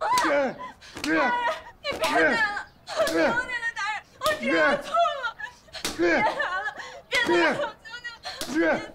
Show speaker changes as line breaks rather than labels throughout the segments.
你别来了，我求你了，大人，我知道错了，别来了，别来了，我求你了，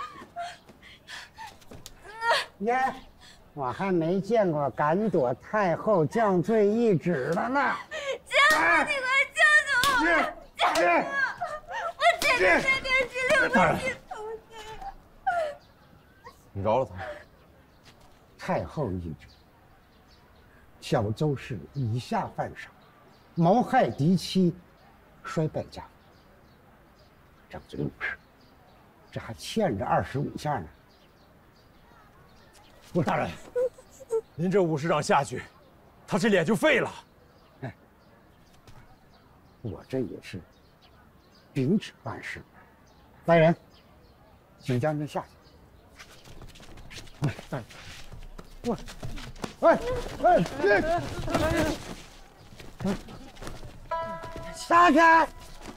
爷，我还没见过敢躲太后降罪懿旨的呢。
江父，你快救救我！江父，我简直在给石榴东西同罪。
你饶了他。
太后懿旨，小邹氏以下犯上，谋害嫡妻，衰败家父，张嘴5事，这还欠着25下呢。
大人，您这武士长下去，他这脸就废了。
哎，我这也是秉旨办事。来人，请将军下去。大人，撒开！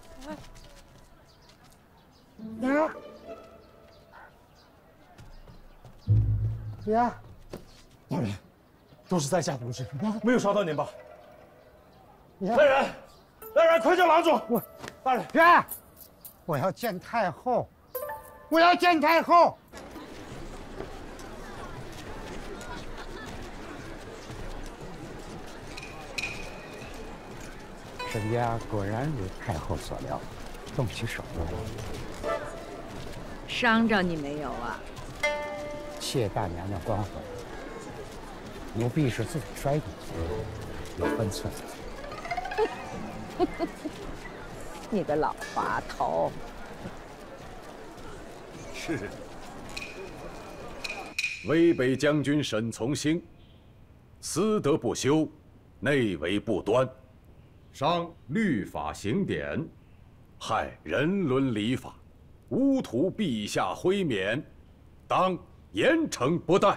爷，
大人，都是在下不智，没有伤到您吧？
来
人，快叫郎中！大人，
爷，我要见太后，我要见太后。沈家果然如太后所料，动起手来。
伤着你没有啊？
谢大娘娘光环，奴婢是自己摔的，有分寸。
你个老滑头！
是。威北将军沈从兴，私德不修，内为不端，伤律法刑典，害人伦礼法，无图陛下徽冕，当严惩不贷。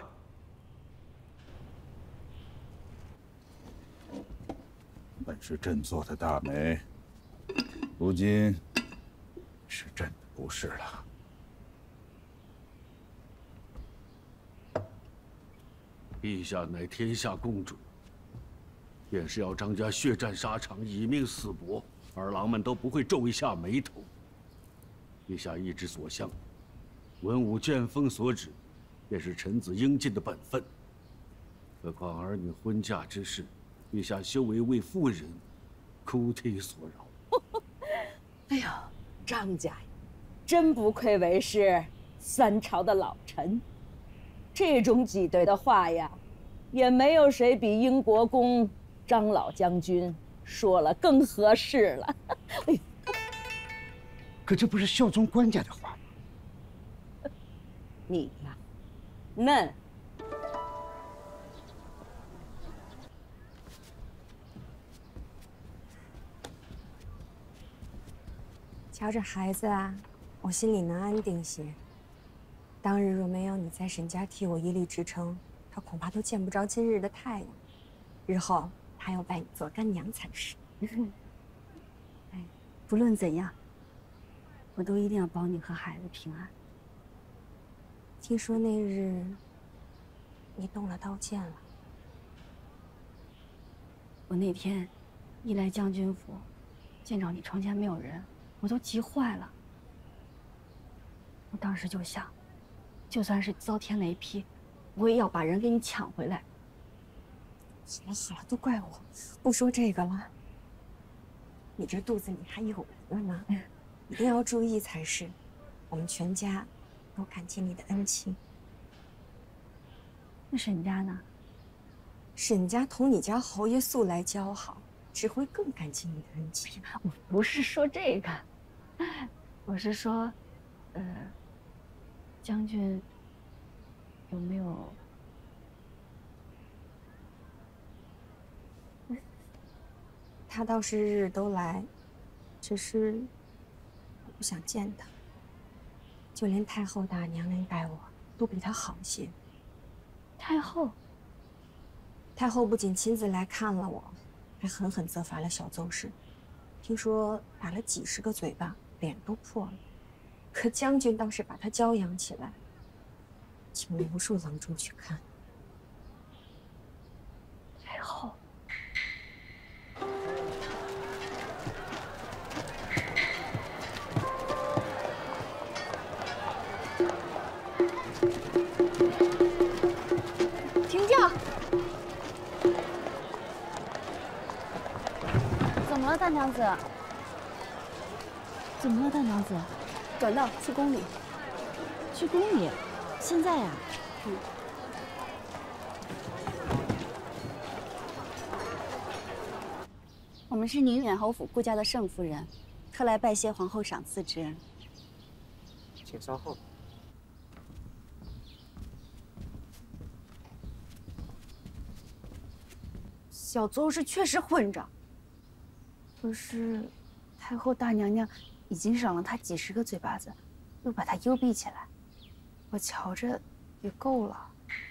本是朕做的大媒，如今是朕的不是了。
陛下乃天下共主，便是要张家血战沙场，以命死搏，儿郎们都不会皱一下眉头。陛下意之所向，文武卷封所指，便是臣子应尽的本分。何况儿女婚嫁之事，陛下修为妇人，哭啼所扰。
哎呦，张家呀，真不愧为是3朝的老臣。这种挤兑的话呀，也没有谁比英国公张老将军说了更合适了。哎呦，
可这不是效忠官家的话吗？
你呀，嫩。
瞧这孩子啊，我心里能安定些。当日若没有你在沈家替我一力支撑，他恐怕都见不着今日的太阳。日后他要拜你做干娘才是。
哎，不论怎样，我都一定要保你和孩子平安。
听说那日你动了刀剑了。
我那天一来将军府，见着你床前没有人，我都急坏了。我当时就想，就算是遭天雷劈，我也要把人给你抢回来。
好了好了，都怪我，不说这个了。你这肚子里还有人呢，一定要注意才是。我们全家都感激你的恩情。
那沈家呢？
沈家同你家侯爷素来交好，只会更感激你的恩情。
我不是说这个，我是说，将军有没有？
他倒是日日都来，只是我不想见他。就连太后大娘娘待我都比他好些。
太后
不仅亲自来看了我，还狠狠责罚了小邹氏，听说打了几10个嘴巴，脸都破了。可将军倒是把他娇养起来，请无数郎中去看。
太后。
停轿！
怎么了，大娘子？怎么了，大娘子？
转道去宫里。
去宫里？现在呀？我们是宁远侯府顾家的盛夫人，特来拜谢皇后赏赐之恩。
请稍后。
小邹氏确实混账，可是太后大娘娘已经赏了他几10个嘴巴子，又把他幽闭起来，我瞧着也够了。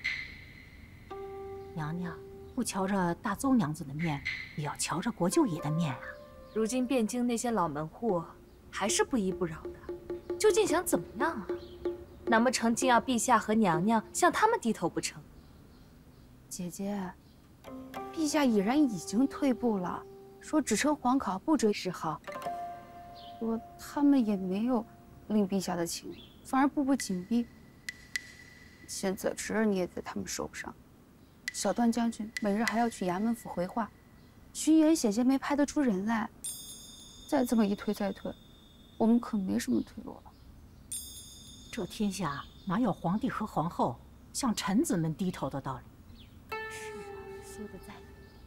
娘娘不瞧着大邹娘子的面，也要瞧着国舅爷的面啊！
如今汴京那些老门户还是不依不饶的，究竟想怎么样啊？难不成竟要陛下和娘娘向他们低头不成？
姐姐，陛下已然已经退步了，说只称皇考，不追谥号。说他们也没有令陛下的情，反而步步紧逼。现在侄儿捏在他们手上，小段将军每日还要去衙门府回话，巡盐险些没派得出人来。再这么一推再推，我们可没什么退路了。
这天下哪有皇帝和皇后向臣子们低头的道理？
是啊，说的在。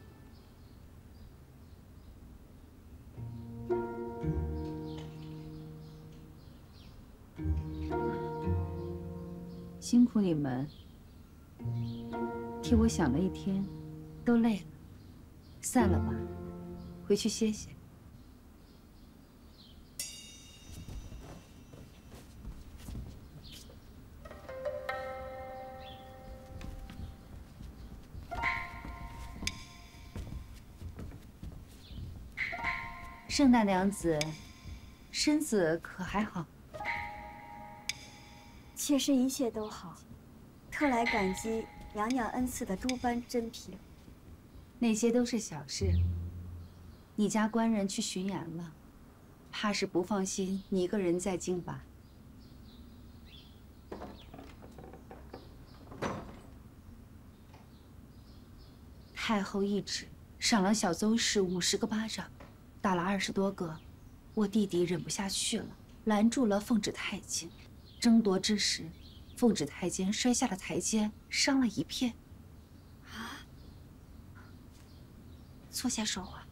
辛苦你们，替我想了一天，都累了，散了吧，回去歇歇。盛大娘子，身子可还好？
妾身一切都好，特来感激娘娘恩赐的诸般珍品。
那些都是小事。你家官人去巡盐了，怕是不放心你一个人在京吧？太后懿旨，赏了小邹氏50个巴掌，打了20多个。我弟弟忍不下去了，拦住了奉旨太监。争夺之时，奉旨太监摔下了台阶，伤了一片。啊！坐下说话。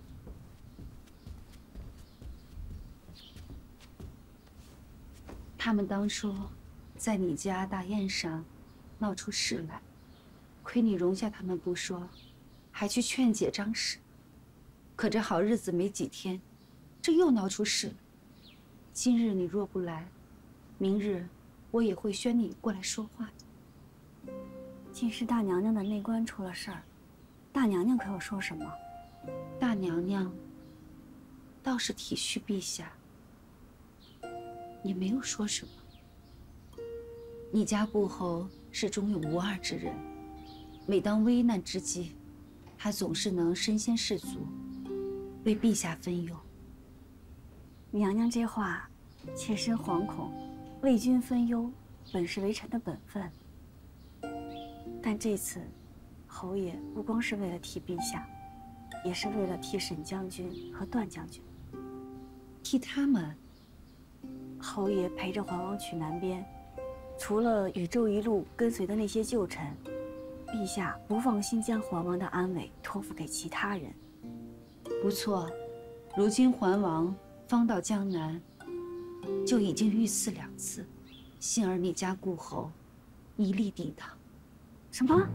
他们当初在你家大宴上闹出事来，亏你容下他们不说，还去劝解张氏。可这好日子没几天，这又闹出事了。今日你若不来，明日我也会宣你过来说话的。
竟是大娘娘的内官出了事儿，大娘娘可有说什么？
大娘娘倒是体恤陛下，也没有说什么。你家顾侯是忠勇无二之人，每当危难之际，他总是能身先士卒，为陛下分忧。
娘娘这话，妾身惶恐。为君分忧，本是为臣的本分。但这次，侯爷不光是为了替陛下，也是为了替沈将军和段将军。
替他们？
侯爷陪着桓王去南边，除了宇宙一路跟随的那些旧臣，陛下不放心将桓王的安危托付给其他人。
不错，如今桓王方到江南，就已经遇刺2次，幸而你家顾侯一力抵挡。
什么？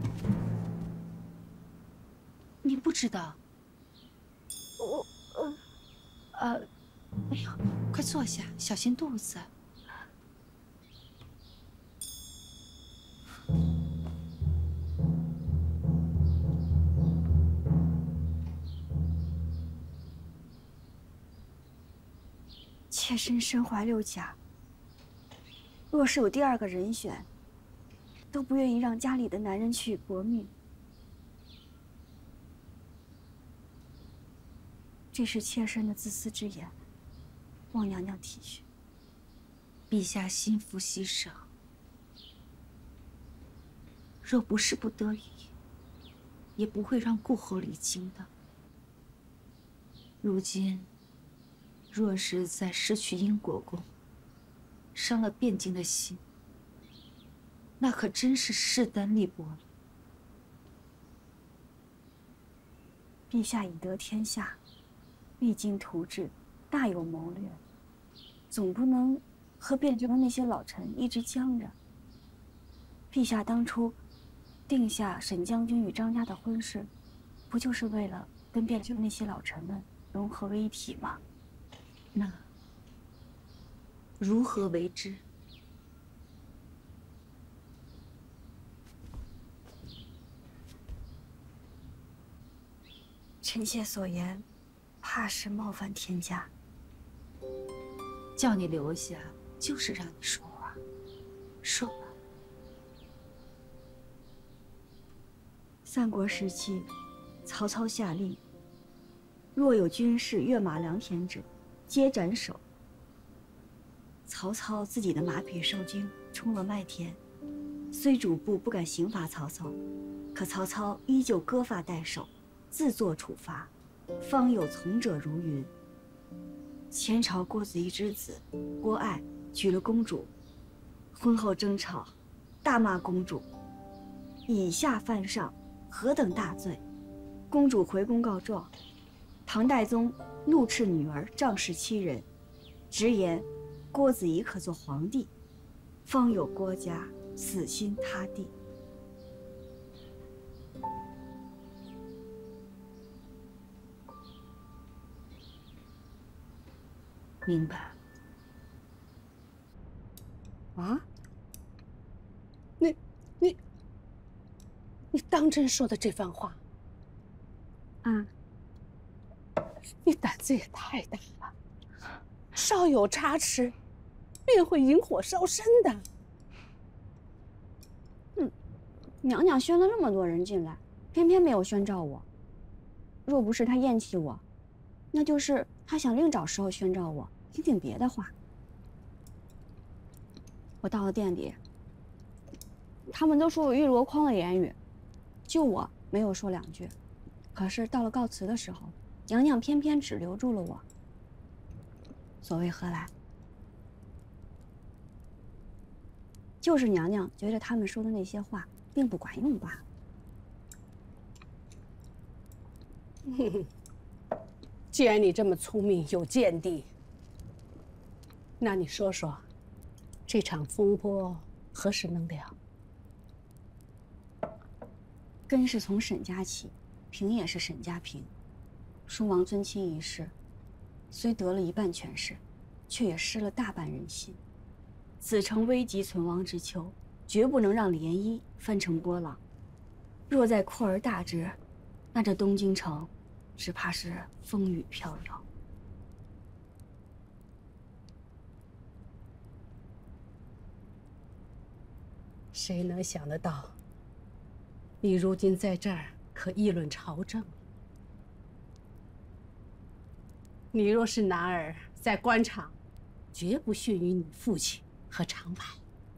你不知道？哎呦，快坐下，小心肚子。
妾身身怀6甲，若是有第2个人选，都不愿意让家里的男人去搏命。 这是妾身的自私之言，望娘娘体恤。
陛下心腹稀少，若不是不得已，也不会让顾后离京的。如今，若是再失去英国公，伤了汴京的心，那可真是势单力薄了。
陛下已得天下，励精图治，大有谋略，总不能和汴京的那些老臣一直僵着。陛下当初定下沈将军与张家的婚事，不就是为了跟汴京那些老臣们融合为一体吗？
那如何为之？
臣妾所言，怕是冒犯天家。
叫你留下，就是让你说话。说吧。
三国时期，曹操下令，若有军士跃马良田者，皆斩首。曹操自己的马匹受惊，冲了麦田，虽主簿不敢刑罚曹操，可曹操依旧割发代首，自作处罚，方有从者如云。前朝郭子仪之子郭爱娶了公主，婚后争吵，大骂公主，以下犯上，何等大罪！公主回宫告状，唐代宗怒斥女儿仗势欺人，直言郭子仪可做皇帝，方有郭家死心塌地。
明白。
啊？你当真说的这番话？
啊！
你胆子也太大了，稍有差池，便会引火烧身的。
娘娘宣了那么多人进来，偏偏没有宣召我。若不是她厌弃我，那就是她想另找时候宣召我，听听别的话。我到了店里，他们都说我玉箩筐的言语，就我没有说两句。可是到了告辞的时候，娘娘偏偏只留住了我。所谓何来？就是娘娘觉得他们说的那些话并不管用罢
了。既然你这么聪明有见地，那你说说，这场风波何时能了？
根是从沈家起，平也是沈家平。叔王尊亲一事，虽得了一半权势，却也失了大半人心。此诚危急存亡之秋，绝不能让涟漪翻成波浪。若再扩而大之，那这东京城只怕是风雨飘摇。
谁能想得到，你如今在这儿可议论朝政？你若是男儿，在官场，绝不逊于你父亲和长白。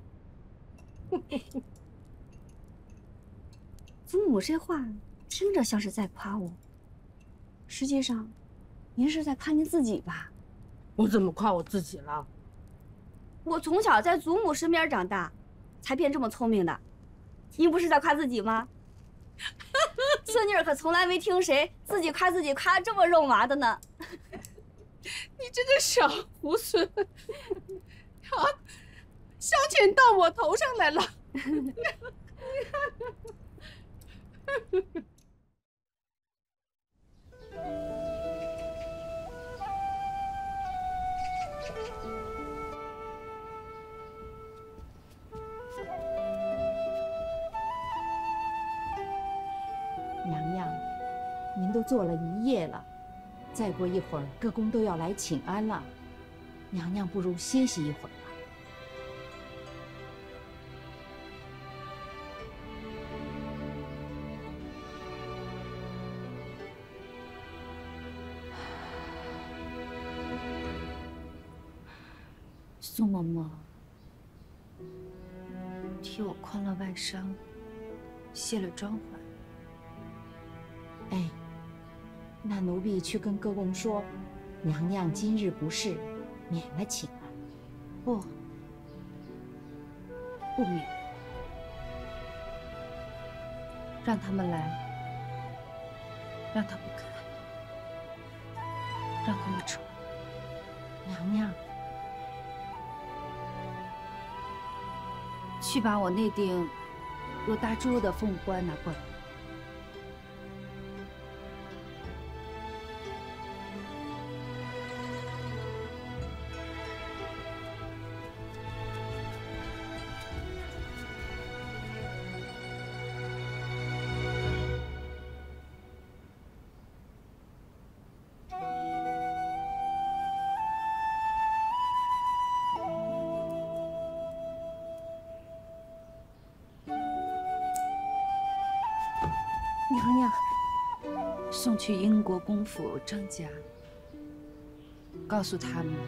祖母这话听着像是在夸我，实际上，您是在夸您自己吧？
我怎么夸我自己了？
我从小在祖母身边长大，才变这么聪明的。您不是在夸自己吗？孙女儿可从来没听谁自己夸自己夸这么肉麻的呢。
你这个小猢狲，啊，消遣到我头上来了。
娘娘，您都坐了一夜了，再过一会儿各宫都要来请安了，娘娘不如歇息一会儿吧。
苏嬷嬷替我宽了外伤，卸了妆环。
哎，那奴婢去跟歌公说，娘娘今日不适，免了请安。
不免，让他们来，让他不肯，让他们闯。
娘娘，
去把我那顶有大珠的凤冠拿过来。
娘娘，
送去英国公府张家，告诉他们，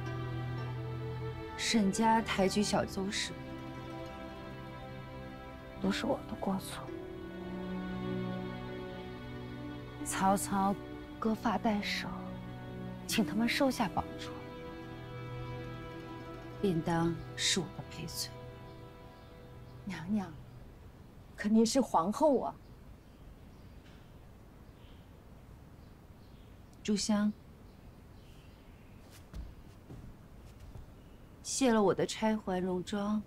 沈家抬举小邹氏，都是我的过错。曹操割发代首，请他们收下宝珠，便当是我的赔罪。
娘娘，可您是皇后啊！
朱香，卸了我的钗环戎装，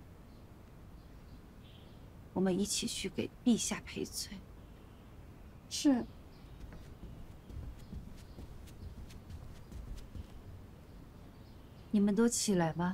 我们一起去给陛下赔罪。
是。
你们都起来吧。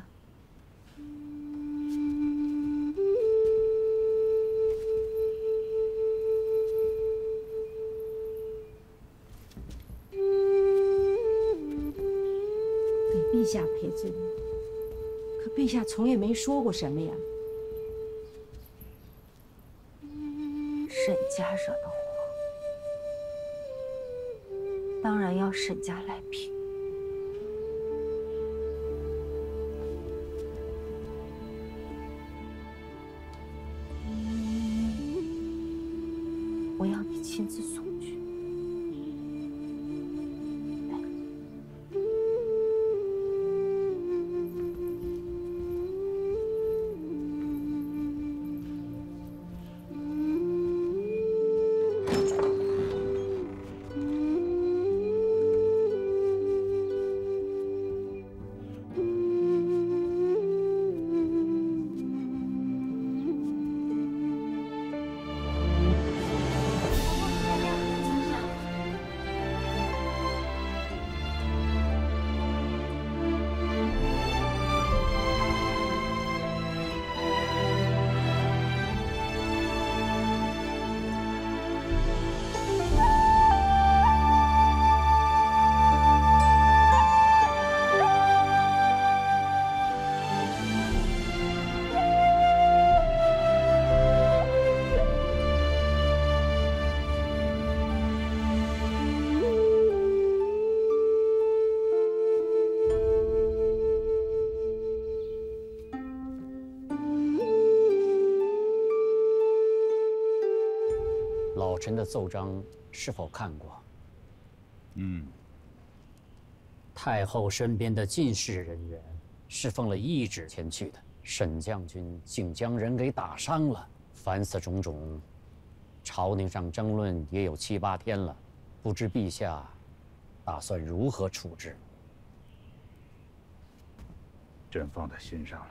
陛下赔罪，可陛下从也没说过什么呀。
沈家惹的祸，当然要沈家来评。我要你亲自送去。
老臣的奏章是否看过？太后身边的进士人员是奉了懿旨前去的，沈将军竟将人给打伤了。凡此种种，朝廷上争论也有7、8天了，不知陛下打算如何处置？
朕放在心上了。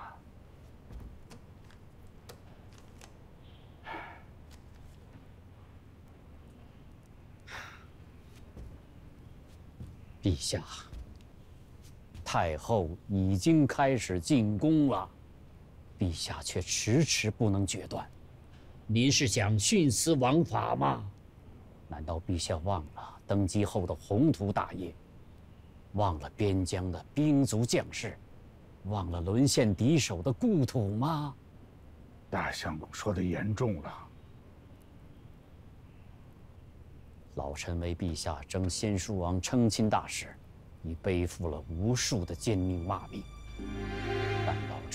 陛下，太后已经开始进宫了，陛下却迟迟不能决断。您是想徇私枉法吗？难道陛下忘了登基后的宏图大业，忘了边疆的兵卒将士，忘了沦陷敌手的故土吗？
大相公说的严重了。
老臣为陛下征先书王称亲大事，已背负了无数的奸佞骂名。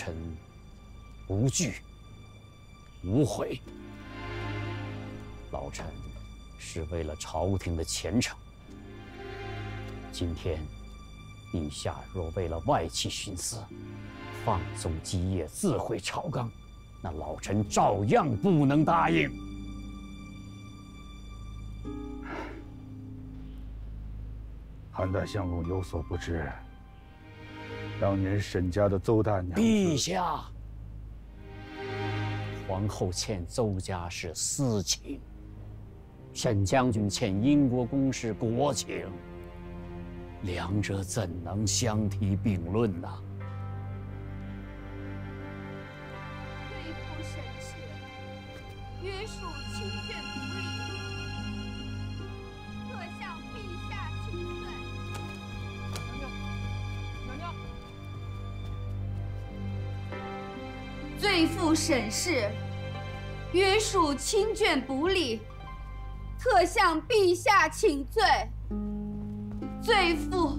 臣无惧无悔。老臣是为了朝廷的前程。今天，陛下若为了外戚徇私，放纵基业，自毁朝纲，那老臣照样不能答应。
韩大相公有所不知，当年沈家的邹大娘，
陛下，皇后欠邹家是私情，沈将军欠英国公是国情，两者怎能相提并论呢？
对付沈氏，约束亲眷不利，特向陛下请罪。
娘娘，
罪妇沈氏，约束亲眷不利，特向陛下请罪。罪妇。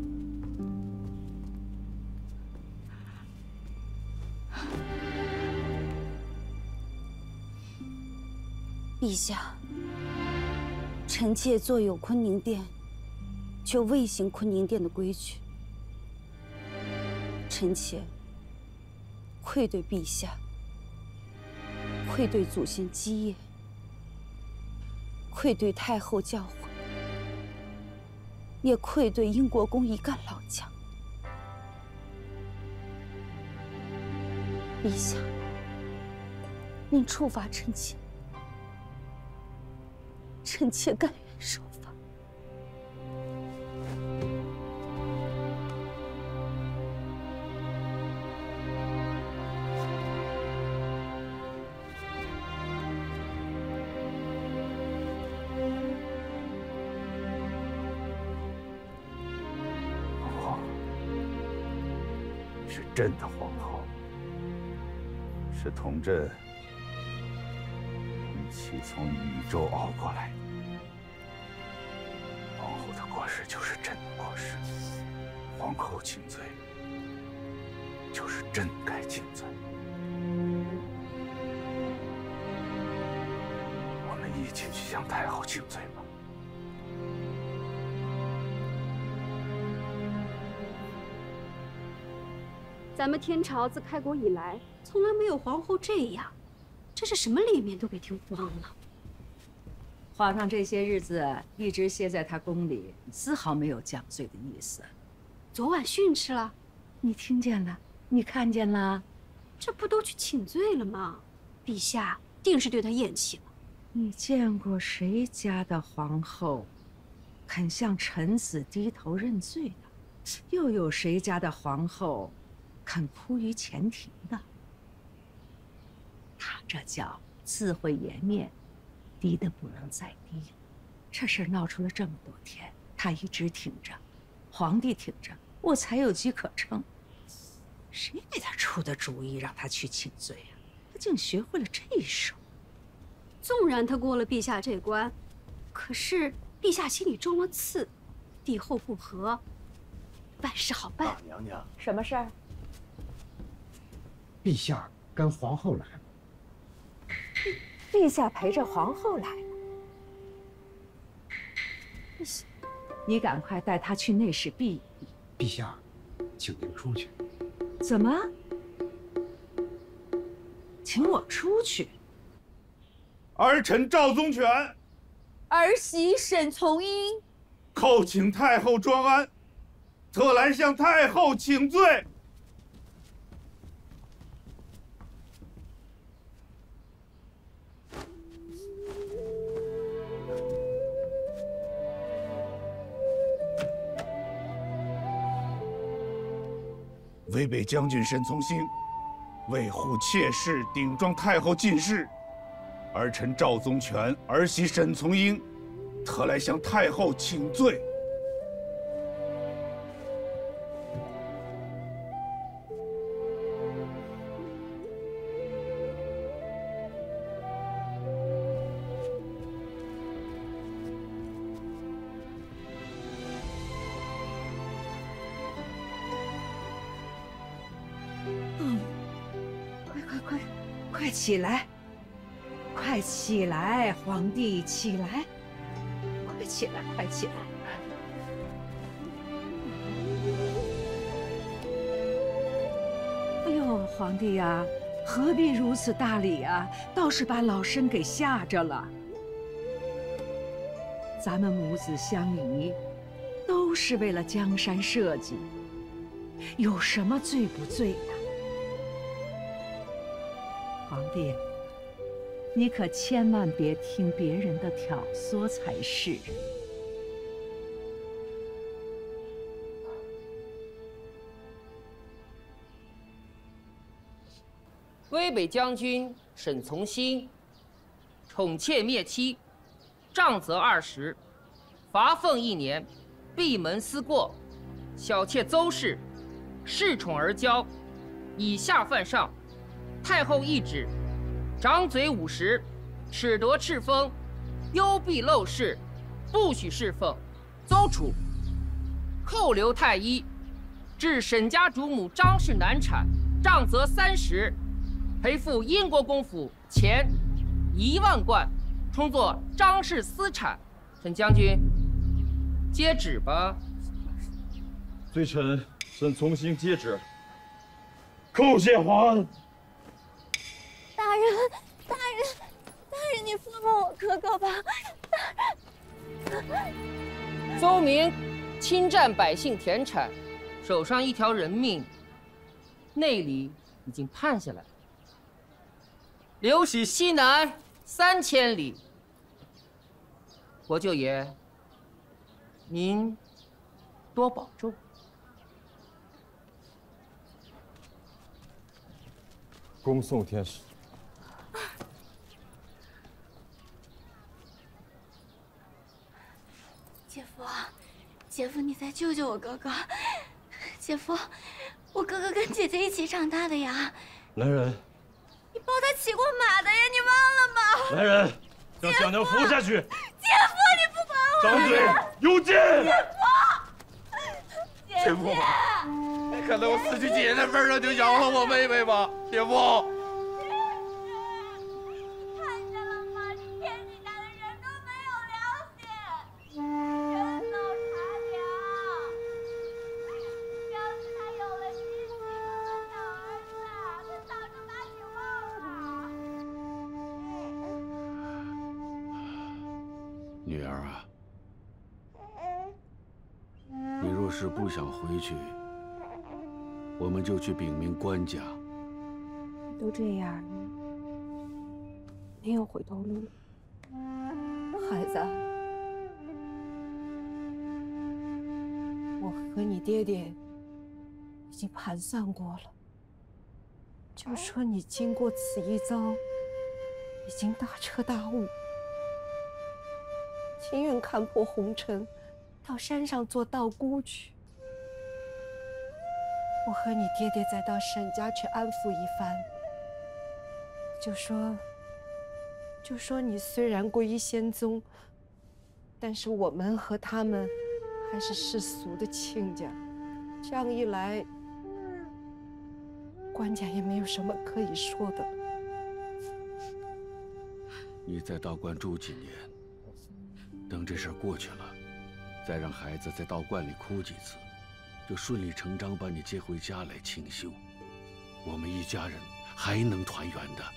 陛下，臣妾坐有坤宁殿，却未行坤宁殿的规矩，臣妾愧对陛下，愧对祖先基业，愧对太后教诲，也愧对英国公一干老将。陛下，您处罚臣妾，臣妾甘愿受罚。
皇后是朕的皇后，是同朕一起从宇宙熬过来的。皇后的过失就是朕的过失，皇后请罪，就是朕该请罪。我们一起去向太后请罪吧。
咱们天朝自开国以来，从来没有皇后这样，这是什么脸面都给丢光了。
皇上这些日子一直歇在他宫里，丝毫没有降罪的意思。
昨晚训斥了，
你听见了？你看见了？
这不都去请罪了吗？陛下定是对他厌弃了。
你见过谁家的皇后肯向臣子低头认罪的？又有谁家的皇后肯哭于前庭的？他这叫自毁颜面，低得不能再低。这事闹出了这么多天，他一直挺着，皇帝挺着，我才有机可乘。谁给他出的主意让他去请罪呀？他竟学会了这一手。
纵然他过了陛下这关，可是陛下心里中了刺，帝后不和，万事好办。
大娘娘，
什么事儿？
陛下跟皇后来了。
陛下陪着皇后来了。你赶快带她去内室避一避。
陛下，请您出去。
怎么？请我出去？
儿臣赵宗全，
儿媳沈从英，
叩请太后专安，特来向太后请罪。魏北将军沈从兴为护妾室，顶撞太后进士，儿臣赵宗全儿媳沈从英特来向太后请罪。
快起来！快起来，皇帝起来！快起来，快起来！哎呦，皇帝呀，何必如此大礼啊？倒是把老身给吓着了。咱们母子相宜，都是为了江山社稷，有什么罪不罪呀？皇帝，你可千万别听别人的挑唆才是。
威北将军沈从兴，宠妾灭妻，杖责20，罚俸1年，闭门思过。小妾邹氏，恃宠而骄，以下犯上。太后懿旨，掌嘴50，褫夺敕封，幽闭陋室，不许侍奉，邹处。扣留太医，致沈家主母张氏难产，杖责30，赔付英国公府钱1万贯，充作张氏私产。沈将军，接旨吧。
罪臣沈从兴接旨。叩谢皇恩。
大人，你放过我哥哥吧！大人，
邹明侵占百姓田产，手上1条人命，内里已经判下来了。刘许西南3000里。国舅爷，您多保重。
恭送天使。
姐夫，你再救救我哥哥！姐夫，我哥哥跟姐姐一起长大的呀。
来人！
你抱他骑过马的呀，你忘了吗？
来人，将小娘扶下去！
姐夫，你不管我！
张嘴有劲！
姐夫，
看在我失去姐姐的份上，就饶了我妹妹吧，姐夫。
女儿啊，你若是不想回去，我们就去禀明官家。
都这样了，没有回头路。孩子，我和你爹爹已经盘算过了，就说你经过此一遭，已经大彻大悟。情愿看破红尘，到山上做道姑去。我和你爹爹再到沈家去安抚一番。就说你虽然皈依仙宗，但是我们和他们还是世俗的亲家。这样一来，官家也没有什么可以说的。
你在道观住几年？等这事儿过去了，再让孩子在道观里哭几次，就顺理成章把你接回家来清修。我们一家人还能团圆的。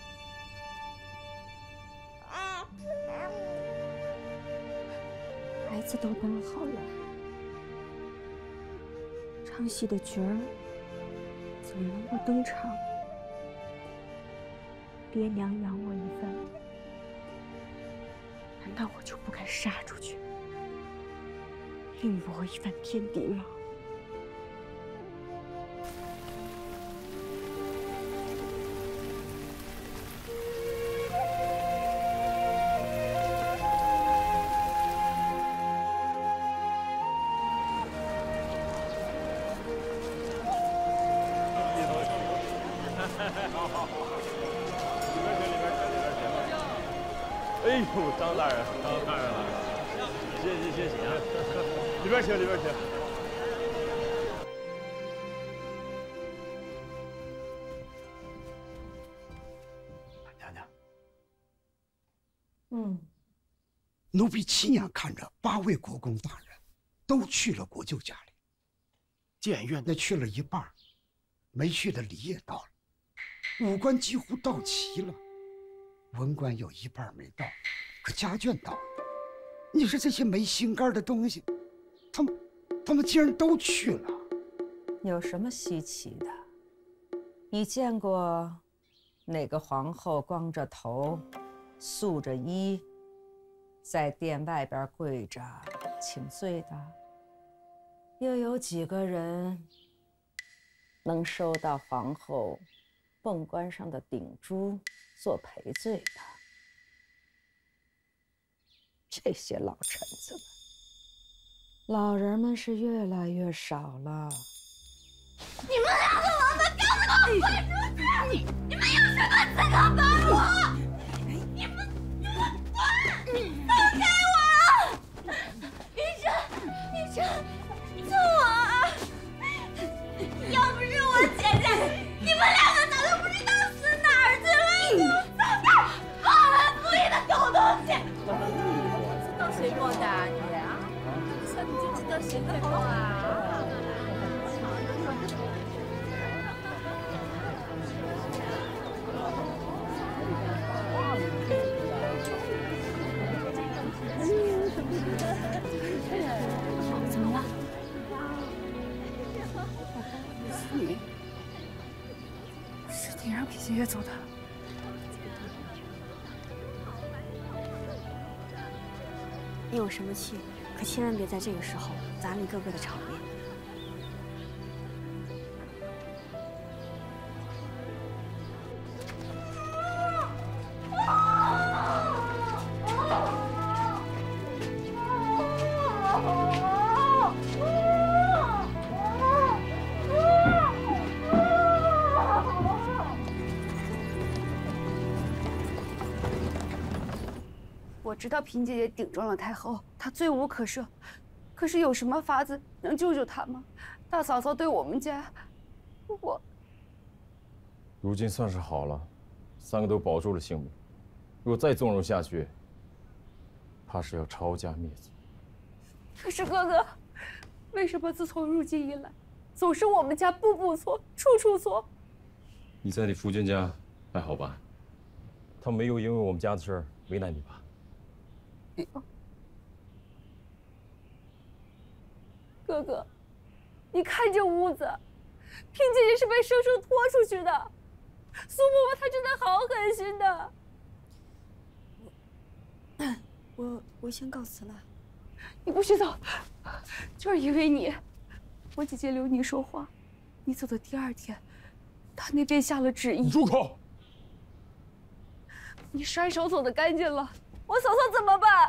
孩子都当好了，唱戏的角儿怎么能不登场？爹娘养我一番，难道我就不该杀出去，另搏一番天地吗？
哎呦，张大人，张大人来了，谢谢啊，里边请，里边请。
奴婢亲眼看着8位国公大人都去了国舅家里，检阅那去了一半，没去的礼也到了，武官几乎到齐了，文官有一半没到，可家眷到了。你说这些没心肝的东西，他们竟然都去了，
有什么稀奇的？你见过哪个皇后光着头、素着衣，在殿外边跪着请罪的？又有几个人能收到皇后凤冠上的顶珠做赔罪的？这些老臣子们，老人们是越来越少了。
你们两个王八羔子，给我滚出去！你们有什么资格帮我？你们滚！放开我！医生，救我啊！要不是我姐姐，你们两个早就不知道死哪儿去了！你给我放开！忘恩负义的狗东西！知道谁做的啊你啊？你就知道谁在做啊？
怎么了？是你让皮姐姐走的。
你有什么气，可千万别在这个时候砸了你哥哥的场面。
我知道嫔姐姐顶撞了太后，她罪无可赦，可是有什么法子能救救她吗？大嫂嫂对我们家，我
如今算是好了，3个都保住了性命。若再纵容下去，怕是要抄家灭族。
可是哥哥，为什么自从入京以来，总是我们家步步错，处处错？
你在你夫君家还好吧？他没有因为我们家的事儿为难你吧？
没有。哥哥，你看这屋子，嫔姐姐是被生生拖出去的，苏嬷嬷她真的好狠心的。
我先告辞了。
你不许走，就是因为你，我姐姐留你说话。你走的第2天，她那边下了旨意。
你住口！
你甩手走得干净了，我嫂嫂怎么办？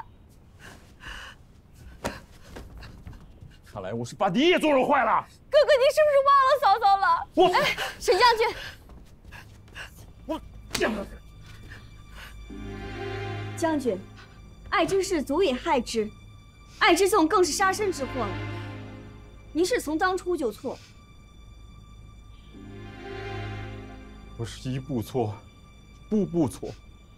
看来我是把你也纵容坏了。
哥哥，你是不是忘了嫂嫂了？哎，沈将军，
将军，爱之事足以害之，爱之纵更是杀身之祸了。您是从当初就错。
我是一步错，步步错。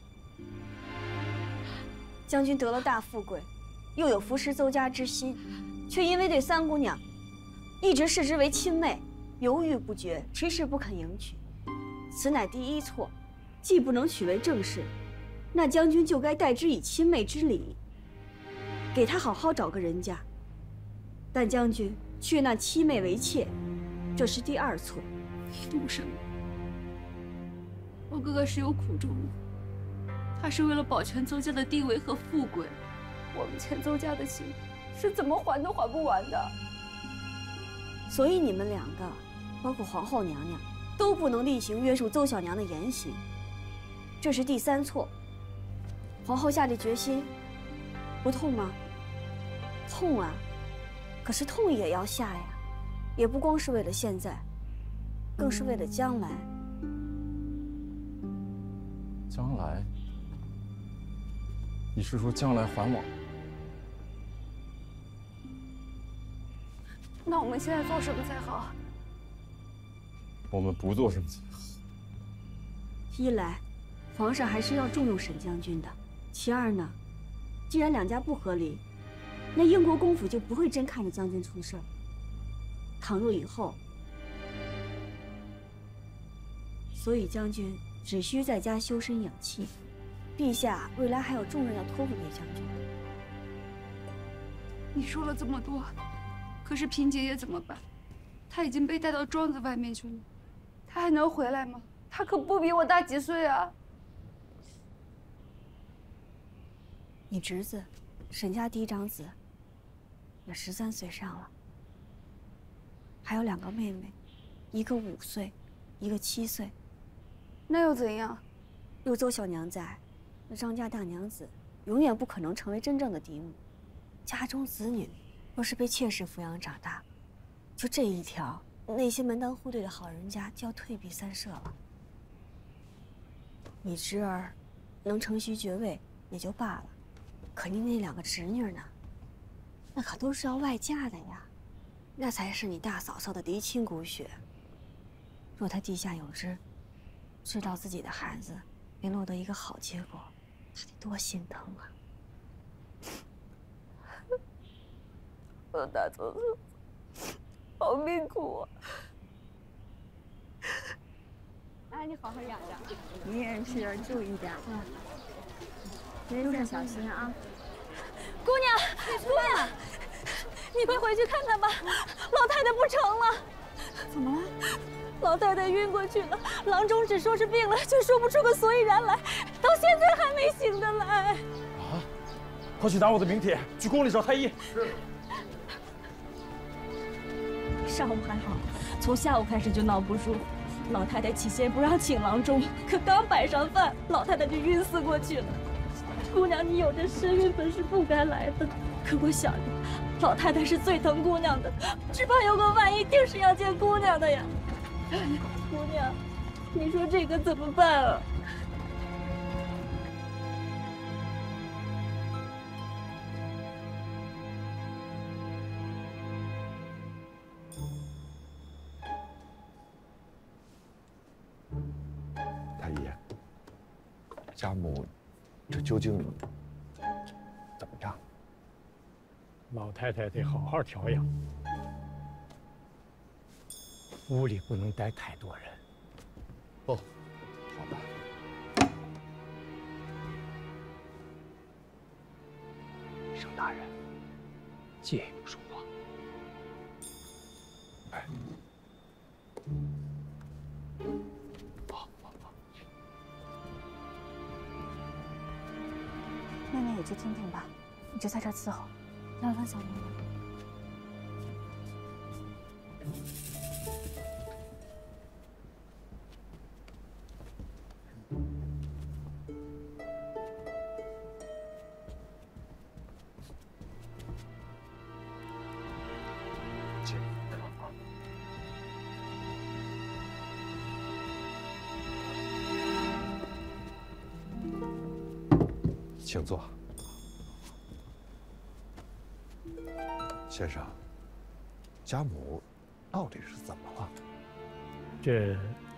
将军得了大富贵，又有扶持邹家之心，却因为对3姑娘一直视之为亲妹，犹豫不决，迟迟不肯迎娶，此乃第1错。既不能娶为正室，那将军就该待之以亲妹之礼，给她好好找个人家。但将军却纳妻妹为妾，这是第2错。
你懂什么？我哥哥是有苦衷的。他是为了保全邹家的地位和富贵，我们欠邹家的情是怎么还都还不完的。
所以你们2个，包括皇后娘娘，都不能厉行约束邹小娘的言行，这是第3错。皇后下定决心，不痛吗？痛啊！可是痛也要下呀，也不光是为了现在，更是为了将来。
将来？你是说将来还我？
那我们现在做什么才好？
我们不做什么才好。
一来，皇上还是要重用沈将军的； 其二呢，既然两家不和离，那英国公府就不会真看着将军出事儿。倘若以后，所以将军只需在家修身养气。陛下未来还有重任要托付给将军。
你说了这么多，可是平姐姐怎么办？她已经被带到庄子外面去了，她还能回来吗？她可不比我大几岁啊！
你侄子，沈家嫡长子，也13岁上了，还有2个妹妹，一个5岁，一个7岁。
那又怎样？
有邹小娘在，那张家大娘子永远不可能成为真正的嫡母。家中子女若是被妾室抚养长大，就这一条，那些门当户对的好人家就要退避三舍了。你侄儿能承袭爵位也就罢了，可你那2个侄女呢？那可都是要外嫁的呀，那才是你大嫂嫂的嫡亲骨血。若他地下有知，知道自己的孩子没落得一个好结果，他得多心疼啊！
我大嫂嫂好命苦啊！
哎，你好好养着，你也是注意点，路上小心啊！
姑娘，姑娘，你快回去看看吧，老太太不成了。
怎么了？
老太太晕过去了，郎中只说是病了，却说不出个所以然来，到现在还没醒得来。
啊！快去拿我的名帖，去宫里找太医。是。
上午还好，从下午开始就闹不舒服。老太太起先不让请郎中，可刚摆上饭，老太太就晕死过去了。姑娘，你有这身孕本是不该来的，可我想着，老太太是最疼姑娘的，只怕有个万一，定是要见姑娘的呀。姑娘，你说这个怎么办啊？
太医，家母这究竟怎么样？
老太太得好好调养，屋里不能待太多人。
哦，好的。
沈大人，借一步说话。
哎。
妹妹也去听听吧，你就在这伺候，让小妹妹。
请坐。先生，家母到底是怎么了？
这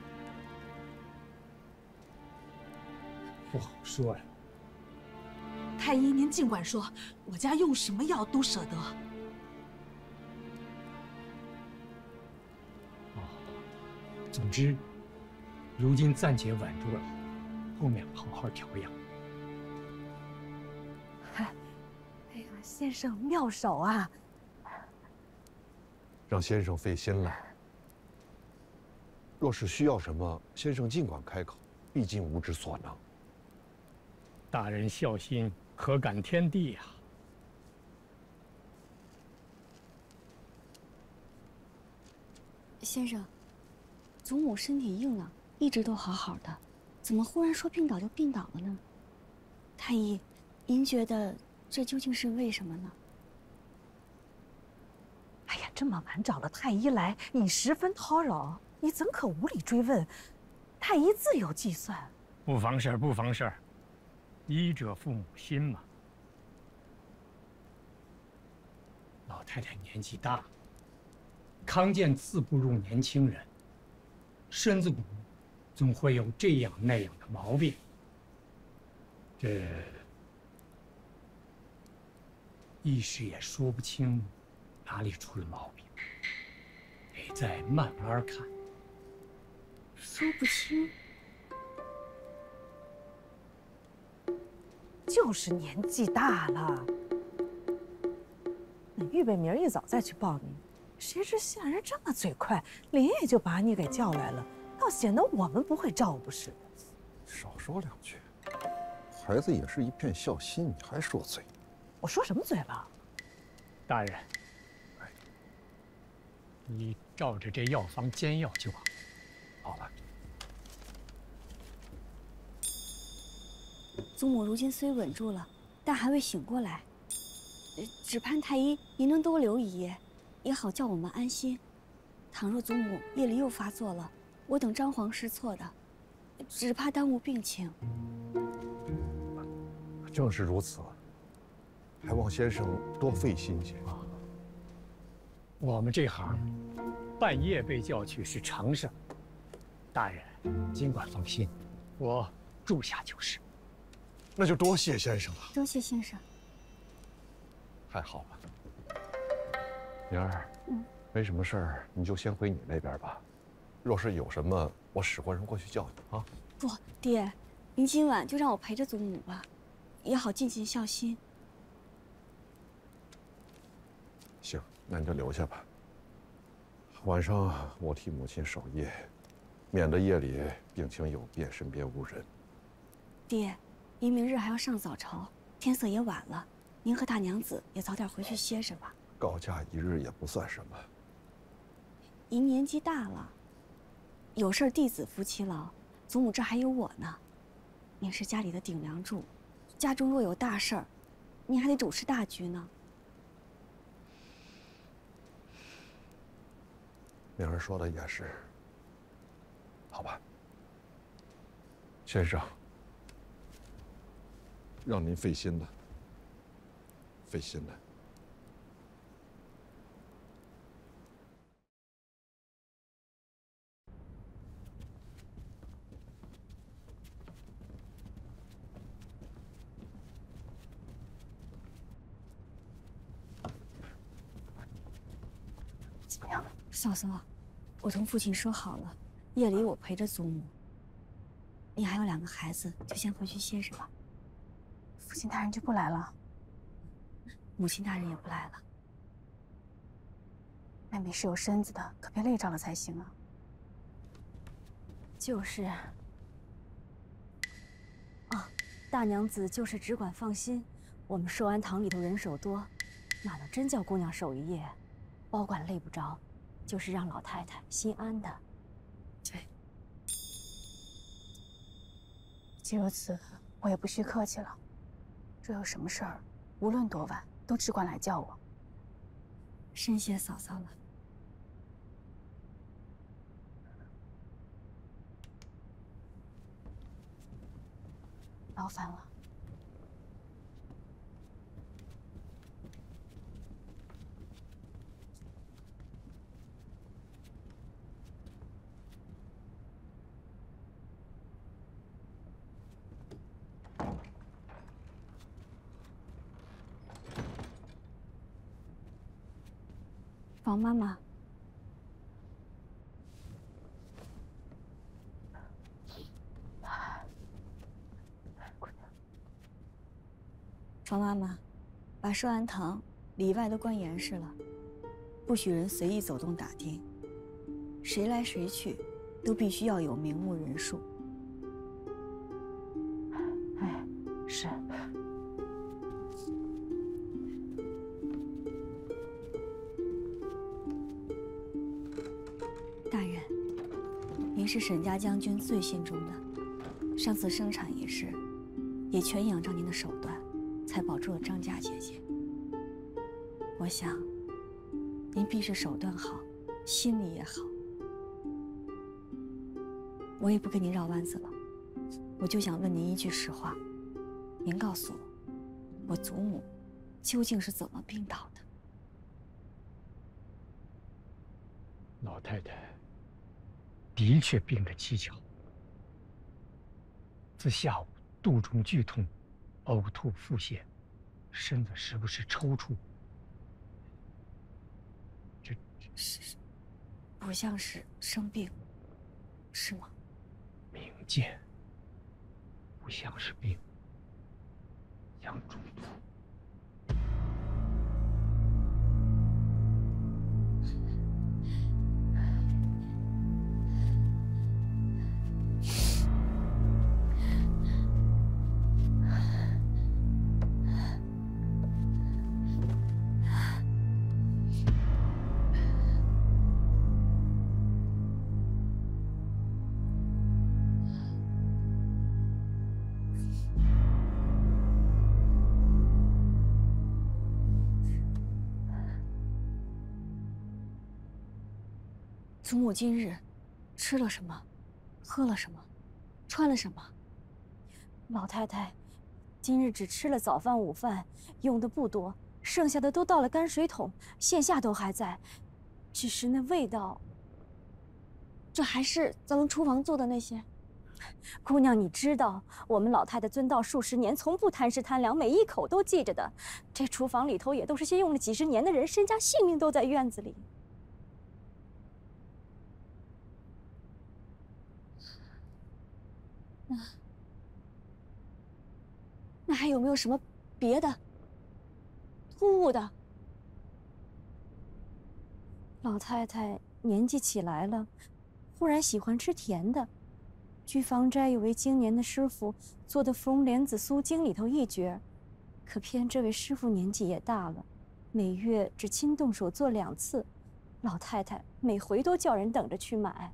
不好说呀。
太医，您尽管说，我家用什么药都舍得。
总之，如今暂且稳住了，后面好好调养。
哎呀，先生妙手啊！
让先生费心了。若是需要什么，先生尽管开口，毕竟无知所能。
大人孝心，可感天地呀！
先生，祖母身体硬朗，一直都好好的，怎么忽然说病倒就病倒了呢？太医，您觉得这究竟是为什么呢？
哎呀，这么晚找了太医来，你十分叨扰，你怎可无理追问？太医自有计算。
不妨事儿，不妨事儿。医者父母心嘛。老太太年纪大，康健自不如年轻人，身子骨总会有这样那样的毛病。这一时也说不清哪里出了毛病，得再慢慢看。
说不清，
就是年纪大了。你预备明儿一早再去报名，谁知县人这么嘴快，连夜就把你给叫来了，倒显得我们不会照顾似的。
少说两句，孩子也是一片孝心，你还说嘴？
我说什么嘴了？
大人，你照着这药方煎药就好。好了。
祖母如今虽稳住了，但还未醒过来。只盼太医您能多留一夜，也好叫我们安心。倘若祖母夜里又发作了，我等张皇失措的，只怕耽误病情。
正是如此，还望先生多费心些。
我们这行，半夜被叫去是常事。大人尽管放心，我住下就是。
那就多谢先生了。
多谢先生。
太好了，明儿，没什么事儿，你就先回你那边吧。若是有什么，我使唤人过去叫你啊。
不，爹，您今晚就让我陪着祖母吧，也好尽尽孝心。
行，那你就留下吧。晚上我替母亲守夜，免得夜里病情有变，身边无人。
爹，您明日还要上早朝，天色也晚了，您和大娘子也早点回去歇着吧。
告假一日也不算什么。
您年纪大了，有事弟子夫妻劳，祖母这还有我呢。您是家里的顶梁柱，家中若有大事儿，您还得主持大局呢。
明儿说的也是，好吧，先生，让您费心了，费心了。
怎么样？嫂嫂，我同父亲说好了，夜里我陪着祖母。你还有2个孩子，就先回去歇着吧。父亲大人就不来了，母亲大人也不来了。妹妹是有身子的，可别累着了才行啊。就是。啊，大娘子就是只管放心，我们寿安堂里头人手多，哪能真叫姑娘守一夜？保管累不着，就是让老太太心安的。对。既如此，我也不需客气了。若有什么事儿，无论多晚，都只管来叫我。深谢嫂嫂了。劳烦了。王妈妈，王妈妈，把寿安堂里外都关严实了，不许人随意走动打听，谁来谁去，都必须要有名目人数。哎，是。大人，您是沈家将军最信忠的，上次生产一事，也全仰仗您的手段，才保住了张家姐姐。我想，您必是手段好，心里也好。我也不跟您绕弯子了，我就想问您一句实话，您告诉我，我祖母究竟是怎么病倒的？
老太太的确病得蹊跷，自下午肚中剧痛，呕吐腹泻， 身子是不是抽搐？
是，不像是生病，是吗？
明见，不像是病，像中毒。
祖母今日吃了什么，喝了什么，穿了什么？老太太今日只吃了早饭、午饭，用的不多，剩下的都到了泔水桶，线下都还在，只是那味道，这还是咱们厨房做的那些。姑娘，你知道，我们老太太遵道数十年，从不贪食贪凉，每一口都记着的。这厨房里头也都是些用了几十年的人，身家性命都在院子里。那还有没有什么别的突兀的？老太太年纪起来了，忽然喜欢吃甜的。居房斋有位经年的师傅做的芙蓉莲子酥精里头一绝，可偏这位师傅年纪也大了，每月只亲动手做2次，老太太每回都叫人等着去买。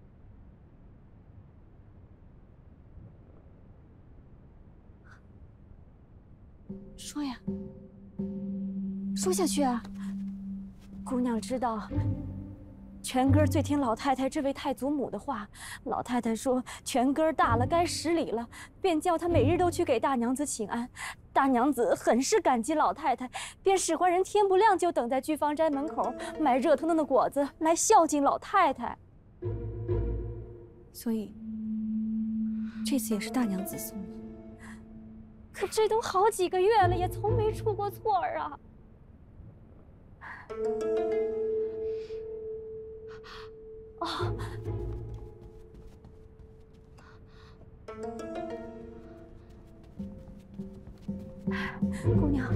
说呀，说下去啊！姑娘知道，全根最听老太太这位太祖母的话。老太太说，全根大了，该10里了，便叫她每日都去给大娘子请安。大娘子很是感激老太太，便使唤人天不亮就等在居房斋门口买热腾腾的果子来孝敬老太太。所以这次也是大娘子送的。可这都好几个月了，也从没出过错儿啊！哦，姑娘，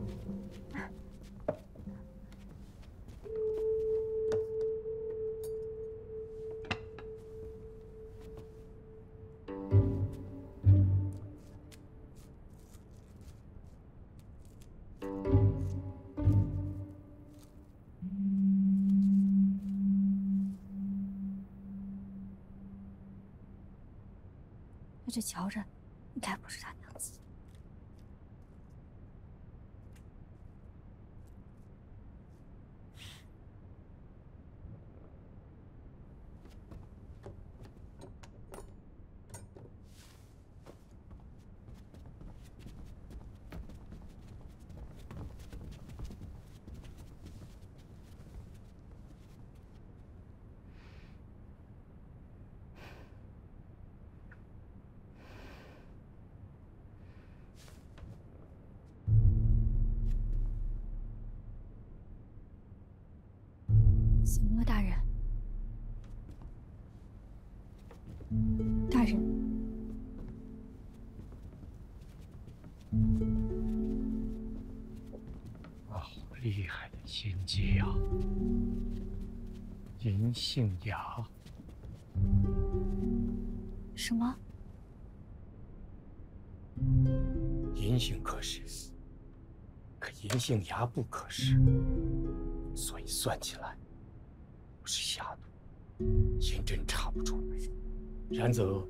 这瞧着，应该不是大娘子。怎么了，大人？大人，
好厉害的心机呀！银杏芽。
什么？
银杏可食，可银杏芽不可食，所以算起来不是下毒，银针查不出来。然则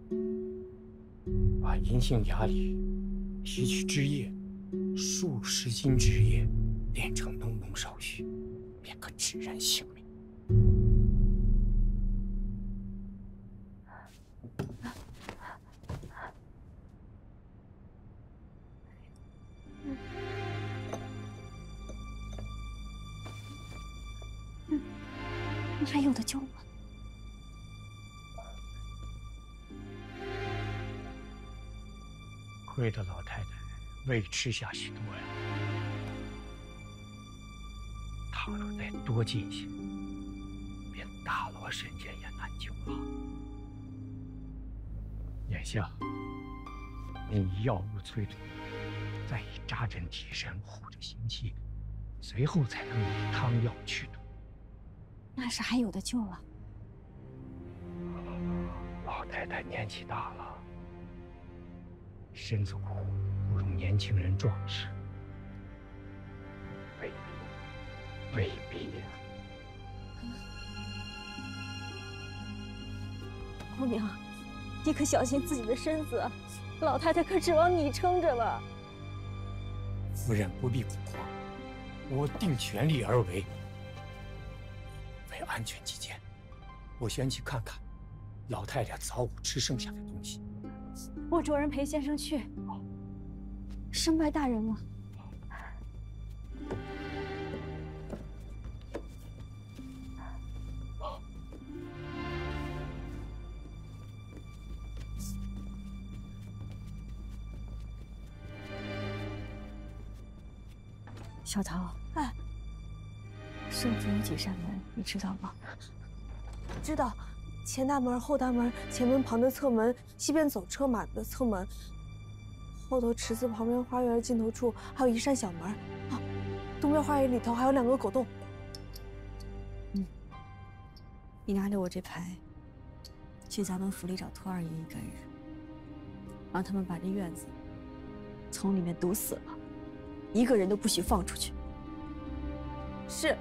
把银杏芽里提取汁液，数十斤汁液炼成浓浓少许，便可致人性命。
还有的救吗？
亏得老太太未吃下许多呀。倘若再多进些，便大罗神剑也难救了。眼下，你以药物催吐，再以扎针提神护着心气，随后才能以汤药去毒。
那是还有的救了。
老太太年纪大了，身子骨不如年轻人壮实，未必。
姑娘，你可小心自己的身子，老太太可指望你撑着了。
夫人不必恐慌，我定全力而为。为安全起见，我先去看看老太太早午吃剩下的东西。
我着人陪先生去。
身拜大人了。小桃，
哎，
圣府有几扇门，你知道吗？
知道，前大门、后大门、前门旁的侧门、西边走车马的侧门，后头池子旁边花园尽头处还有一扇小门啊，东边花园里头还有2个狗洞。
你拿着我这牌，去咱们府里找托二爷一干人，让他们把这院子从里面堵死了，一个人都不许放出去。
是。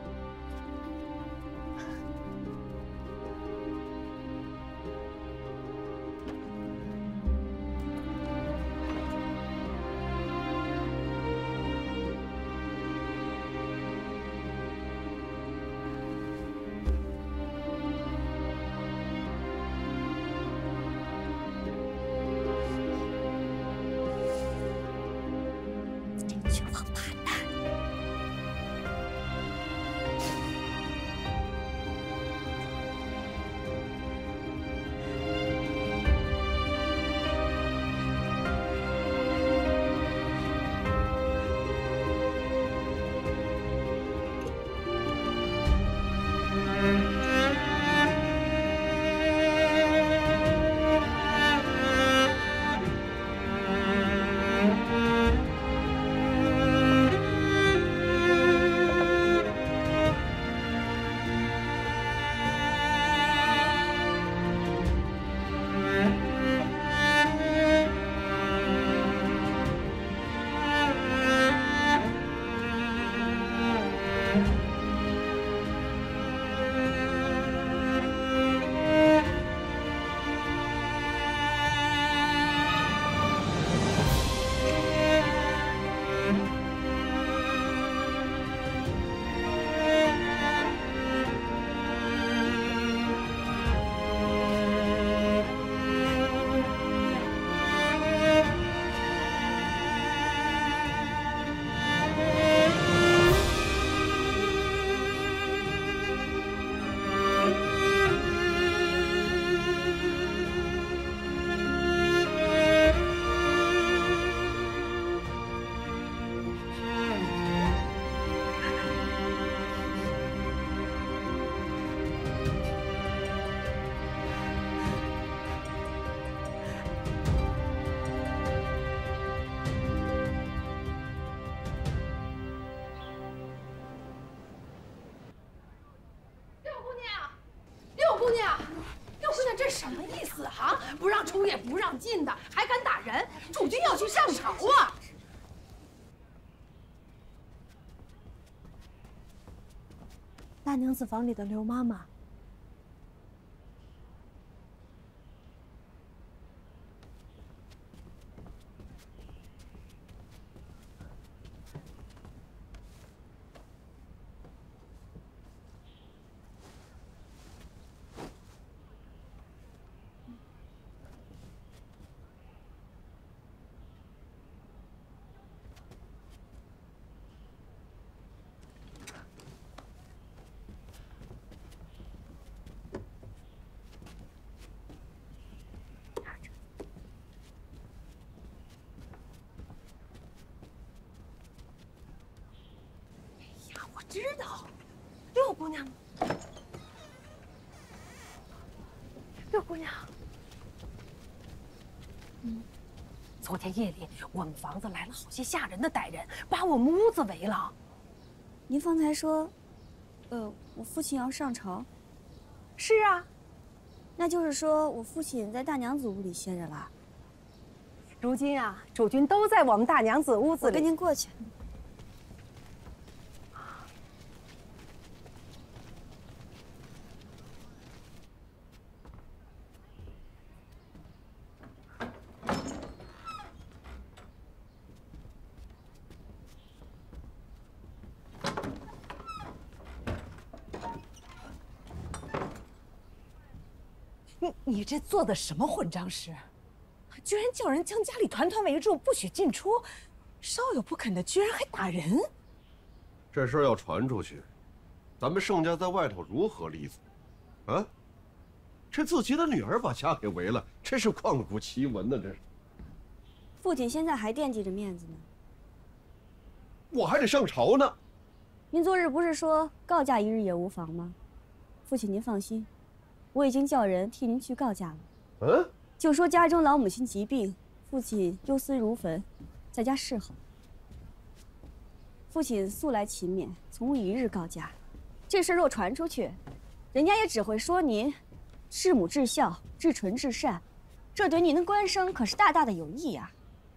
什么意思啊？不让出也不让进的，还敢打人？主君要去上朝啊！
大娘子房里的刘妈妈。
知道，六姑娘，六姑娘，昨天夜里我们房子来了好些吓人的歹人，把我们屋子围了。
您方才说，我父亲要上朝。
是啊，
那就是说我父亲在大娘子屋里歇着了。
如今啊，主君都在我们大娘子屋子里。
我跟您过去。
你这做的什么混账事？居然叫人将家里团团围住，不许进出，稍有不肯的，居然还打人。
这事儿要传出去，咱们盛家在外头如何立足？啊，这自己的女儿把家给围了，真是旷古奇闻呢！这是。
父亲现在还惦记着面子呢。
我还得上朝呢。
您昨日不是说告假一日也无妨吗？父亲您放心，我已经叫人替您去告假了。就说家中老母亲疾病，父亲忧思如焚，在家侍候。父亲素来勤勉，从无一日告假。这事若传出去，人家也只会说您至母至孝、至纯至善，这对您的官声可是大大的有益呀。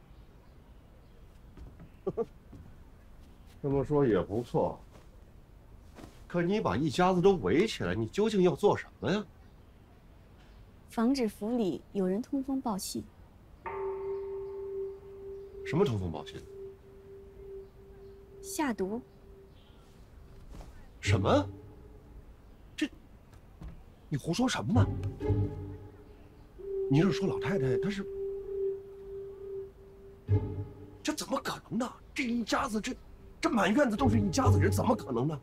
这么说也不错。可你把一家子都围起来，你究竟要做什么呀？
防止府里有人通风报信。
什么通风报信？
下毒。
什么？你胡说什么呢？你是说老太太她是？这怎么可能呢？这一家子，这满院子都是一家子人，怎么可能呢？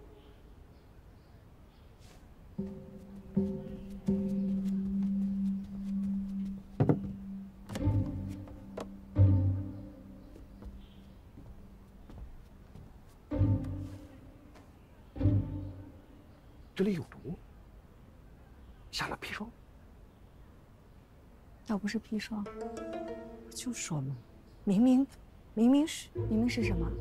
这里有毒，下了砒霜。
倒不是砒霜，
就说嘛，明明是
什么？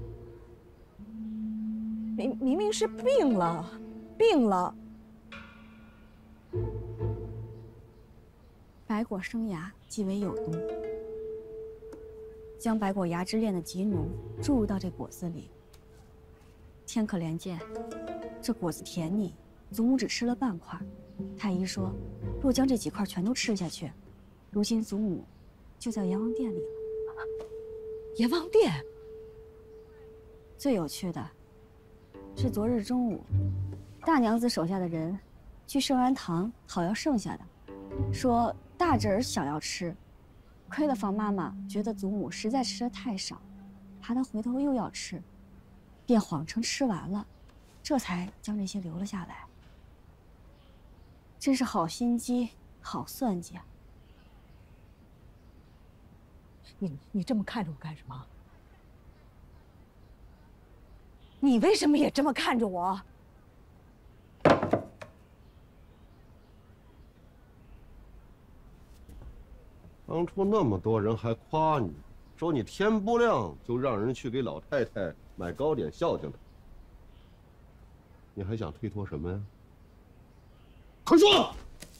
明明是病了。
白果生芽即为有毒，将白果芽汁炼得极浓，注入到这果子里。天可怜见，这果子甜腻，祖母只吃了半块。太医说，若将这几块全都吃下去，如今祖母就在阎王殿里了。
阎王殿。
最有趣的是，昨日中午，大娘子手下的人去圣安堂讨要剩下的，说大侄儿想要吃，亏了房妈妈觉得祖母实在吃得太少，怕她回头又要吃，便谎称吃完了，这才将这些留了下来。真是好心机，好算计啊！
你这么看着我干什么？你为什么也这么看着我？
当初那么多人还夸你，说你天不亮就让人去给老太太买糕点孝敬她，你还想推脱什么呀？快说！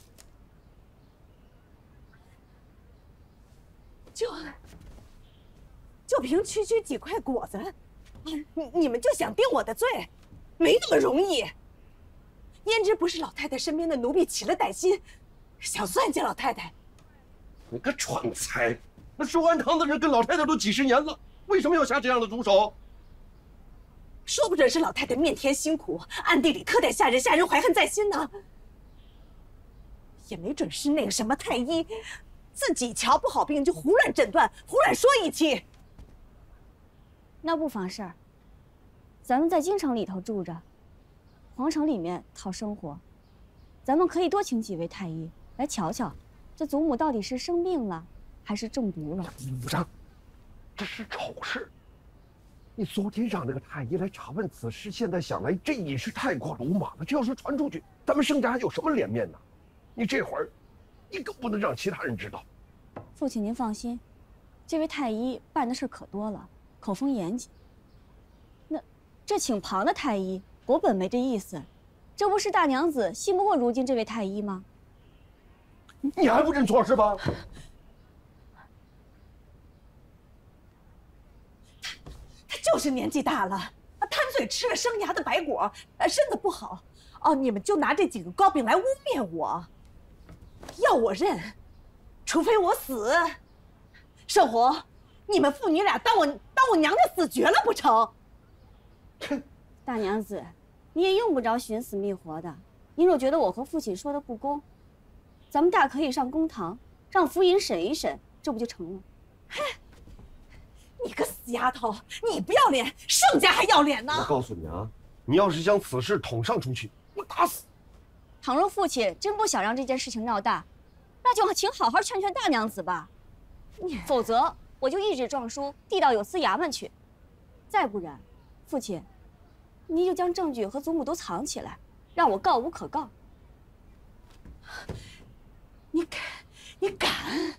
就凭区区几块果子，你们就想定我的罪，没那么容易。胭脂不是老太太身边的奴婢，起了歹心，想算计老太太。
你个蠢材！那寿安堂的人跟老太太都几十年了，为什么要下这样的毒手？
说不准是老太太面天辛苦，暗地里特待下人，下人怀恨在心呢。也没准是那个什么太医，自己瞧不好病就胡乱诊断，胡乱说一气。
那不妨事儿。咱们在京城里头住着，皇城里面讨生活，咱们可以多请几位太医来瞧瞧，这祖母到底是生病了，还是中毒了？
武章，这是丑事。 你昨天让那个太医来查问此事，现在想来这也是太过鲁莽了。这要是传出去，咱们盛家还有什么脸面呢？你这会儿，你更不能让其他人知道。
父亲您放心，这位太医办的事可多了，口风严谨。那这请旁的太医，我本没这意思，这不是大娘子信不过如今这位太医吗？
你还不认错是吧？
他就是年纪大了，贪嘴吃了生涯的白果，身子不好。哦，你们就拿这几个糕饼来污蔑我，要我认，除非我死。盛红，你们父女俩当我娘家死绝了不成？
大娘子，你也用不着寻死觅活的。您若觉得我和父亲说的不公，咱们大可以上公堂，让府尹审一审，这不就成了？
嘿，你个死丫头，你不要脸，盛家还要脸呢！
我告诉你啊，你要是将此事捅上出去，我打死。
倘若父亲真不想让这件事情闹大，那就请好好劝劝大娘子吧。否则，我就一纸状书递到有司衙门去。再不然，父亲，你就将证据和祖母都藏起来，让我告无可告。
你敢？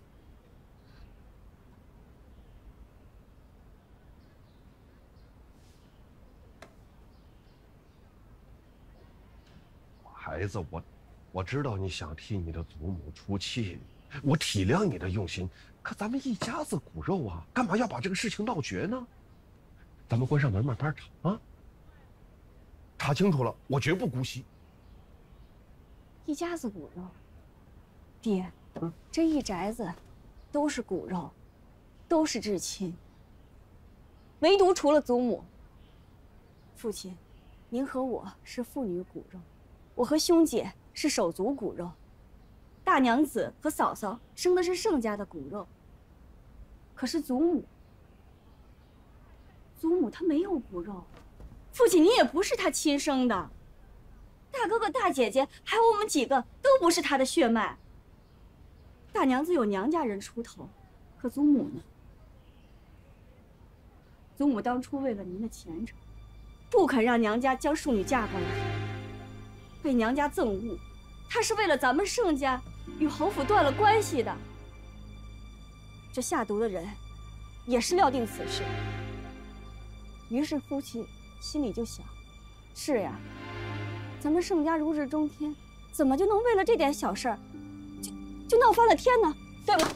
孩子，我知道你想替你的祖母出气，我体谅你的用心。可咱们一家子骨肉啊，干嘛要把这个事情闹绝呢？咱们关上门慢慢查啊，查清楚了，我绝不姑息。
一家子骨肉，爹，这一宅子都是骨肉，都是至亲，唯独除了祖母。父亲，您和我是父女骨肉，我和兄姐是手足骨肉，大娘子和嫂嫂生的是盛家的骨肉。可是祖母她没有骨肉，父亲你也不是她亲生的，大哥哥大姐姐还有我们几个都不是她的血脉。大娘子有娘家人出头，可祖母呢？祖母当初为了您的前程，不肯让娘家将庶女嫁过来，被娘家憎恶，她是为了咱们盛家与侯府断了关系的。这下毒的人也是料定此事，于是父亲心里就想：是呀，咱们盛家如日中天，怎么就能为了这点小事儿就闹翻了天呢？对吗？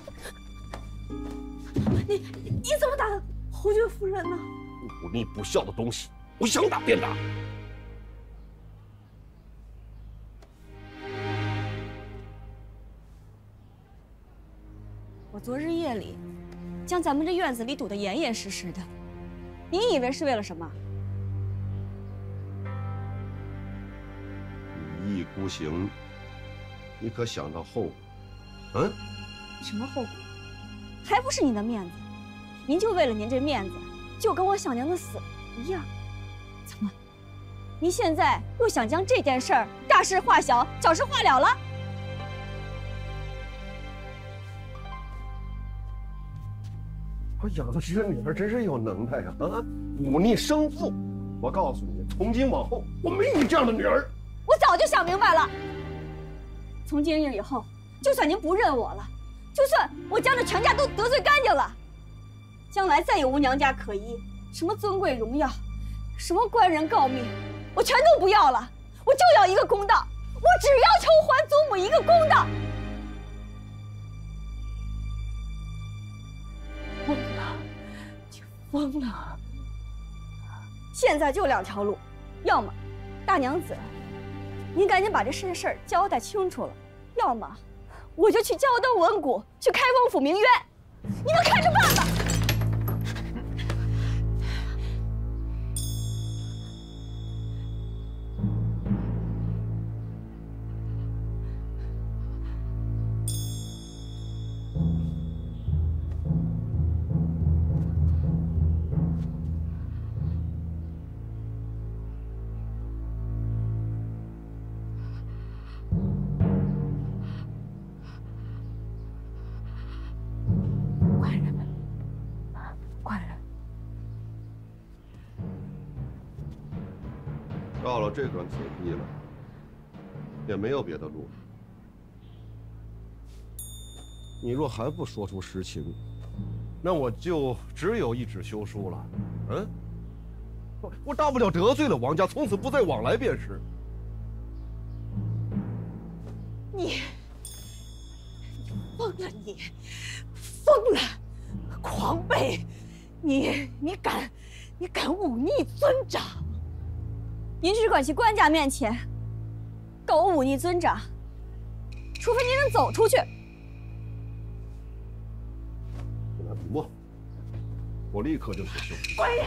你怎么打侯爵夫人呢？
忤逆不孝的东西，我想打便打。
我昨日夜里将咱们这院子里堵得严严实实的，你以为是为了什么？
你一意孤行，你可想到后果？嗯？
什么后果？还不是你的面子？您就为了您这面子，就跟我小娘的死一样。怎么？您现在又想将这件事儿大事化小，小事化了了？
我养的这个女儿真是有能耐呀！啊，忤逆生父！我告诉你，从今往后，我没你这样的女儿。
我早就想明白了。从今日以后，就算您不认我了，就算我将这全家都得罪干净了，将来再也无娘家可依，什么尊贵荣耀，什么官人诰命，我全都不要了。我就要一个公道，我只要求还祖母一个公道。
疯了，你疯了！
现在就两条路，要么大娘子，您赶紧把这事儿交代清楚了；要么我就去焦灯文谷，去开封府鸣冤，你们看着办吧。
官人们，
到了这段铁壁了，也没有别的路了。你若还不说出实情，那我就只有一纸休书了。嗯，我大不了得罪了王家，从此不再往来便是。
你疯了！你疯了！狂悖！你敢忤逆尊长！
您只管去官家面前告我忤逆尊长，除非您能走出去。
给他笔墨，我立刻就写休。
官人，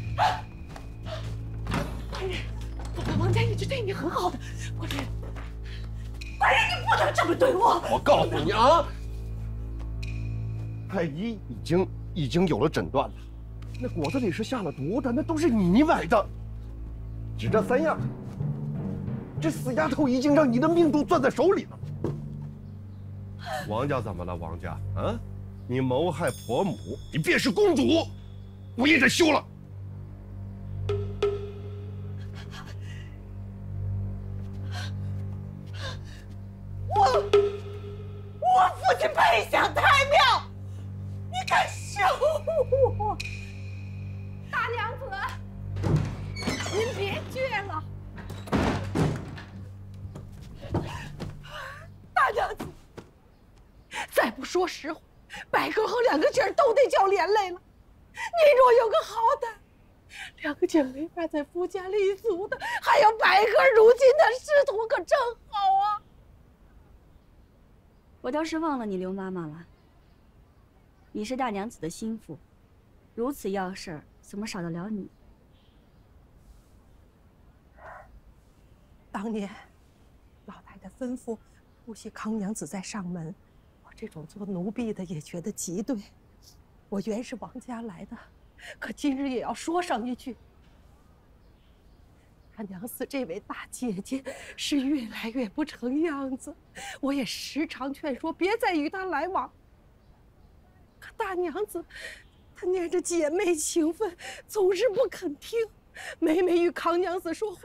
王家一直对你很好的，官人，你不能这么对我！
我告诉你啊，太医已经有了诊断了，那果子里是下了毒的，那都是你买的。只这3样，这死丫头已经让你的命都攥在手里了。王家怎么了？王家啊，你谋害婆母，你便是公主，我也得休了。
我父亲配享太庙，你敢休我？
大娘子，您别倔了。
大娘子，再不说实话，白哥和2个姐儿都得叫连累了。您若有个好歹，2个姐没法在夫家立足的，还有白哥如今的仕途可正好啊。
我倒是忘了你刘妈妈了。你是大娘子的心腹，如此要事儿，怎么少得了你？
当年老太太吩咐不许康娘子再上门，我这种做奴婢的也觉得极对。我原是王家来的，可今日也要说上一句：大娘子这位大姐姐是越来越不成样子，我也时常劝说别再与她来往。可大娘子她念着姐妹情分，总是不肯听，每每与康娘子说话，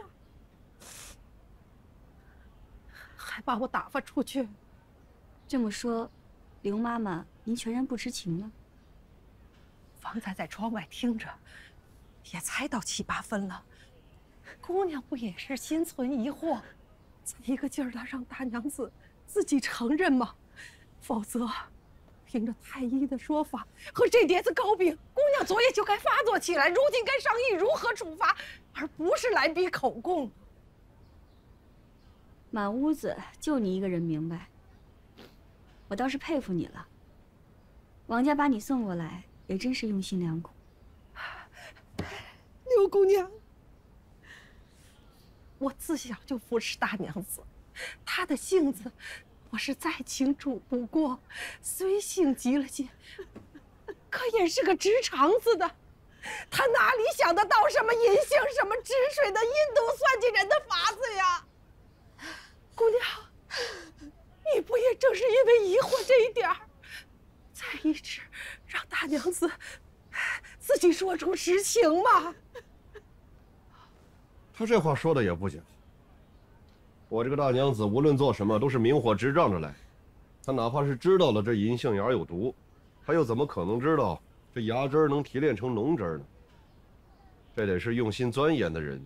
还把我打发出去。
这么说，刘妈妈您全然不知情了？
方才在窗外听着，也猜到7、8分了。姑娘不也是心存疑惑，才一个劲儿的让大娘子自己承认吗？否则，凭着太医的说法和这碟子糕饼，姑娘昨夜就该发作起来，如今该商议如何处罚，而不是来逼口供。
满屋子就你一个人明白，我倒是佩服你了。王家把你送过来，也真是用心良苦。
刘姑娘，我自小就服侍大娘子，她的性子我是再清楚不过，虽性急了些，可也是个直肠子的。她哪里想得到什么银杏、什么止水的阴毒算计人的法子呀？姑娘，你不也正是因为疑惑这一点儿，才一直让大娘子自己说出实情吗？
他这话说的也不假。我这个大娘子无论做什么都是明火执仗着来，她哪怕是知道了这银杏芽有毒，她又怎么可能知道这芽汁能提炼成浓汁呢？这得是用心钻研的人。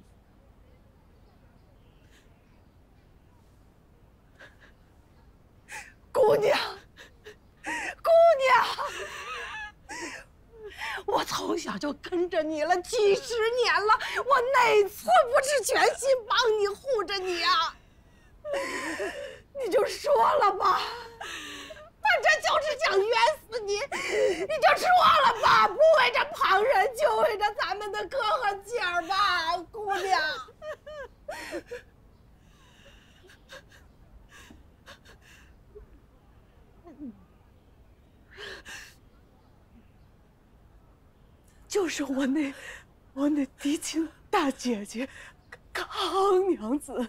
姑娘，姑娘，我从小就跟着你了几10年了，我哪次不是全心帮你护着你啊？你就说了吧，反正就是想冤死你，你就说了吧，不为着旁人，就为着咱们的哥和姐儿吧，姑娘。就是我那嫡亲大姐姐康娘子，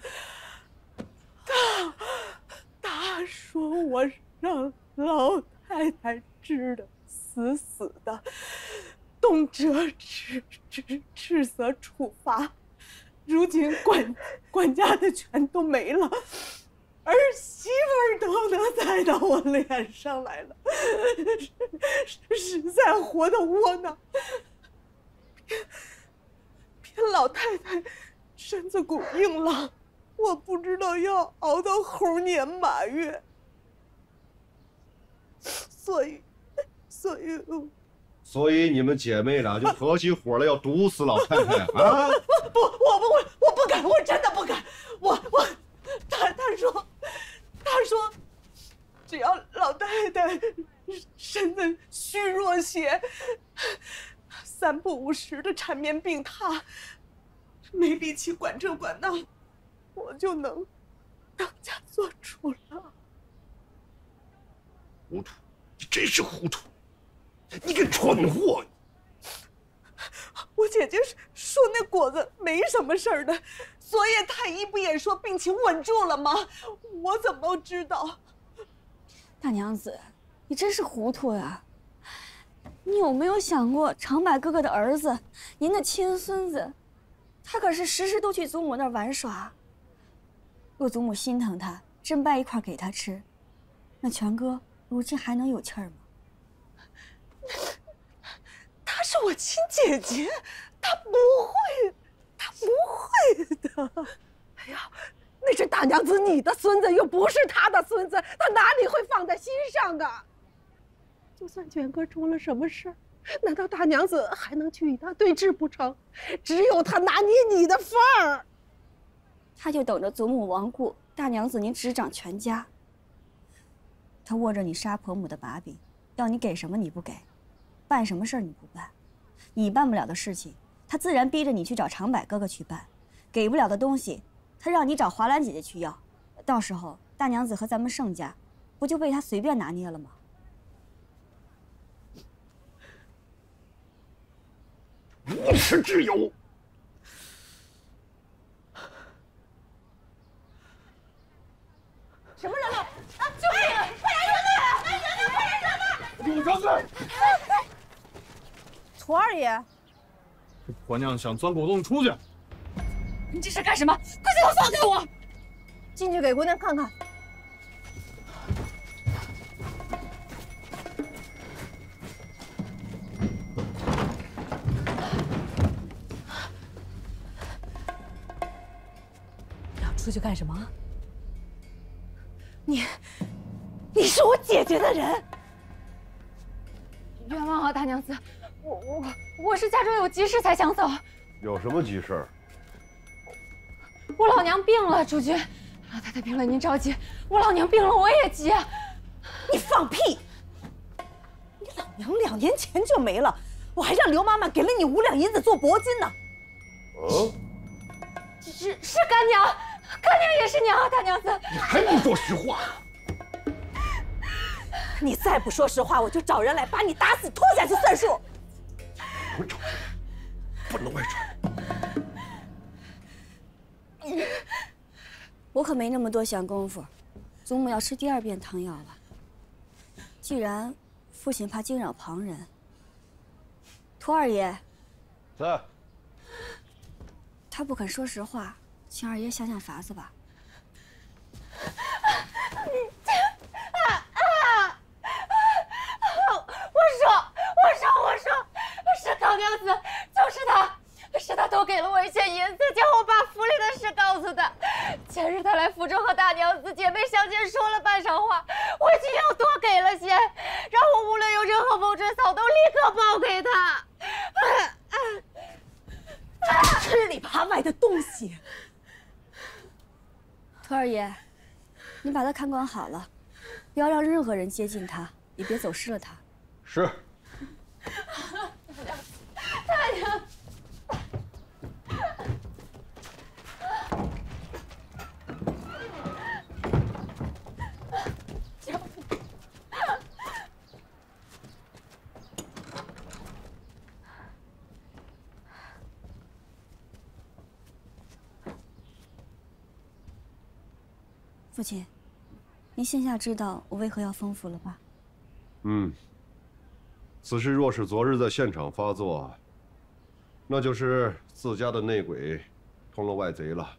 她说我让老太太治得死死的，动辄斥责处罚， 如今管家的权都没了，儿媳妇都能栽到我脸上来了，实在活得窝囊。偏老太太身子骨硬朗，我不知道要熬到猴年马月，
所以你们姐妹俩就合起伙来要毒死老太太啊！
我不敢，我真的不敢。他说，只要老太太身子虚弱些，3不5时的缠绵病榻，没力气管这管那，我就能当家做主了。
糊涂，你真是糊涂！你个蠢货！
我姐姐说那果子没什么事儿的，昨夜太医不也说病情稳住了吗？我怎么知道？
大娘子，你真是糊涂呀！你有没有想过长柏哥哥的儿子，您的亲孙子，他可是时时都去祖母那儿玩耍。若祖母心疼他，真掰一块给他吃，那全哥如今还能有气儿吗？
她是我亲姐姐，她不会的。哎呀，那是大娘子你的孙子，又不是他的孙子，他哪里会放在心上啊？就算卷哥出了什么事儿，难道大娘子还能去与他对峙不成？只有他拿捏你的份儿。
他就等着祖母亡故，大娘子您执掌全家。他握着你杀婆母的把柄，要你给什么你不给，办什么事儿你不办，你办不了的事情，他自然逼着你去找长柏哥哥去办；给不了的东西，他让你找华兰姐姐去要。到时候大娘子和咱们盛家，不就被他随便拿捏了吗？
无耻之有！
什么人了？啊！救命！快来人呐！来人呐！快来人呐！
有张嘴！
涂二爷，
这婆娘想钻果洞出去。
你这是干什么？快将他放开我！
进去给姑娘看看。
你要出去干什么？你是我姐姐的人。
冤枉啊，大娘子，我是家中有急事才想走。
有什么急事儿？
我老娘病了，主君。老太太病了，您着急；我老娘病了，我也急啊。
你放屁！你老娘2年前就没了，我还让刘妈妈给了你5两银子做铂金呢。
哦，
是干娘，干娘也是娘啊，大娘子。
你还不说实话？
你再不说实话，我就找人来把你打死拖下去算数。
我找人，不能外传。
我可没那么多闲工夫，祖母要吃第2遍汤药了。既然父亲怕惊扰旁人，涂二爷
在。
他不肯说实话，请二爷想想法子吧。
我说，是高娘子，就是他，是他多给了我一些银子，叫我把府里的事告诉他。前日他来府中和大娘子姐妹相见，说了半晌话，我竟又多给了些，让我无论有任何风吹草动，立刻报给他。
吃里扒外的东西！
涂二爷，你把他看管好了，不要让任何人接近他，也别走失了他。
是。
大娘，
父亲，您现下知道我为何要封府了吧？
此事若是昨日在现场发作，那就是自家的内鬼通了外贼了。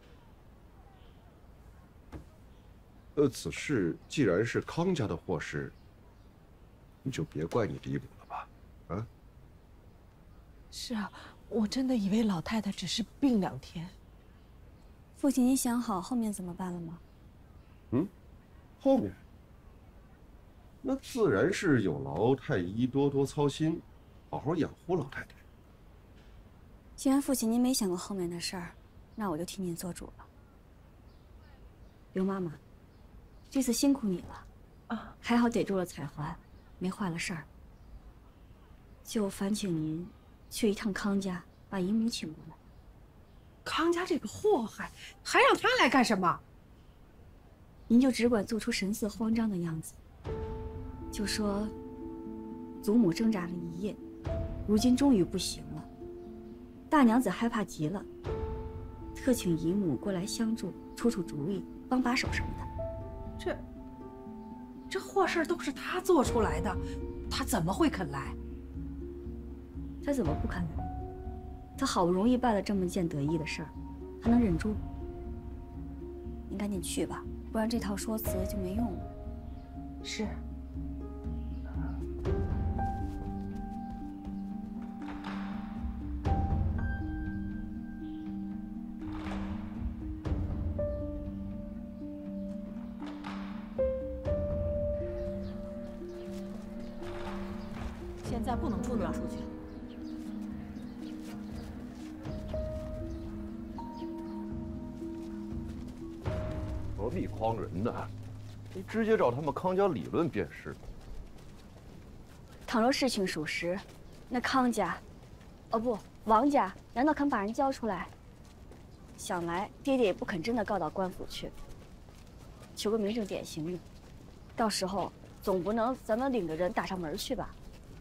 此事既然是康家的祸事，你就别怪你姨母了吧？啊？
是啊，我真的以为老太太只是病2天。
父亲，你想好后面怎么办了吗？
后面，那自然是有劳太医多多操心，好好养护老太太。
既然父亲您没想过后面的事儿，那我就替您做主了。刘妈妈，这次辛苦你了啊！还好逮住了彩环，没坏了事儿。就烦请您去一趟康家，把姨母请过来。
康家这个祸害，还让他来干什么？
您就只管做出神色慌张的样子，就说祖母挣扎了1夜，如今终于不行了，大娘子害怕极了，特请姨母过来相助，出出主意，帮把手什么的。
这祸事都是他做出来的，他怎么会肯来？
他怎么不肯来？他好不容易办了这么件得意的事儿，他能忍住？您赶紧去吧，不然这套说辞就没用了。
是。
现在不能出门出去。
何必诓人呢？你直接找他们康家理论便是。
倘若事情属实，那康家，哦不，王家难道肯把人交出来？想来爹爹也不肯真的告到官府去，求个名正典刑的。到时候总不能咱们领着人打上门去吧？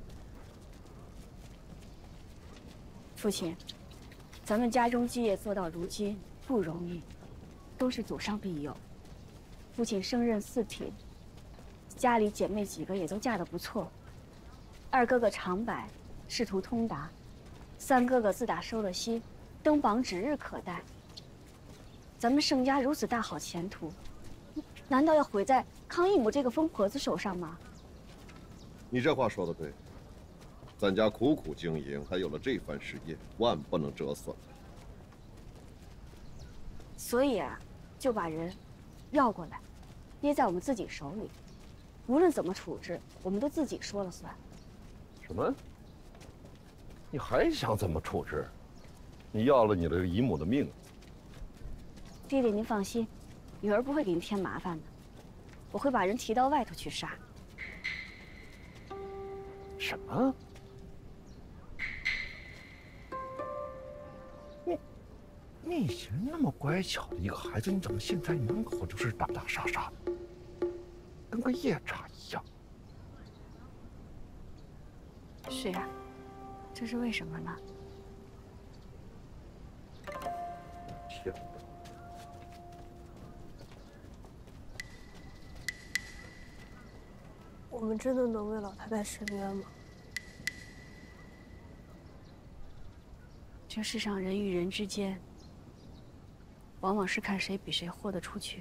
父亲，咱们家中基业做到如今不容易，都是祖上庇佑。父亲升任4品，家里姐妹几个也都嫁得不错。2哥哥长柏仕途通达，3哥哥自打收了心，登榜指日可待。咱们盛家如此大好前途，难道要毁在康姨母这个疯婆子手上吗？
你这话说的对，咱家苦苦经营，还有了这番事业，万不能折损。
所以啊，就把人绕过来，捏在我们自己手里，无论怎么处置，我们都自己说了算。
什么？你还想怎么处置？你要了你的姨母的命。
爹爹，您放心，女儿不会给您添麻烦的，我会把人提到外头去杀。
什么？你以前那么乖巧的一个孩子，你怎么现在满口就是打打杀杀的，跟个夜叉一样？
是呀，这是为什么呢？
天！
我们真的能为老太太伸冤吗？
这世上人与人之间，往往是看谁比谁豁得出去。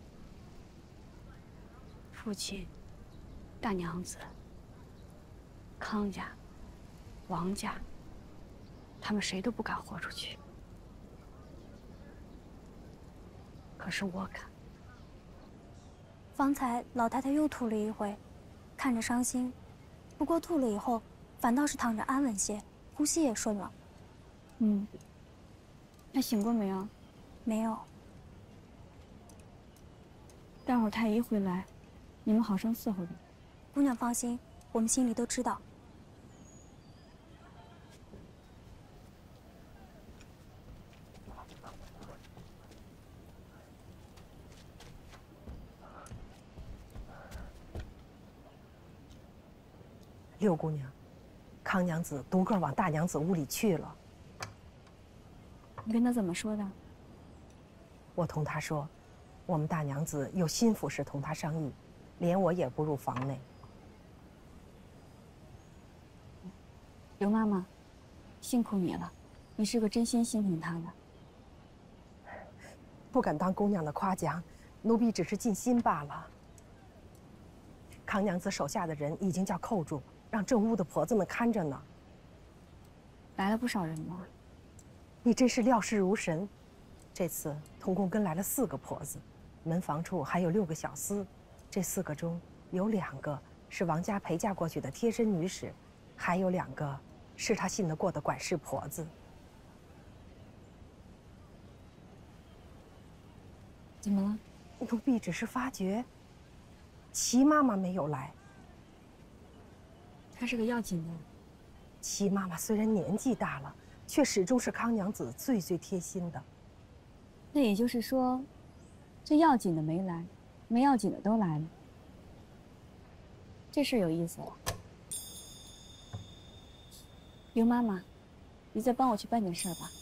父亲、大娘子、康家、王家，他们谁都不敢豁出去。可是我敢。
方才老太太又吐了一回，看着伤心，不过吐了以后，反倒是躺着安稳些，呼吸也顺了。
那醒过没有？
没有。
待会儿太医会来，你们好生伺候着。
姑娘放心，我们心里都知道。
六姑娘，康娘子独个往大娘子屋里去了。
你跟她怎么说的？
我同她说，我们大娘子有心腹事同她商议，连我也不入房内。
刘妈妈，辛苦你了，你是个真心心疼她的。
不敢当姑娘的夸奖，奴婢只是尽心罢了。康娘子手下的人已经叫扣住，让正屋的婆子们看着呢。
来了不少人吗？
你真是料事如神。这次同宫跟来了4个婆子，门房处还有6个小厮。这4个中有2个是王家陪嫁过去的贴身女使，还有2个是他信得过的管事婆子。
怎么了？
奴婢只是发觉，齐妈妈没有来。
她是个要紧的。
齐妈妈虽然年纪大了，却始终是康娘子最贴心的。
那也就是说，最要紧的没来，没要紧的都来了。这事有意思了。刘妈妈，你再帮我去办点事儿吧。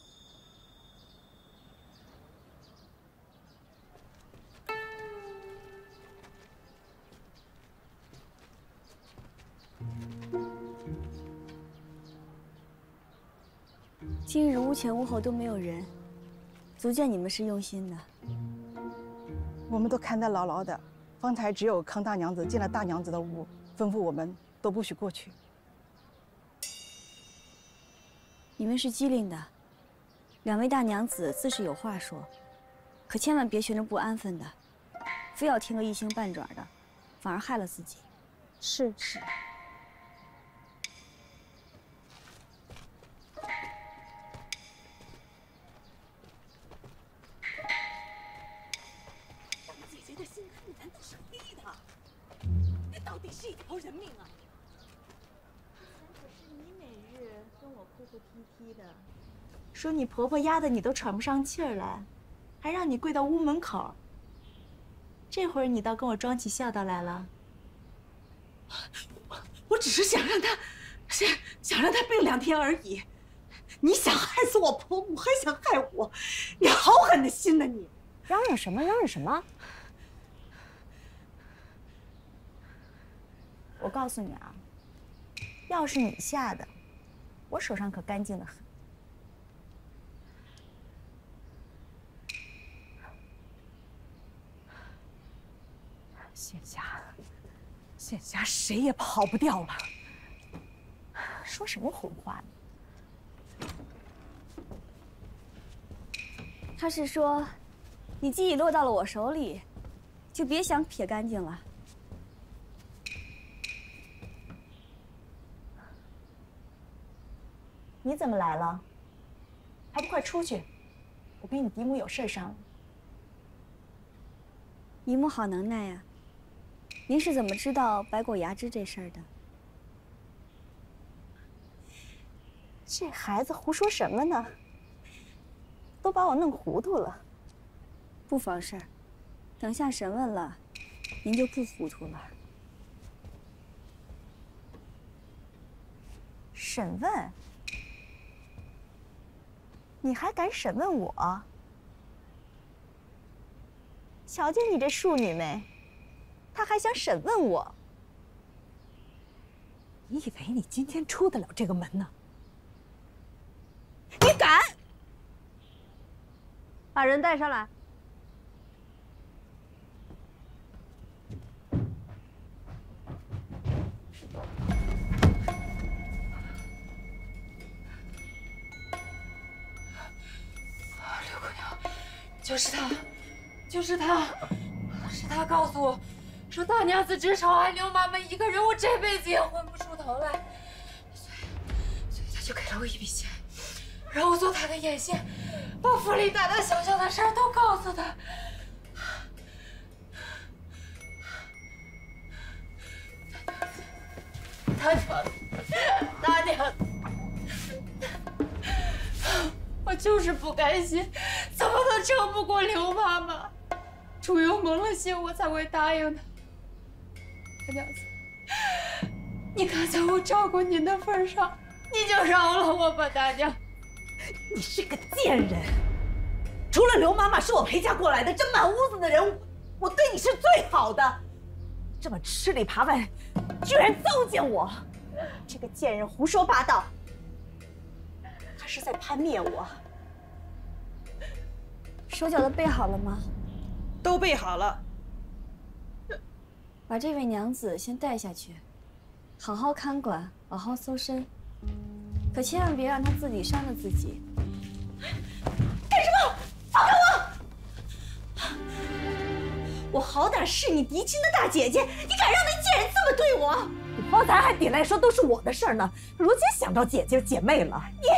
今日屋前屋后都没有人，足见你们是用心的。
我们都看得牢牢的，方才只有康大娘子进了大娘子的屋，吩咐我们都不许过去。
你们是机灵的，2位大娘子自是有话说，可千万别寻着不安分的，非要听个一星半爪的，反而害了自己。
是。
姐姐的心肝难道是黑的？这到底是一条人命啊！
可是你每日跟我哭哭啼啼的，说你婆婆压得你都喘不上气儿来，还让你跪到屋门口。这会儿你倒跟我装起孝道来了。
我只是想让她病2天而已。你想害死我婆母，还想害我，你好狠的心呐你！
嚷嚷什么？嚷嚷什么？
我告诉你啊，要是你下的，我手上可干净的很。
现下谁也跑不掉了。
说什么混话呢？
他是说，你既已落到了我手里，就别想撇干净了。
你怎么来了？还不快出去！我跟你嫡母有事商量。
姨母好能耐呀！您是怎么知道白果牙枝这事儿的？
这孩子胡说什么呢？都把我弄糊涂了。
不妨事儿，等下审问了，您就不糊涂了。
审问？你还敢审问我？瞧见你这庶女没？她还想审问我。
你以为你今天出得了这个门呢？
你敢！
把人带上来。
刘姑娘，就是他，就是他，是他告诉我，说大娘子只宠爱刘妈妈一个人，我这辈子也混不出头来，所以他就给了我一笔钱，让我做他的眼线，把府里大大小小的事儿都告诉他。大娘子，我就是不甘心，怎么都争不过刘妈妈。楚幽蒙了心，我才会答应她。大娘子，你看在我照顾您的份上，你就饶了我吧，大娘。
你是个贱人！除了刘妈妈是我陪嫁过来的，这满屋子的人，我对你是最好的。这么吃里扒外，居然糟践我！这个贱人胡说八道，他是在攀灭我。
手脚都备好了吗？
都备好了。
把这位娘子先带下去，好好看管，好好搜身，可千万别让她自己伤了自己。
干什么？放开我！我好歹是你嫡亲的大姐姐，你敢让那贱人这么对我？你方才还抵赖说都是我的事儿呢，如今想着姐姐姐妹了，你……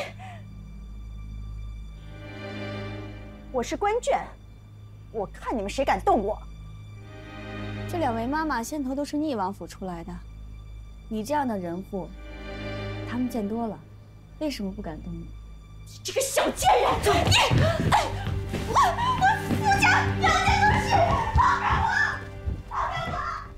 我是关卷，我看你们谁敢动我！
这2位妈妈先头都是逆王府出来的，你这样的人户，他们见多了，为什么不敢动你？
你这个小贱人！你，我夫家杨家都是，放开我！放开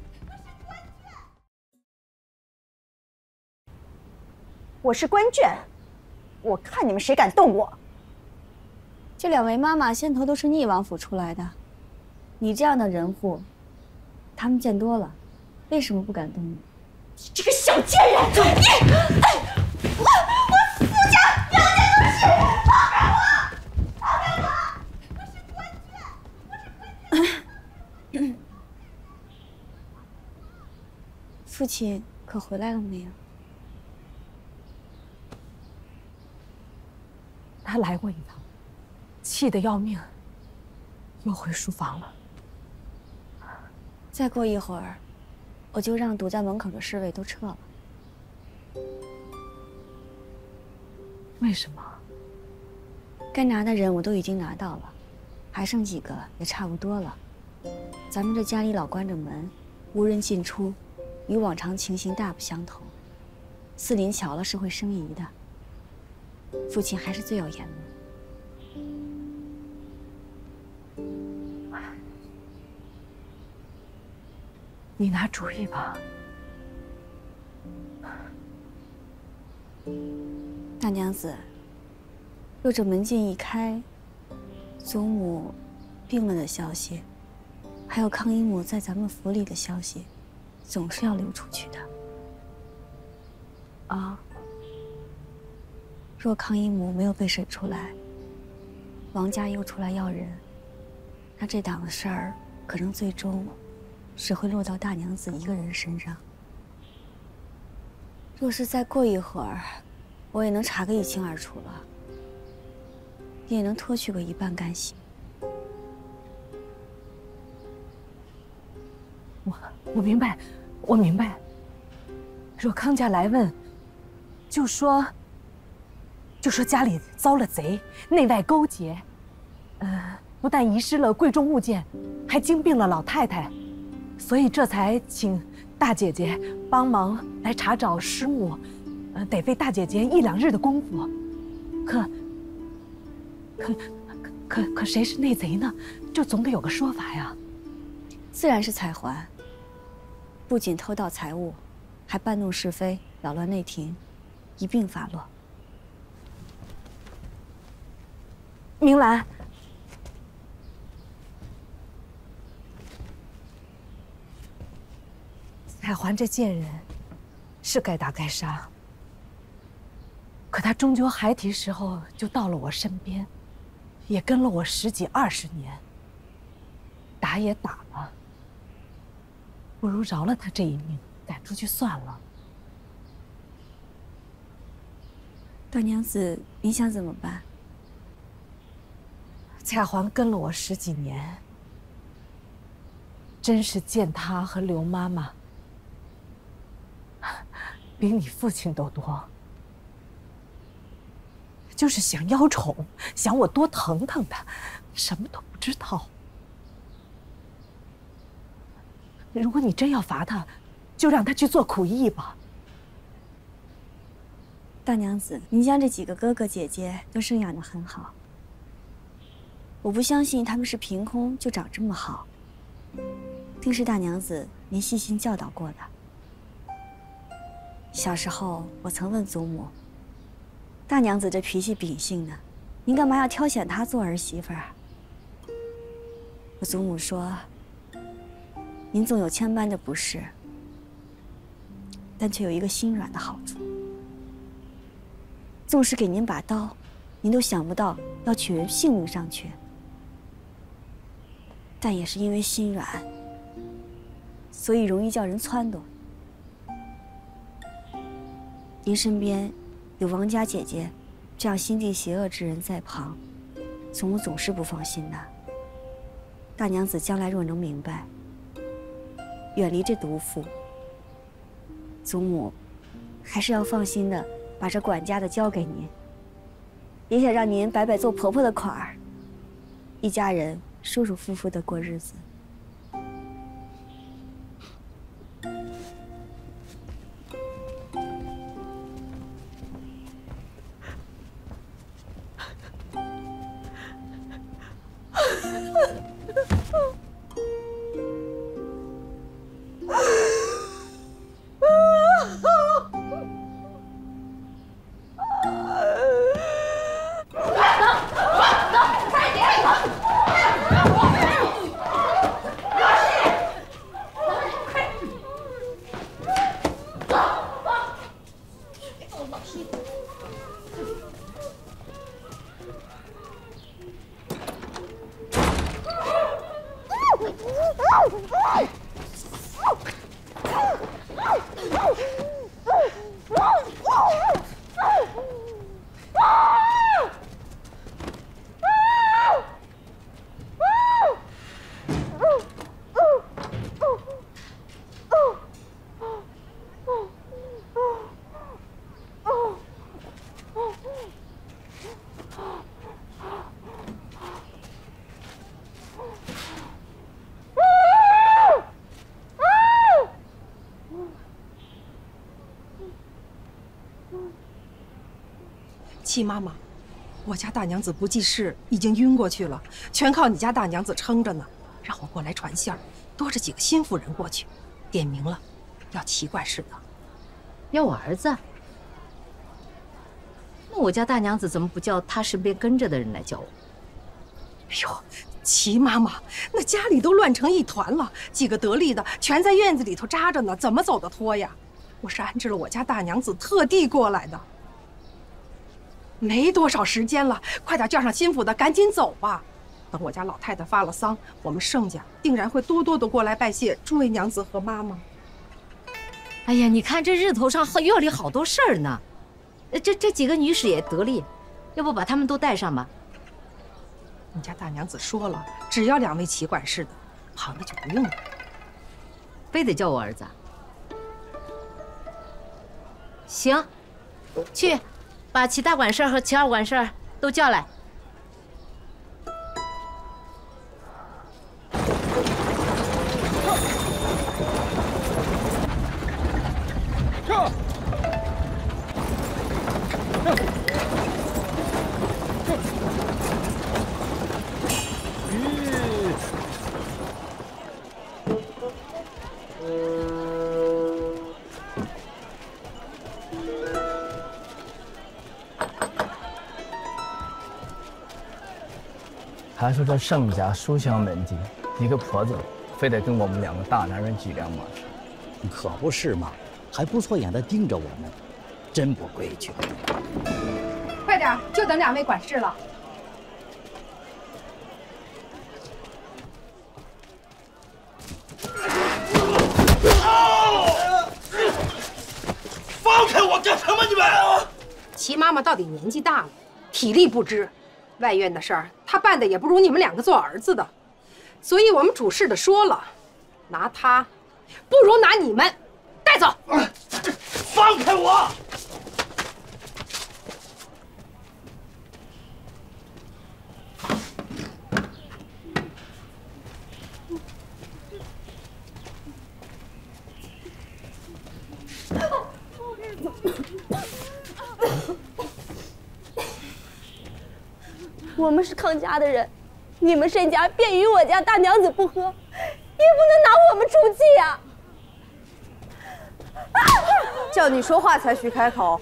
我！我是关卷，我看你们谁敢动我！
这2位妈妈先头都是逆王府出来的，你这样的人户，他们见多了，为什么不敢动你？
你这个小贱人！你，我夫家杨家都是，放开我！放开我！我是关卷，
父亲可回来了没有？
他来过一趟，气得要命，又回书房了。
再过一会儿，我就让堵在门口的侍卫都撤了。
为什么？
该拿的人我都已经拿到了，还剩几个也差不多了。咱们这家里老关着门，无人进出，与往常情形大不相同。四邻瞧了是会生疑的。父亲还是最有眼目。
你拿主意吧。
大娘子，若这门禁一开，祖母病了的消息，还有康姨母在咱们府里的消息，总是要流出去的。啊，若康姨母没有被审出来，王家又出来要人，那这档子事儿可能最终是会落到大娘子一个人身上。若是再过一会儿，我也能查个一清二楚了，你也能脱去个一半干系。
我明白，我明白。若康家来问，就说家里遭了贼，内外勾结，不但遗失了贵重物件，还惊病了老太太，所以这才请大姐姐帮忙来查找尸目，得费大姐姐1、2日的功夫。可谁是内贼呢？这总得有个说法呀。
自然是彩环，不仅偷盗财物，还搬弄是非，扰乱内廷，一并发落。
明兰，彩环这贱人是该打该杀，可她终究孩提时候就到了我身边，也跟了我10几20年，打也打了，不如饶了她这一命，赶出去算了。
大娘子，你想怎么办？
彩环跟了我10几年，真是见她和刘妈妈比你父亲都多，就是想邀宠，想我多疼疼她，什么都不知道。如果你真要罚她，就让她去做苦役吧。
大娘子，您将这几个哥哥姐姐都生养得很好，我不相信他们是凭空就长这么好，定是大娘子您细心教导过的。小时候我曾问祖母，大娘子这脾气秉性的，您干嘛要挑选她做儿媳妇啊？我祖母说，您纵有千般的不是，但却有一个心软的好处。纵使给您把刀，您都想不到要取人性命上去。
但也是因为心软，所以容易叫人撺掇。您身边有王家姐姐这样心地邪恶之人在旁，祖母总是不放心的。大娘子将来若能明白，远离这毒妇，祖母还是要放心的把这管家的交给您，也想让您摆摆做婆婆的款儿，一家人舒舒服服的过日子。
七妈妈，我家大娘子不济事，已经晕过去了，全靠你家大娘子撑着呢。让我过来传信儿，多着几个心腹人过去，点名了，要齐管事的。
要我儿子？那我家大娘子怎么不叫他身边跟着的人来叫我？
哎呦，齐妈妈，那家里都乱成一团了，几个得力的全在院子里头扎着呢，怎么走得脱呀？我是安置了我家大娘子，特地过来的。没多少时间了，快点叫上心腹的，赶紧走吧。等我家老太太发了丧，我们盛家定然会多多的过来拜谢诸位娘子和妈妈。
哎呀，你看这日头上院里好多事儿呢，这几个女使也得力，要不把她们都带上吧？
你家大娘子说了，只要2位齐管事的，好那就不用了。
非得叫我儿子？行，去。把齐大管事和齐二管事都叫来。
还说这盛家书香门第，一个婆子非得跟我们2个大男人举两码事，
可不是嘛？还不错眼的盯着我们，真不规矩。
快点，就等2位管事了。
放开我干什么你们？
齐妈妈到底年纪大了，体力不支。外院的事儿，他办的也不如你们2个做儿子的，所以我们主事的说了，拿他不如拿你们，带走。
放开我！
我们是康家的人，你们盛家便与我家大娘子不和，也不能拿我们出气呀！
叫你说话才许开口。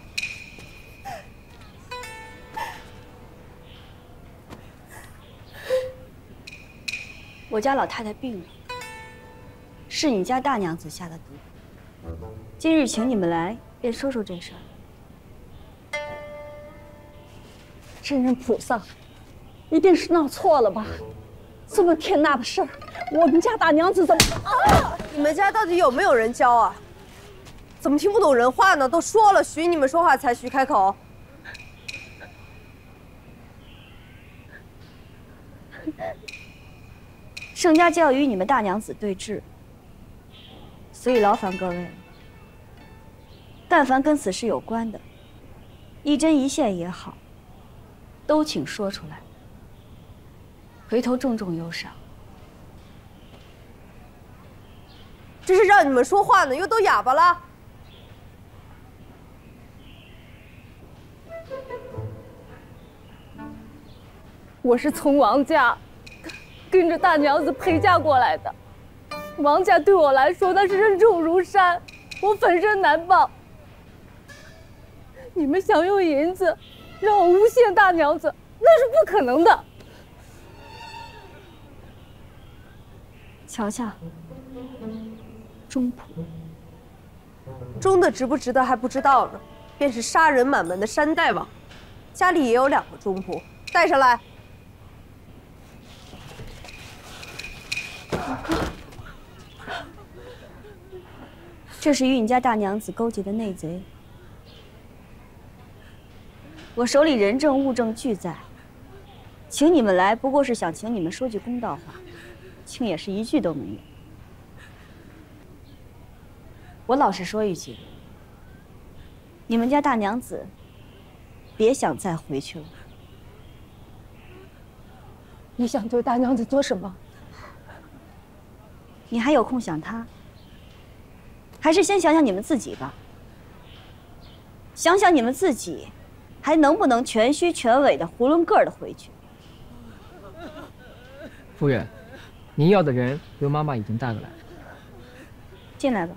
我家老太太病了，是你家大娘子下的毒。今日请你们来，便说说这事儿。
真人菩萨，一定是闹错了吧？
这么天大的事儿，我们家大娘子怎么？
啊！你们家到底有没有人教啊？怎么听不懂人话呢？都说了，许你们说话才许开口。
盛家就要与你们大娘子对峙，所以劳烦各位了。但凡跟此事有关的，一针一线也好，都请说出来，回头重重有赏。
这是让你们说话呢，又都哑巴了。
我是从王家跟着大娘子陪嫁过来的，王家对我来说那是恩重如山，我粉身难报。你们想用银子让我诬陷大娘子，那是不可能的。
瞧瞧，中谱，
中的值不值得还不知道呢，便是杀人满门的山大王，家里也有2个中谱，带上来。
这是与你家大娘子勾结的内贼。我手里人证物证俱在，请你们来不过是想请你们说句公道话，竟也是一句都没有。我老实说一句，你们家大娘子别想再回去了。
你想对大娘子做什么？
你还有空想她？还是先想想你们自己吧。想想你们自己，还能不能全虚全伪的囫囵个儿的回去？
夫人，您要的人刘妈妈已经带过来了。
进来吧。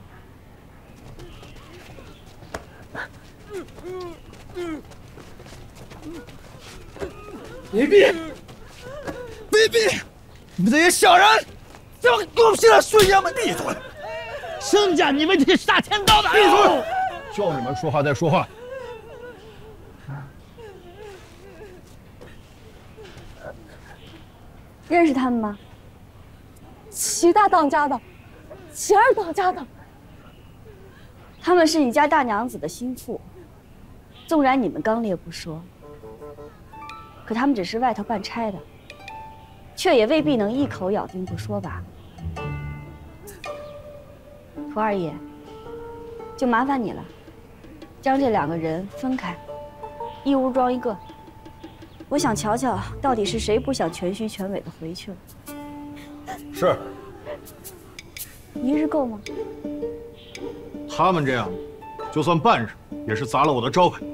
卑鄙！卑鄙！你们这些小人，怎么给我们现在孙娘们闭嘴！盛家你们这些杀千刀的！闭嘴！
叫你们说话再说话。
认识他们吗？
齐大当家的，齐二当家的。
他们是你家大娘子的心腹，纵然你们刚烈不说，可他们只是外头办差的，却也未必能一口咬定不说吧。涂二爷，就麻烦你了，将这2个人分开，一屋装一个。我想瞧瞧，到底是谁不想全虚全伪的回去了。
是。
一日够吗？
他们这样，就算办上，也是砸了我的招牌。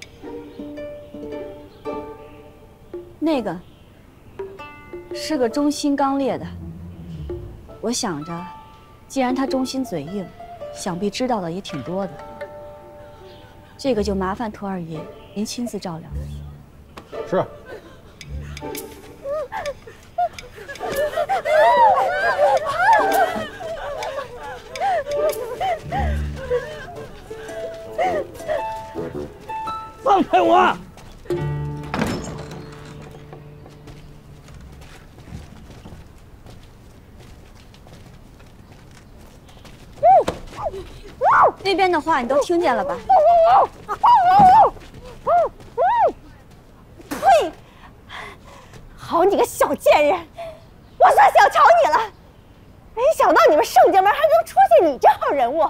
那个是个忠心刚烈的，我想着，既然他忠心嘴硬，想必知道的也挺多的。这个就麻烦涂二爷您亲自照料。
是。
放开我！
那边的话你都听见了吧？
呸！好你个小贱人，我算小瞧你了，没想到你们盛家门还能出现你这号人物。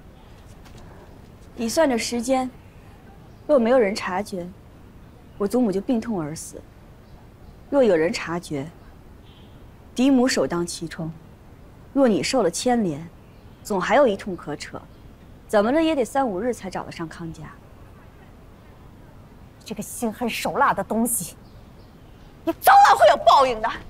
你算着时间，若没有人察觉，我祖母就病痛而死；若有人察觉，嫡母首当其冲。若你受了牵连，总还有一通可扯，怎么着也得3、5日才找得上康家。
这个心狠手辣的东西，你早晚会有报应的。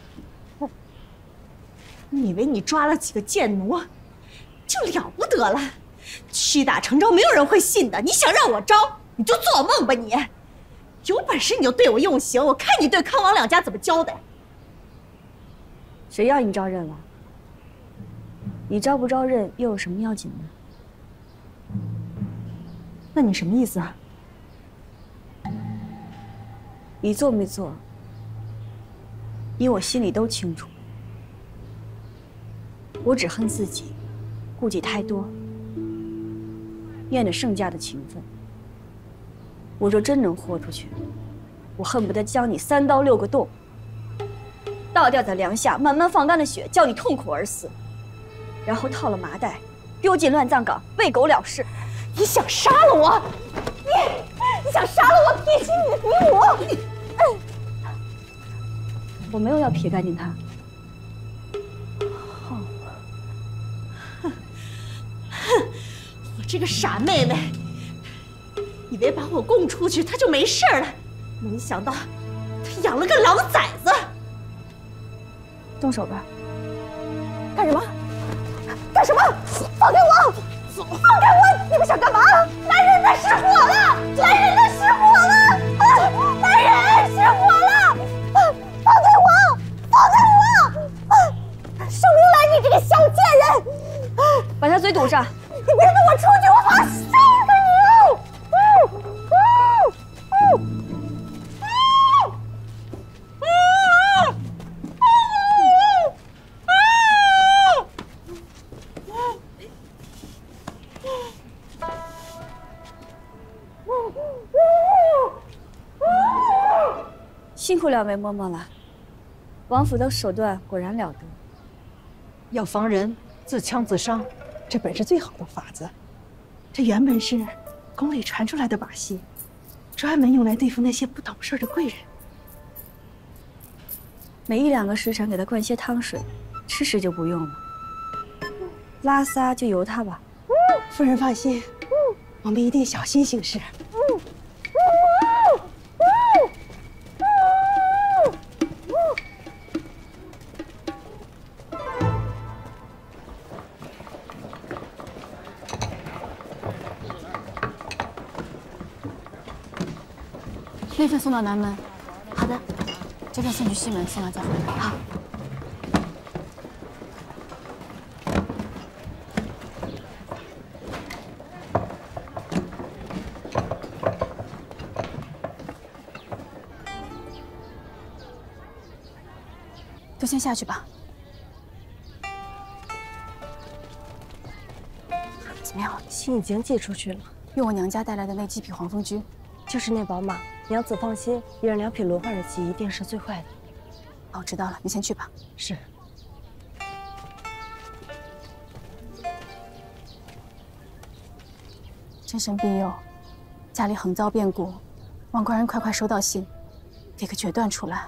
你以为你抓了几个贱奴，就了不得了？屈打成招，没有人会信的。你想让我招，你就做梦吧你！有本事你就对我用刑，我看你对康王2家怎么交代。
谁要你招认了？你招不招认又有什么要紧的？
那你什么意思啊？
你做没做， 你我心里都清楚。我只恨自己顾忌太多，念着盛家的情分。我若真能豁出去，我恨不得将你3刀6个洞，倒吊在梁下，慢慢放干了血，叫你痛苦而死，然后套了麻袋，丢进乱葬岗，喂狗了事。
你想杀了我？你想杀了我，撇清你我？
我没有要撇干净他。
我这个傻妹妹，以为把我供出去，她就没事了，没想到她养了个狼崽子。
动手吧！
干什么？干什么？放开我！放开我！你们想干嘛？来人的失火了！来人的失火了！来人失火了！放开我！放开我！收留来，你这个小贱人！
把他嘴堵上！
你别跟我出去，我好杀了你！
辛苦2位嬷嬷了，王府的手段果然了得。
要防人自枪自伤，这本是最好的法子。这原本是宫里传出来的把戏，专门用来对付那些不懂事的贵人。
每1、2个时辰给他灌些汤水，吃时就不用了。拉撒就由他吧。
夫人放心，我们一定小心行事。
那份送到南门。好的。这份送去西门，送到家中。好。都先下去吧。怎么样？
信已经寄出去了，
用我娘家带来的那几匹黄蜂驹。
就是那宝马。娘子放心，一人2匹轮换的骑一定是最快的。
哦，知道了，你先去吧。
是。
真神庇佑，家里横遭变故，王官人快收到信，给个决断出来。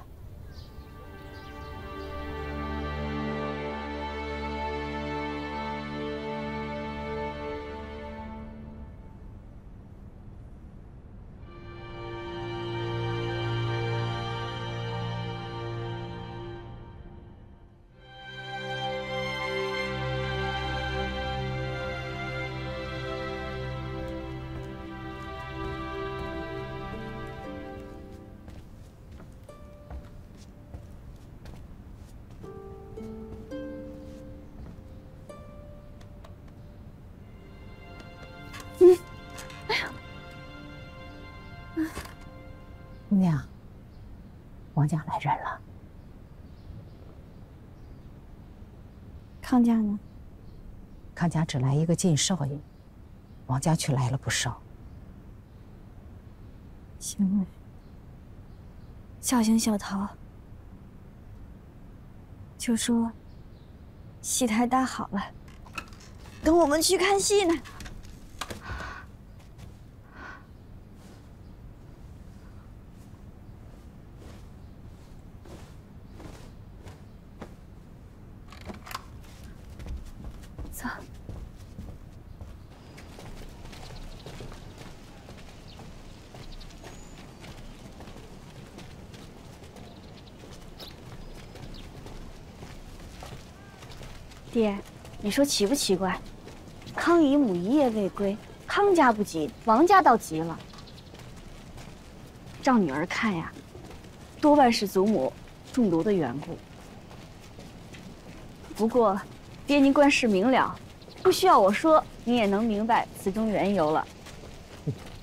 姑娘，王家来人了。
康家呢？
康家只来一个晋少爷，王家却来了不少。
行了，小行小桃，就说戏台搭好了，等我们去看戏呢。走。爹，你说奇不奇怪？康姨母一夜未归，康家不急，王家倒急了。照女儿看呀，多半是祖母中毒的缘故。不过，爹您观事明了，不需要我说，您也能明白此中缘由了。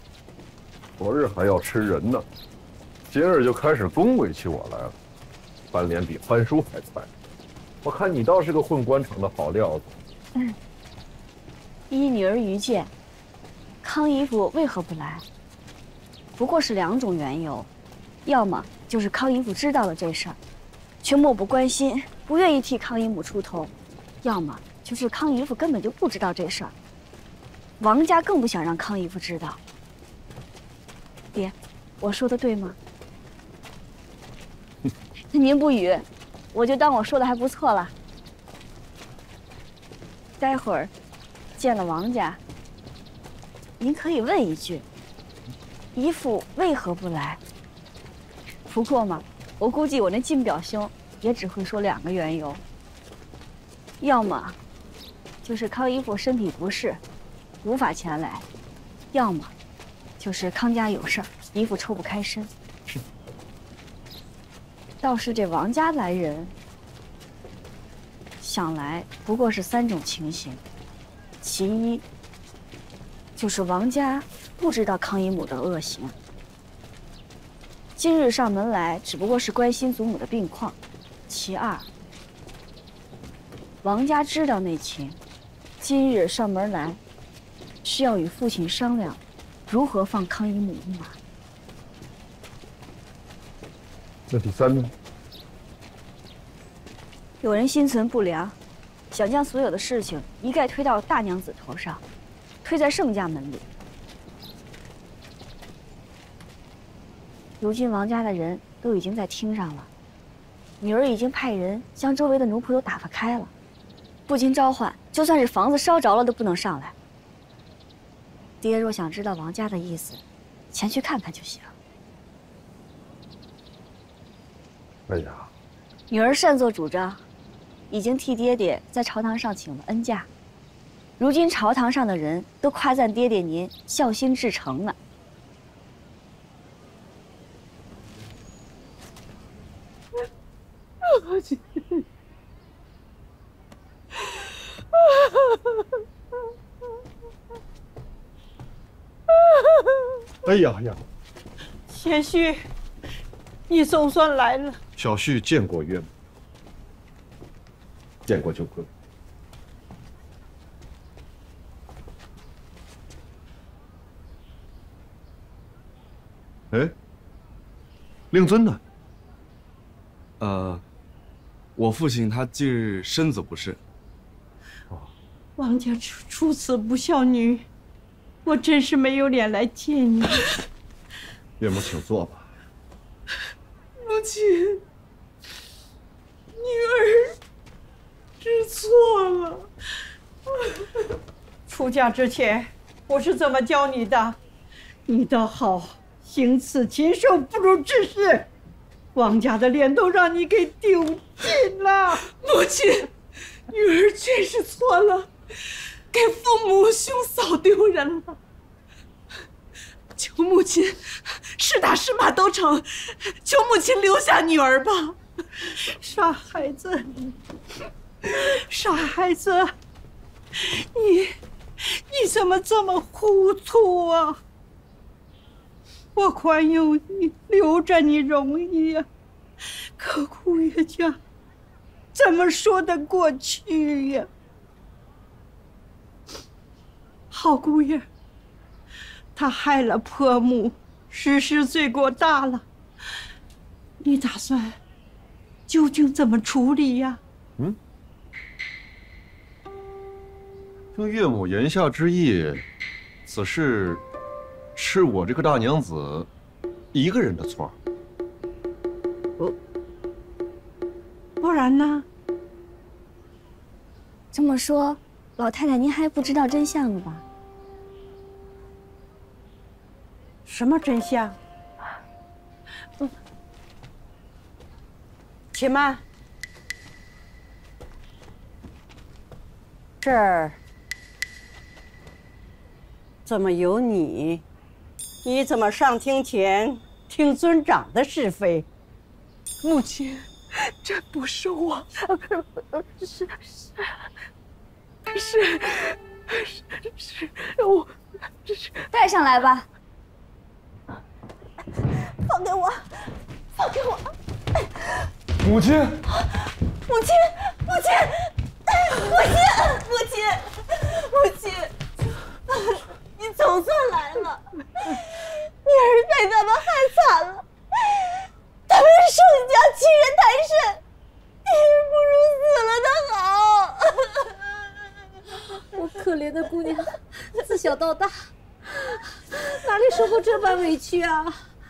昨日还要吃人呢，今日就开始恭维起我来了。 翻脸比翻书还快。我看你倒是个混官场的好料子。
依女儿愚见，康姨父为何不来？不过是2种缘由，要么就是康姨父知道了这事儿，却漠不关心，不愿意替康姨母出头；要么就是康姨父根本就不知道这事儿，王家更不想让康姨父知道。爹，我说的对吗？您不语，我就当我说的还不错了。待会儿见了王家，您可以问一句：姨父为何不来？不过嘛，我估计我那金表兄也只会说2个缘由，要么就是康姨父身体不适，无法前来；要么就是康家有事儿，姨父抽不开身。倒是这王家来人，想来不过是3种情形：其一，就是王家不知道康姨母的恶行，今日上门来只不过是关心祖母的病况；其二，王家知道内情，今日上门来，是要与父亲商量如何放康姨母一马。
那第3呢？
有人心存不良，想将所有的事情一概推到大娘子头上，推在盛家门里。如今王家的人都已经在厅上了，女儿已经派人将周围的奴仆都打发开了，不经召唤，就算是房子烧着了都不能上来。爹若想知道王家的意思，前去看看就行。
哎呀，
女儿擅作主张，已经替爹爹在朝堂上请了恩假。如今朝堂上的人都夸赞爹爹您孝心至诚呢。
哎呀呀！
贤婿，你总算来了。
小婿见过岳母，见过舅哥。哎，令尊呢？
我父亲他近日身子不适。
王家出此不孝女，我真是没有脸来见你。
岳母，请坐吧。
母亲，女儿知错了。出嫁之前，我是怎么教你的？你倒好，行此禽兽不如之事，王家的脸都让你给丢尽了。母亲，女儿确实错了，给父母兄嫂丢人了。求母亲，是打是骂都成，求母亲留下女儿吧。傻孩子，傻孩子，你怎么这么糊涂啊？我宽宥你，留着你容易呀，可顾月家怎么说得过去呀？好姑爷，他害了婆母，实施罪过大了。你打算究竟怎么处理呀？
听岳母言下之意，此事是我这个大娘子一个人的错。
不然呢？
这么说，老太太您还不知道真相呢吧？
什么真相？且慢。这儿怎么有你？你怎么上厅前听尊长的是非？母亲，这不是我，是我，
带上来吧。
放开我！放开我！
母亲，
母亲，母亲，母亲，母亲，母亲，你总算来了！女儿被他们害惨了，他们盛家欺人太甚，女儿不如死了的好。
我可怜的姑娘，自小到大，哪里受过这般委屈啊！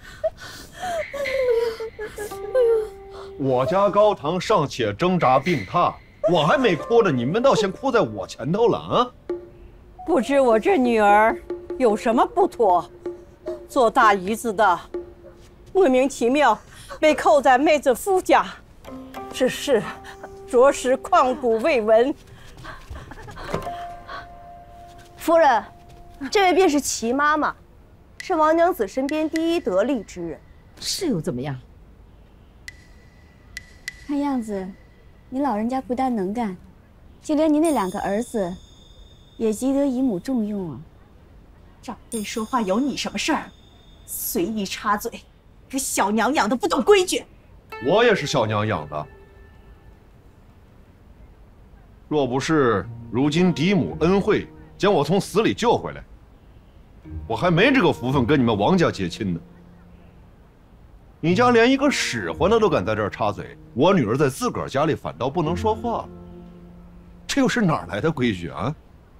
我家高堂尚且挣扎病榻，我还没哭呢，你们倒先哭在我前头了啊！
不知我这女儿有什么不妥，做大姨子的莫名其妙被扣在妹子夫家，这事着实旷古未闻。
夫人，这位便是齐妈妈，是王娘子身边第一得力之人。
是又怎么样？
看样子，你老人家不但能干，就连您那2个儿子，也极得姨母重用啊。
长辈说话有你什么事儿？随意插嘴，个小娘养的不懂规矩。
我也是小娘养的，若不是如今嫡母恩惠将我从死里救回来，我还没这个福分跟你们王家结亲呢。你家连一个使唤的都敢在这儿插嘴，我女儿在自个儿家里反倒不能说话了，这又是哪儿来的规矩啊？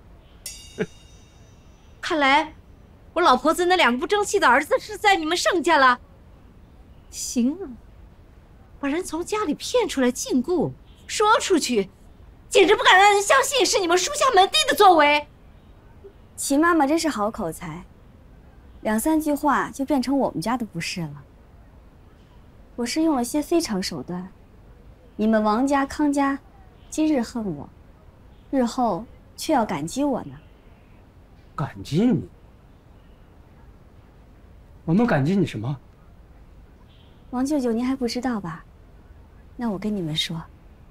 看来我老婆子那2个不争气的儿子是在你们盛家了。行啊，把人从家里骗出来禁锢，说出去，简直不敢让人相信是你们书香门第的作为。
齐妈妈真是好口才，2、3句话就变成我们家的不是了。我是用了些非常手段，你们王家、康家，今日恨我，日后却要感激我呢。
感激你？我能感激你什么？
王舅舅，您还不知道吧？那我跟你们说，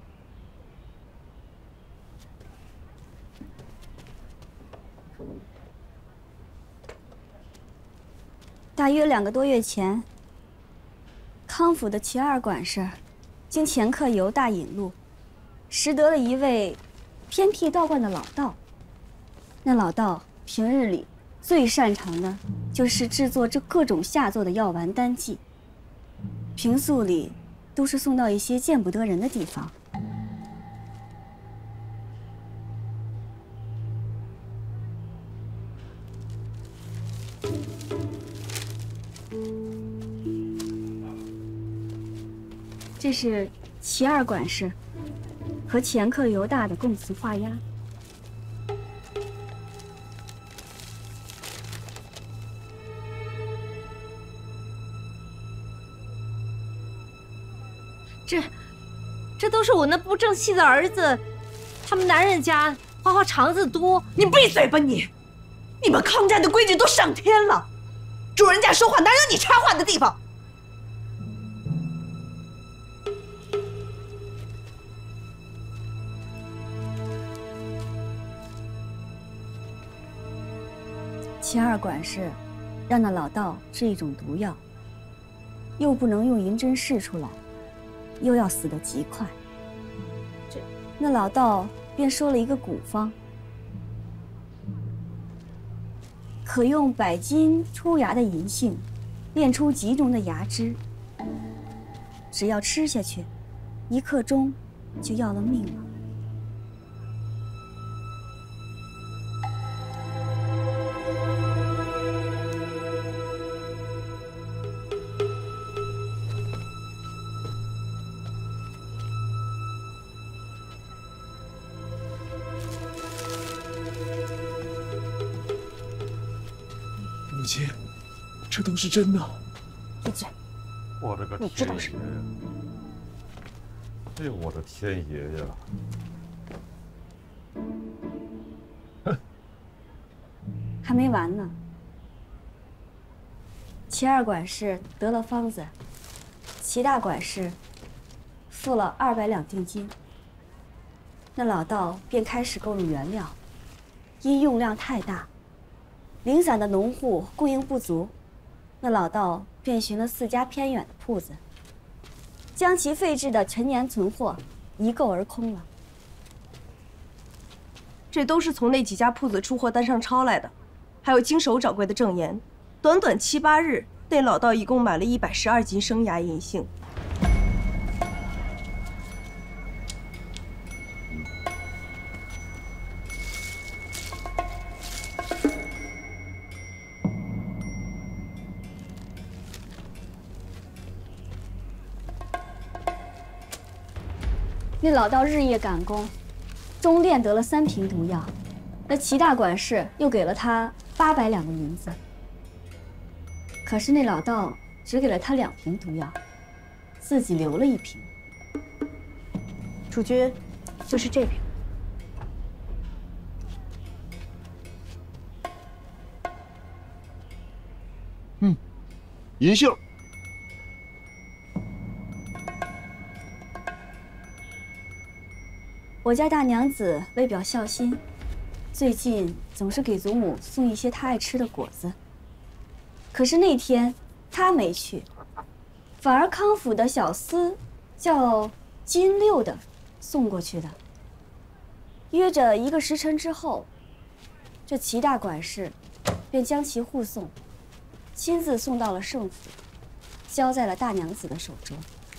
大约2个多月前，康府的齐二管事经前客尤大引路，识得了一位偏僻道观的老道。那老道平日里最擅长的就是制作这各种下作的药丸丹剂，平素里都是送到一些见不得人的地方。这是齐二管事和前客尤大的供词画押。
这都是我那不争气的儿子，他们男人家花肠子多。
你闭嘴吧你！你们康家的规矩都上天了，主人家说话哪有你插话的地方？
齐二管事让那老道制一种毒药，又不能用银针试出来，又要死得极快。那老道便说了一个古方，可用100斤出芽的银杏炼出极浓的芽汁，只要吃下去，1刻钟就要了命了。
母亲，这都是真的。
闭嘴！
我的个
你知道什么？
哎呦，我的天爷呀！
还没完呢。齐二管事得了方子，齐大管事付了200两定金。那老道便开始购入原料，因用量太大，零散的农户供应不足，那老道便寻了4家偏远的铺子， 将其废置的陈年存货一购而空了。
这都是从那几家铺子出货单上抄来的，还有经手掌柜的证言。短短7、8日，那老道一共买了112斤生涯银杏。
那老道日夜赶工，终炼得了3瓶毒药，那齐大管事又给了他800两的银子。可是那老道只给了他2瓶毒药，自己留了1瓶。
主君，就是这瓶。
银杏。
我家大娘子为表孝心，最近总是给祖母送一些她爱吃的果子。可是那天她没去，反而康府的小厮叫金六的送过去的。约着1个时辰之后，这齐大管事便将其护送，亲自送到了圣府，交在了大娘子的手中。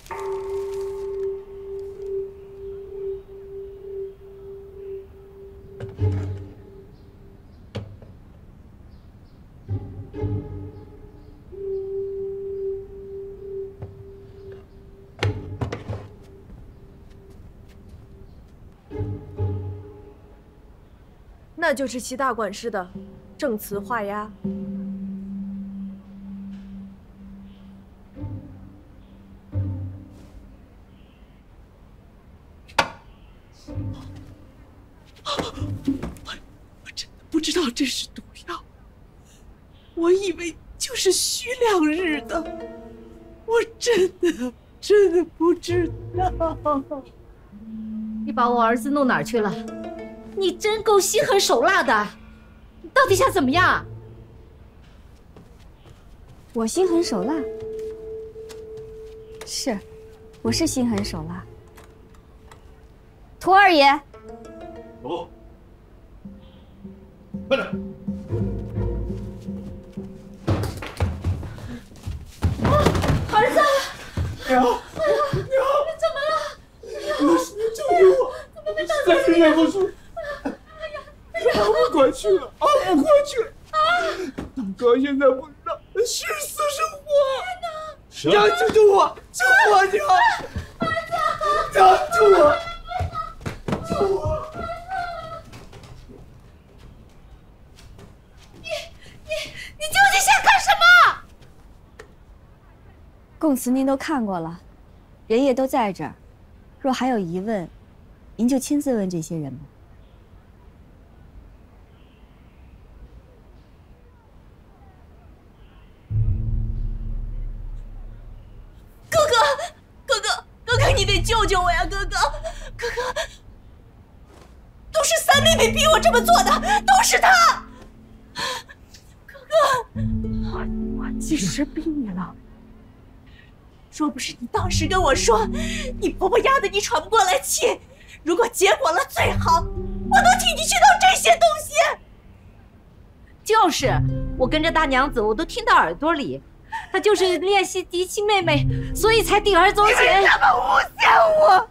那就是齐大管事的证词画押。
我真的不知道这是毒药，我以为就是虚2日的，我真的不知道。
你把我儿子弄哪儿去了？你真够心狠手辣的，你到底想怎么样？
我心狠手辣？是，我是心狠手辣。涂二爷，
走，快点！
儿子，
娘，
娘，你怎么了？
娘，救救我！实在是忍不住。阿不快去了，阿不快去了！大哥现在不知道是死是活。娘，救救我！救我！娘，娘，救我！救我！
你究竟想干什么？
供词您都看过了，人也都在这儿，若还有疑问，您就亲自问这些人吧。
哥哥，你得救救我呀！哥哥，都是三妹妹逼我这么做的，都是她。哥哥，
我几时逼你了？
若不是你当时跟我说，你婆婆压得你喘不过来气，如果结果了最好，我都替你去弄这些东西。
就是，我跟着大娘子，我都听到耳朵里。她就是练习嫡亲妹妹，所以才铤而走险。
你们这么诬陷我！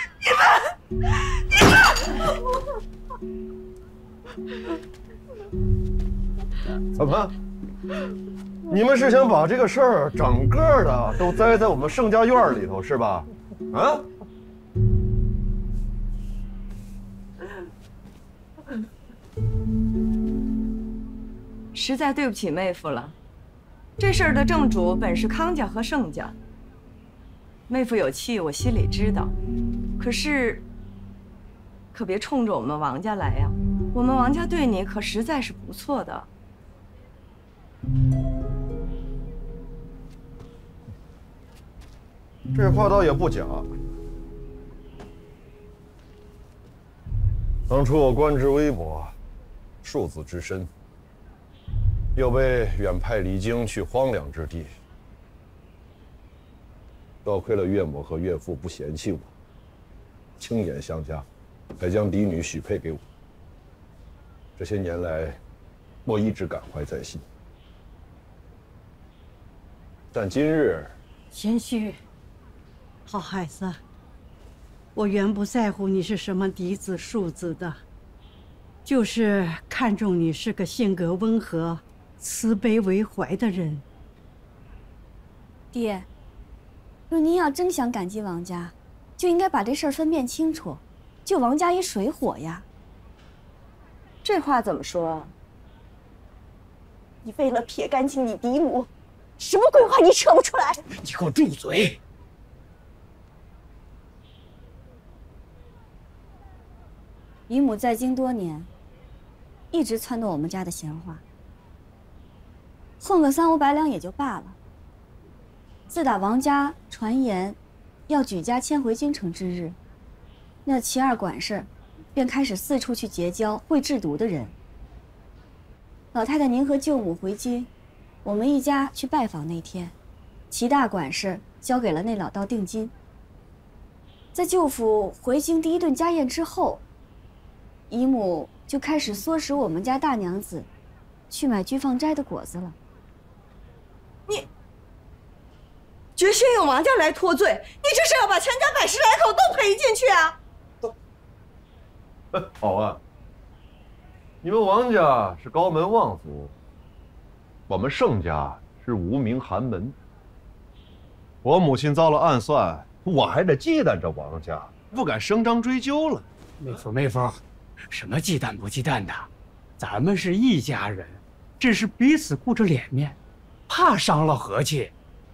怎么？你们是想把这个事儿整个的都栽在我们盛家院里头是吧？啊？
实在对不起妹夫了。这事儿的正主本是康家和盛家，妹夫有气，我心里知道。可别冲着我们王家来呀！我们王家对你可实在是不错的。
这话倒也不假。当初我官职微薄，庶子之身，又被远派离京去荒凉之地， 多亏了岳母和岳父不嫌弃我，亲眼相加，还将嫡女许配给我。这些年来，我一直感怀在心。但今日，
贤婿，好孩子，我原不在乎你是什么嫡子庶子的，就是看中你是个性格温和、慈悲为怀的人。
爹，若您要真想感激王家，就应该把这事儿分辨清楚，救王家于水火呀。
这话怎么说？
你为了撇干净你嫡母，什么鬼话你扯不出来？
你给我住嘴！
姨母在京多年，一直撺掇我们家的闲话，混个3、5百两也就罢了。自打王家传言要举家迁回京城之日，那齐二管事便开始四处去结交会制毒的人。老太太您和舅母回京，我们一家去拜访那天，齐大管事交给了那老道定金。在舅父回京第一顿家宴之后，姨母就开始唆使我们家大娘子去买居放斋的果子了。
你决心用王家来脱罪，你这是要把全家110来口都赔进去啊！
好啊，你们王家是高门望族，我们盛家是无名寒门。我母亲遭了暗算，我还得忌惮着王家，不敢声张追究了。
妹夫，什么忌惮不忌惮的？咱们是一家人，只是彼此顾着脸面，怕伤了和气。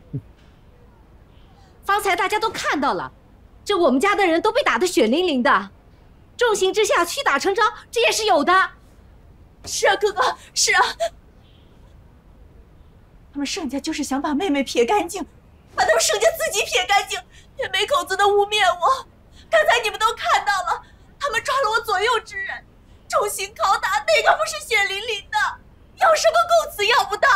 方才大家都看到了，这我们家的人都被打得血淋淋的。重刑之下，屈打成招，这也是有的。
是啊，哥哥，是啊。他们盛家就是想把妹妹撇干净，把他们盛家自己撇干净，也没口子的污蔑我。刚才你们都看到了，他们抓了我左右之人，重刑拷打，哪个不是血淋淋的？要什么供词要不到？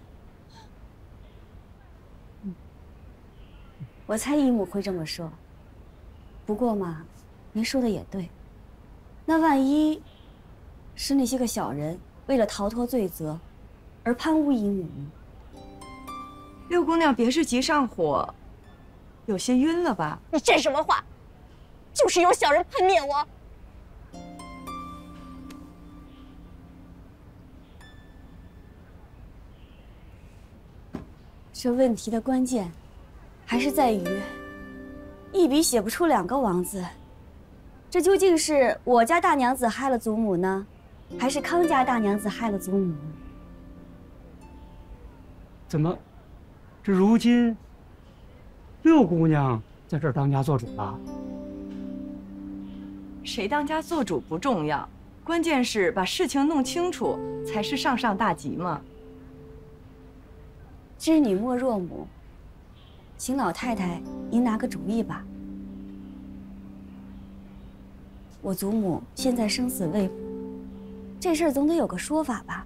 我猜姨母会这么说。不过嘛，您说的也对。那万一是那些个小人为了逃脱罪责而攀污姨母呢？
六姑娘别是急上火，有些晕了吧？
你这什么话？就是有小人叛灭我。
这问题的关键还是在于一笔写不出2个王字。这究竟是我家大娘子害了祖母呢，还是康家大娘子害了祖母呢？
怎么，这如今六姑娘在这儿当家做主了？
谁当家做主不重要，关键是把事情弄清楚才是上上大吉嘛。
知女莫若母，请老太太您拿个主意吧。我祖母现在生死未卜，这事儿总得有个说法吧？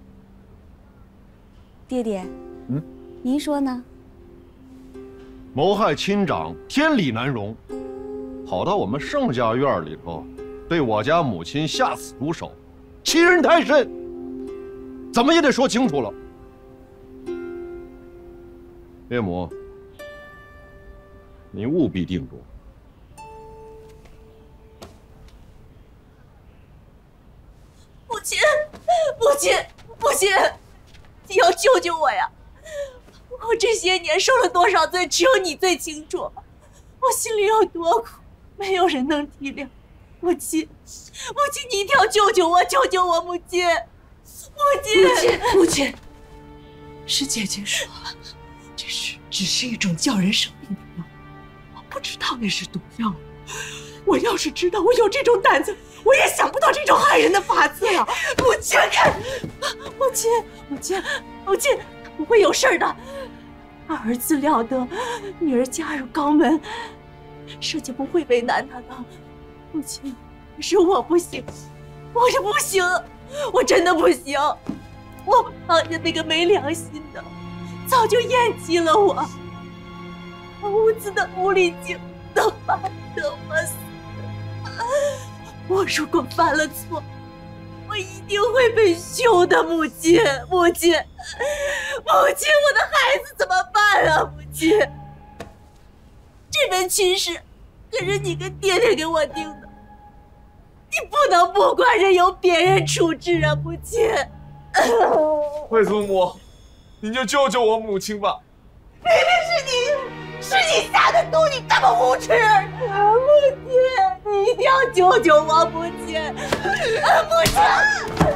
爹爹，您说呢？
谋害亲长，天理难容，跑到我们盛家院里头，对我家母亲下此毒手，欺人太甚，怎么也得说清楚了。岳母，你务必定夺。
母亲，母亲，母亲，你要救救我呀！我这些年受了多少罪，只有你最清楚。我心里有多苦，没有人能体谅。母亲，母亲，你一定要救救我，救救我！母亲，母亲，
母亲，是姐姐说，这只是一种叫人生病的药，我不知道那是毒药。我要是知道，我有这种胆子，我也想不到这种害人的法子了。
母亲，母亲，母亲，母亲，不会有事的。儿子了得，女儿嫁入高门，社家不会为难她的。母亲，是我不行，我是不行，我真的不行。我旁人那个没良心的，早就厌弃了我。
屋子的狐狸精都把得我死。我如果犯了错，我一定会被休的，母亲，母亲，母亲，我的孩子怎么办啊，母亲？这门亲事可是你跟爹爹给我定的，你不能不管着由别人处置啊，母亲。
惠祖母，您就救救我母亲吧！
明明是你下的毒，你这么无耻！母亲，你一定要救救我，母亲！母亲！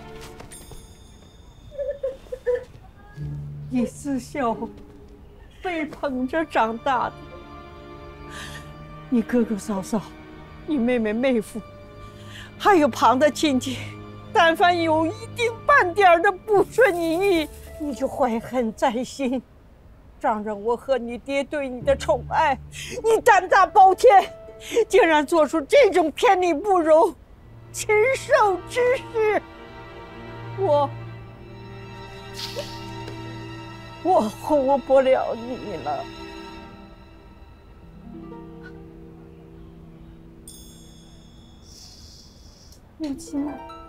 你自小被捧着长大的，你哥哥嫂嫂，你妹妹妹夫，还有旁的亲戚，但凡有一丁半点的不顺你意，你就怀恨在心。仗着我和你爹对你的宠爱，你胆大包天，竟然做出这种天理不容、禽兽之事。我护不了你了。
母亲，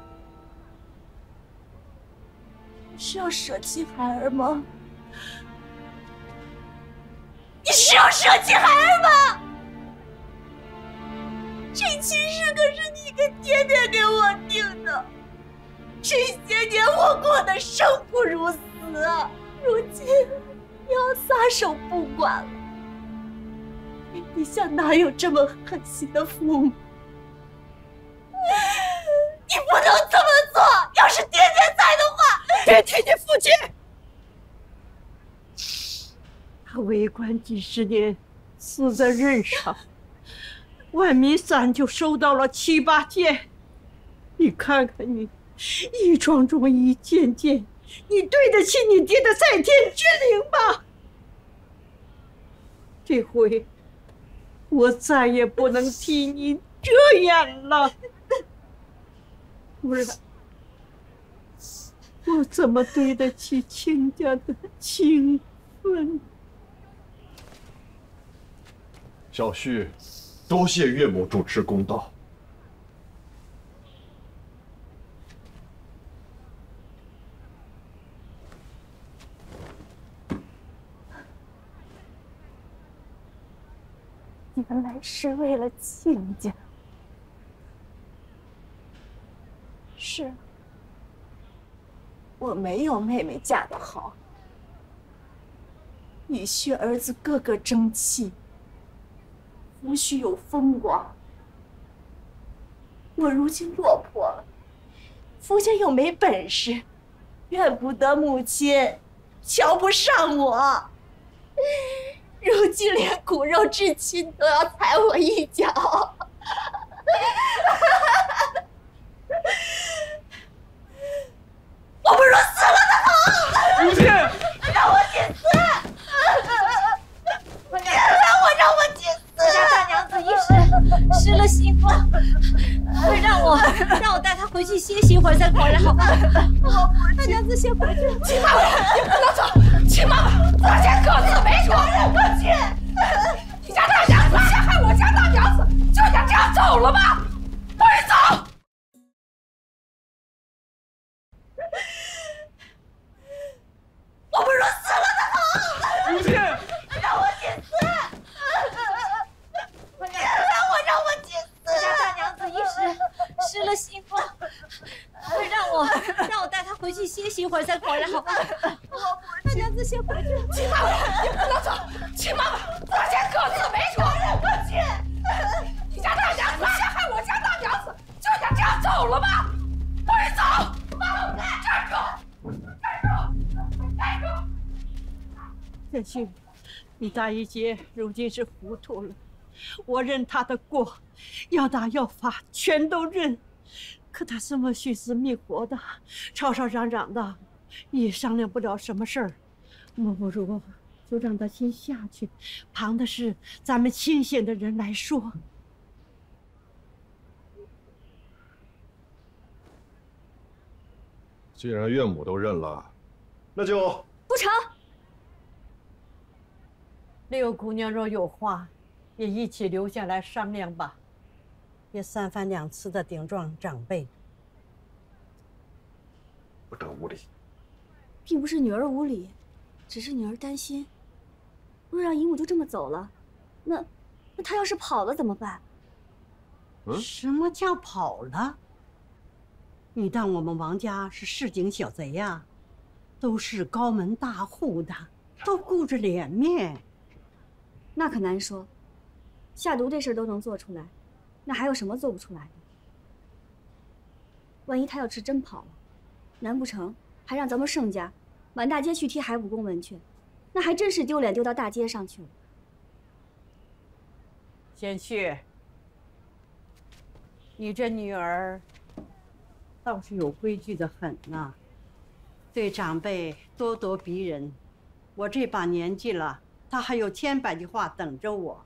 是要舍弃孩儿吗？你是要舍弃孩儿吗？这亲事可是你跟爹爹给我定的，这些年我过得生不如死啊！如今你要撒手不管了，你想哪有这么狠心的父母？你不能这么做！要是爹爹在的话，
别提你父亲。他为官几十年，死在任上，万民伞就收到了7、8件。你看看你，一桩桩一件件，你对得起你爹的在天之灵吗？这回，我再也不能替你遮掩了，不然我怎么对得起亲家的情分？
小婿，多谢岳母主持公道。
你们来是为了亲家。是，我没有妹妹嫁得好，女婿儿子个个争气，夫婿有风光。我如今落魄了，夫家又没本事，怨不得母亲瞧不上我。如今连骨肉至亲都要踩我一脚。我不如死了的好。
母亲，
让我去死！让我去死！
我家大娘子一时失了心疯，让我带她回去歇息一会儿再过来，好吧？大娘子先回去。
亲妈妈，你不能走！亲妈妈，咱先各自为主。母亲，你家大娘子陷害我家大娘子，就想这样走了吗？不许走！我不如死了的好。
母亲，
让我去死！让我去死！
我家大娘子一时失了心疯，让我带她回去歇息一会儿再过来，好吧？大娘子先回去。
亲妈妈，你不能走！亲妈妈，咱先各自为主。母亲，你家大娘子陷害我家大娘子，就想这样走了吗？不许走！妈妈，站住！站住！
建勋，你大姨姐如今是糊涂了，我认她的过，要打要罚全都认。可她这么寻死觅活的，吵吵嚷嚷的，也商量不了什么事儿。莫不如就让她先下去，旁的事咱们清闲的人来说。
既然岳母都认了，那就
不成。
六姑娘若有话，也一起留下来商量吧，别三番两次的顶撞长辈。
不得无礼。
并不是女儿无礼，只是女儿担心，若让姨母就这么走了，那她要是跑了怎么办？
什么叫跑了？你当我们王家是市井小贼呀？都是高门大户的，都顾着脸面。
那可难说，下毒这事儿都能做出来，那还有什么做不出来的？万一他要是真跑了，难不成还让咱们盛家满大街去贴海武功文去？那还真是丢脸丢到大街上去了。
贤婿，你这女儿倒是有规矩的很呐，对长辈咄咄逼人。我这把年纪了，她还有千百句话等着我。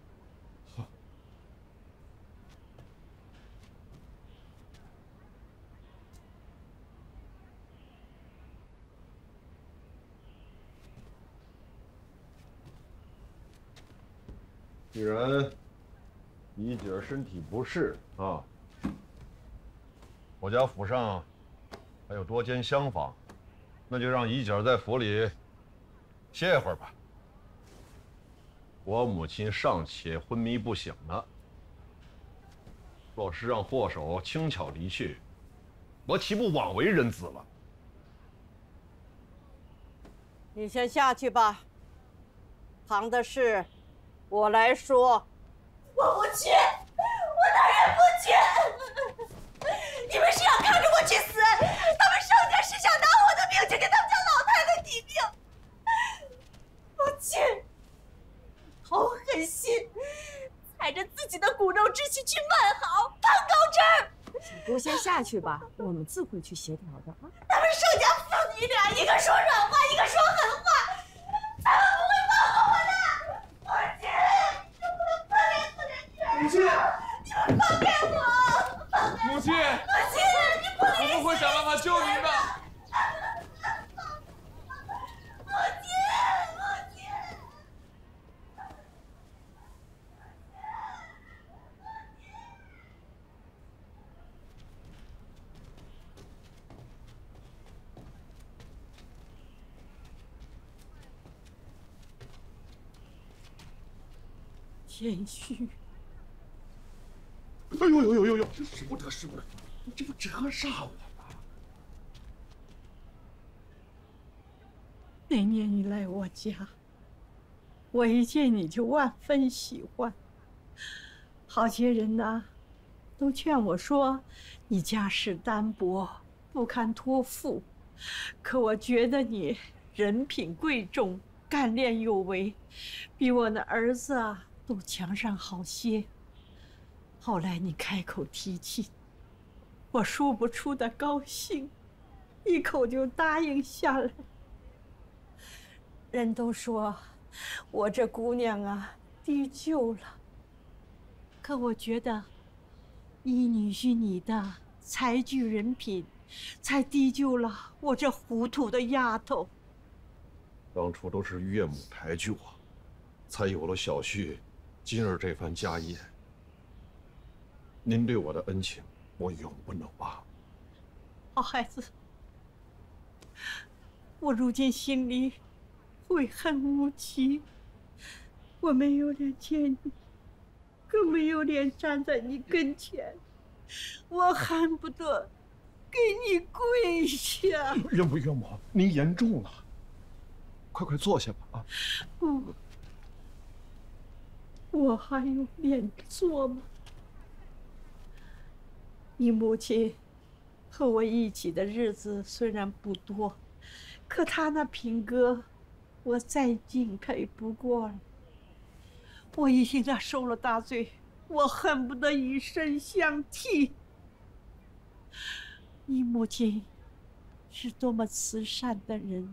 既然姨姐身体不适啊，我家府上还有多间厢房，那就让姨姐在府里歇会儿吧。我母亲尚且昏迷不醒呢，若是让祸首轻巧离去，我岂不枉为人子了？
你先下去吧，堂的事我来说。
我不去，我当然不去。你们是要看着我去死，他们盛家是想拿我的命去给他们家老太太抵命。不去，好狠心，踩着自己的骨肉之躯去漫好攀高枝。
小姑先下去吧，我们自会去协调的啊。
他们盛家父女俩，一个说软话，一个说狠话，他们不会放过我的。母亲，
母亲，
你们放开我！放开我！
母亲，
母亲，你不理
我们会想办法救您的。
母亲，母亲。
贤婿，
哎呦呦呦呦呦，这使不得使不得，你这不折煞我吗？
那年你来我家，我一见你就万分喜欢。好些人呐，都劝我说你家世单薄，不堪托付。可我觉得你人品贵重，干练有为，比我那儿子啊都强上好些。后来你开口提亲，我说不出的高兴，一口就答应下来。人都说我这姑娘啊低就了，可我觉得依女婿你的才具人品，才低就了我这糊涂的丫头。
当初都是岳母抬举我，才有了小婿今日这番家业。您对我的恩情，我永不能忘。
好孩子，我如今心里悔恨无极，我没有脸见你，更没有脸站在你跟前，我恨不得给你跪下。
岳母岳母，您言重了，快坐下吧啊！
不，我还有脸做吗？你母亲和我一起的日子虽然不多，可她那品格，我再敬佩不过了。我已经她受了大罪，我恨不得以身相替。你母亲是多么慈善的人，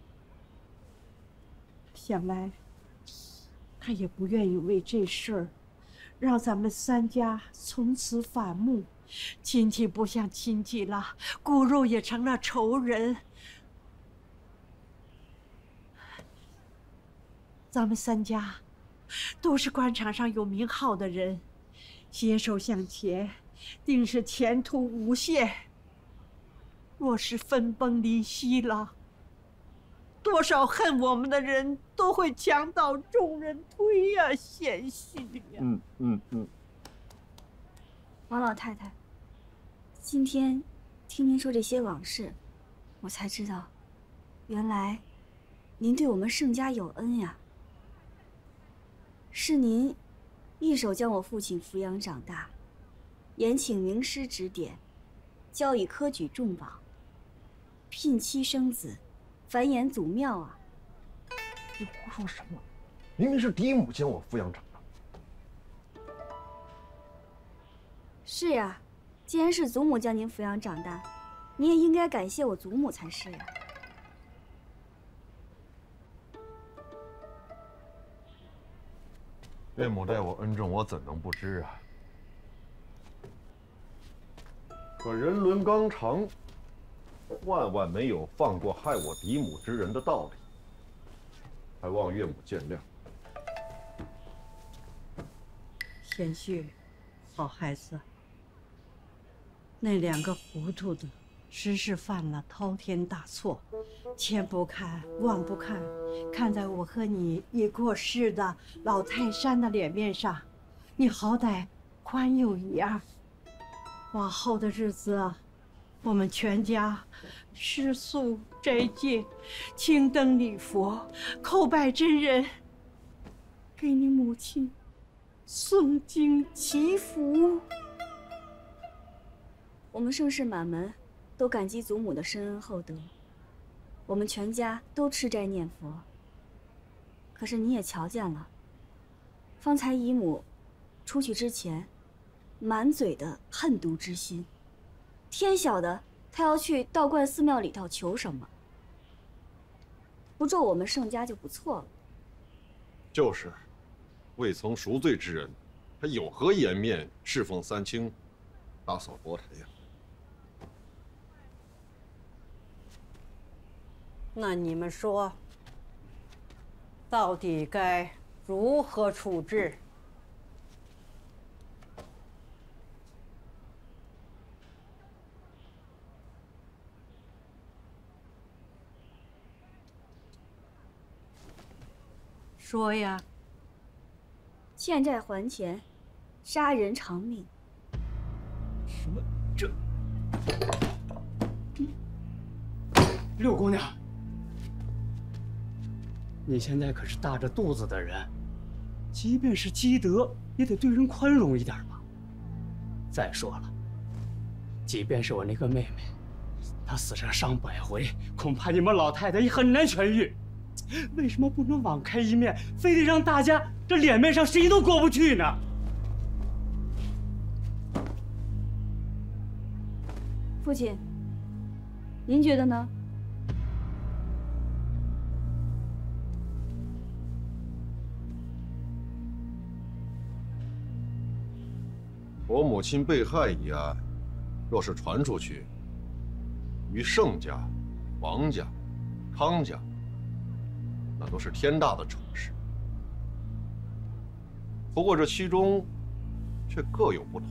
想来她也不愿意为这事儿让咱们三家从此反目。亲戚不像亲戚了，骨肉也成了仇人。 咱们三家都是官场上有名号的人，携手向前，定是前途无限。若是分崩离析了，多少恨我们的人都会墙倒众人推呀，贤婿呀。
王老太太，今天听您说这些往事，我才知道，原来您对我们盛家有恩呀。是您一手将我父亲抚养长大，严请名师指点，教以科举中榜，聘妻生子，繁衍祖庙啊！
你胡说什么？明明是嫡母将我抚养长大。
是呀，既然是祖母将您抚养长大，你也应该感谢我祖母才是呀。
岳母待我恩重，我怎能不知啊？可人伦纲常，万万没有放过害我嫡母之人的道理，还望岳母见谅。
贤婿，好孩子，那两个糊涂的，实是犯了滔天大错，前不看望不看，看在我和你已过世的老泰山的脸面上，你好歹宽宥一二。往后的日子，我们全家吃素斋戒，青灯礼佛，叩拜真人，给你母亲诵经祈福。
我们盛世满门都感激祖母的深恩厚德，我们全家都吃斋念佛。可是你也瞧见了，方才姨母出去之前，满嘴的恨毒之心，天晓得她要去道观寺庙里头求什么。不咒我们盛家就不错了。
就是，未曾赎罪之人，还有何颜面侍奉三清，打扫佛台呀？
那你们说，到底该如何处置？说呀！
欠债还钱，杀人偿命。
什么？这？六姑娘，你现在可是大着肚子的人，即便是积德，也得对人宽容一点吧。再说了，即便是我那个妹妹，她死上上百回，恐怕你们老太太也很难痊愈。为什么不能网开一面，非得让大家这脸面上谁都过不去呢？
父亲，您觉得呢？
我母亲被害一案，若是传出去，于盛家、王家、康家，那都是天大的丑事。不过这其中却各有不同。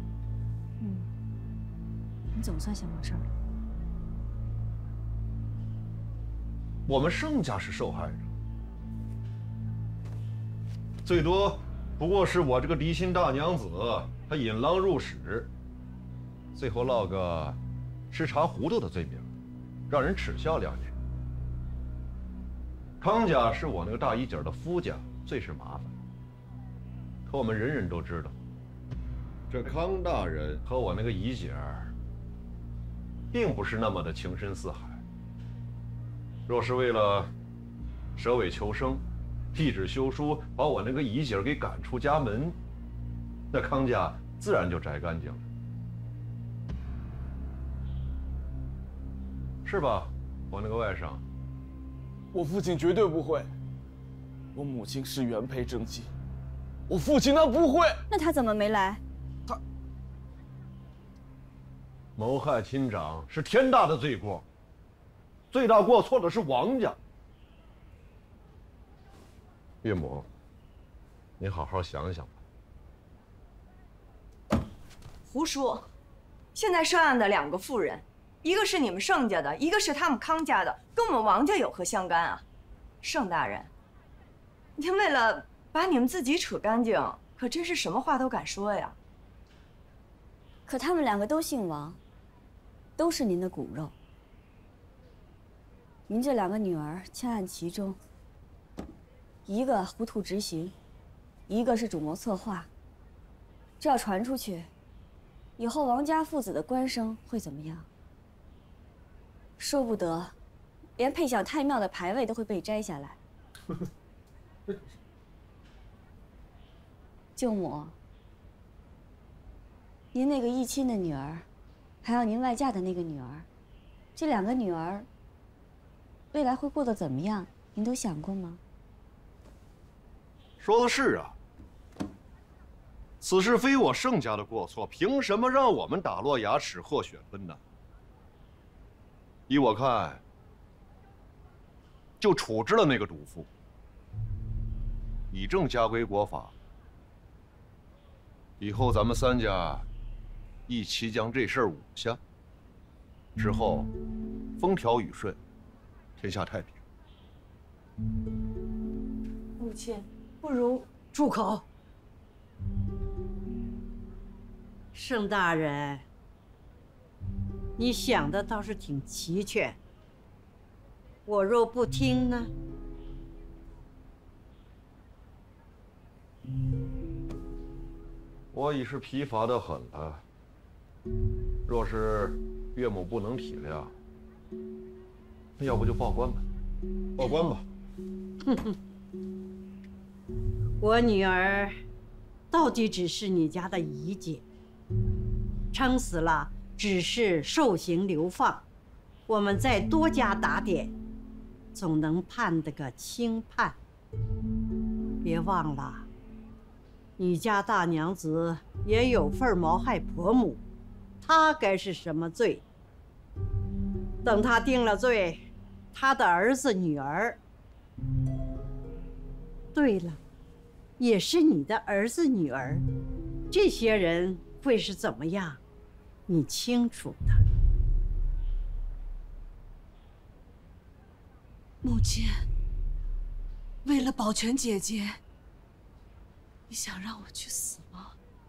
你总算想到事儿了。
我们盛家是受害者，最多不过是我这个嫡亲大娘子，她引狼入室，最后落个吃茶糊涂的罪名，让人耻笑2年。康家是我那个大姨姐的夫家，最是麻烦。可我们人人都知道，这康大人和我那个姨姐并不是那么的情深似海。若是为了舍尾求生，立志修书，把我那个姨姐给赶出家门，那康家自然就摘干净了，是吧，我那个外甥？
我父亲绝对不会。我母亲是原配正妻，我父亲他不会。
那他怎么没来？
他谋害亲长是天大的罪过，最大过错的是王家。 岳母，你好好想想吧。
胡说！现在涉案的2个妇人，一个是你们盛家的，一个是他们康家的，跟我们王家有何相干啊？盛大人，您为了把你们自己扯干净，可真是什么话都敢说呀。
可他们2个都姓王，都是您的骨肉。您这2个女儿牵案其中，一个糊涂执行，一个是主谋策划。这要传出去，以后王家父子的官声会怎么样？说不得，连配享太庙的牌位都会被摘下来。舅母，您那个议亲的女儿，还有您外嫁的那个女儿，这2个女儿未来会过得怎么样？您都想过吗？
说的是啊，此事非我盛家的过错，凭什么让我们打落牙齿和血分呢？依我看，就处置了那个主妇，以正家规国法。以后咱们3家一起将这事儿捂下，之后风调雨顺，天下太平。
母亲，不如
住口！盛大人，你想的倒是挺齐全。我若不听呢？
我已是疲乏得很了，若是岳母不能体谅，那要不就报官吧，报官吧。
哼哼，我女儿到底只是你家的姨姐，撑死了只是受刑流放，我们再多加打点，总能判得个轻判。别忘了，你家大娘子也有份谋害婆母，她该是什么罪？等她定了罪，她的儿子女儿，对了，也是你的儿子女儿，这些人会是怎么样？你清楚的。
母亲，为了保全姐姐，你想让我去死吗？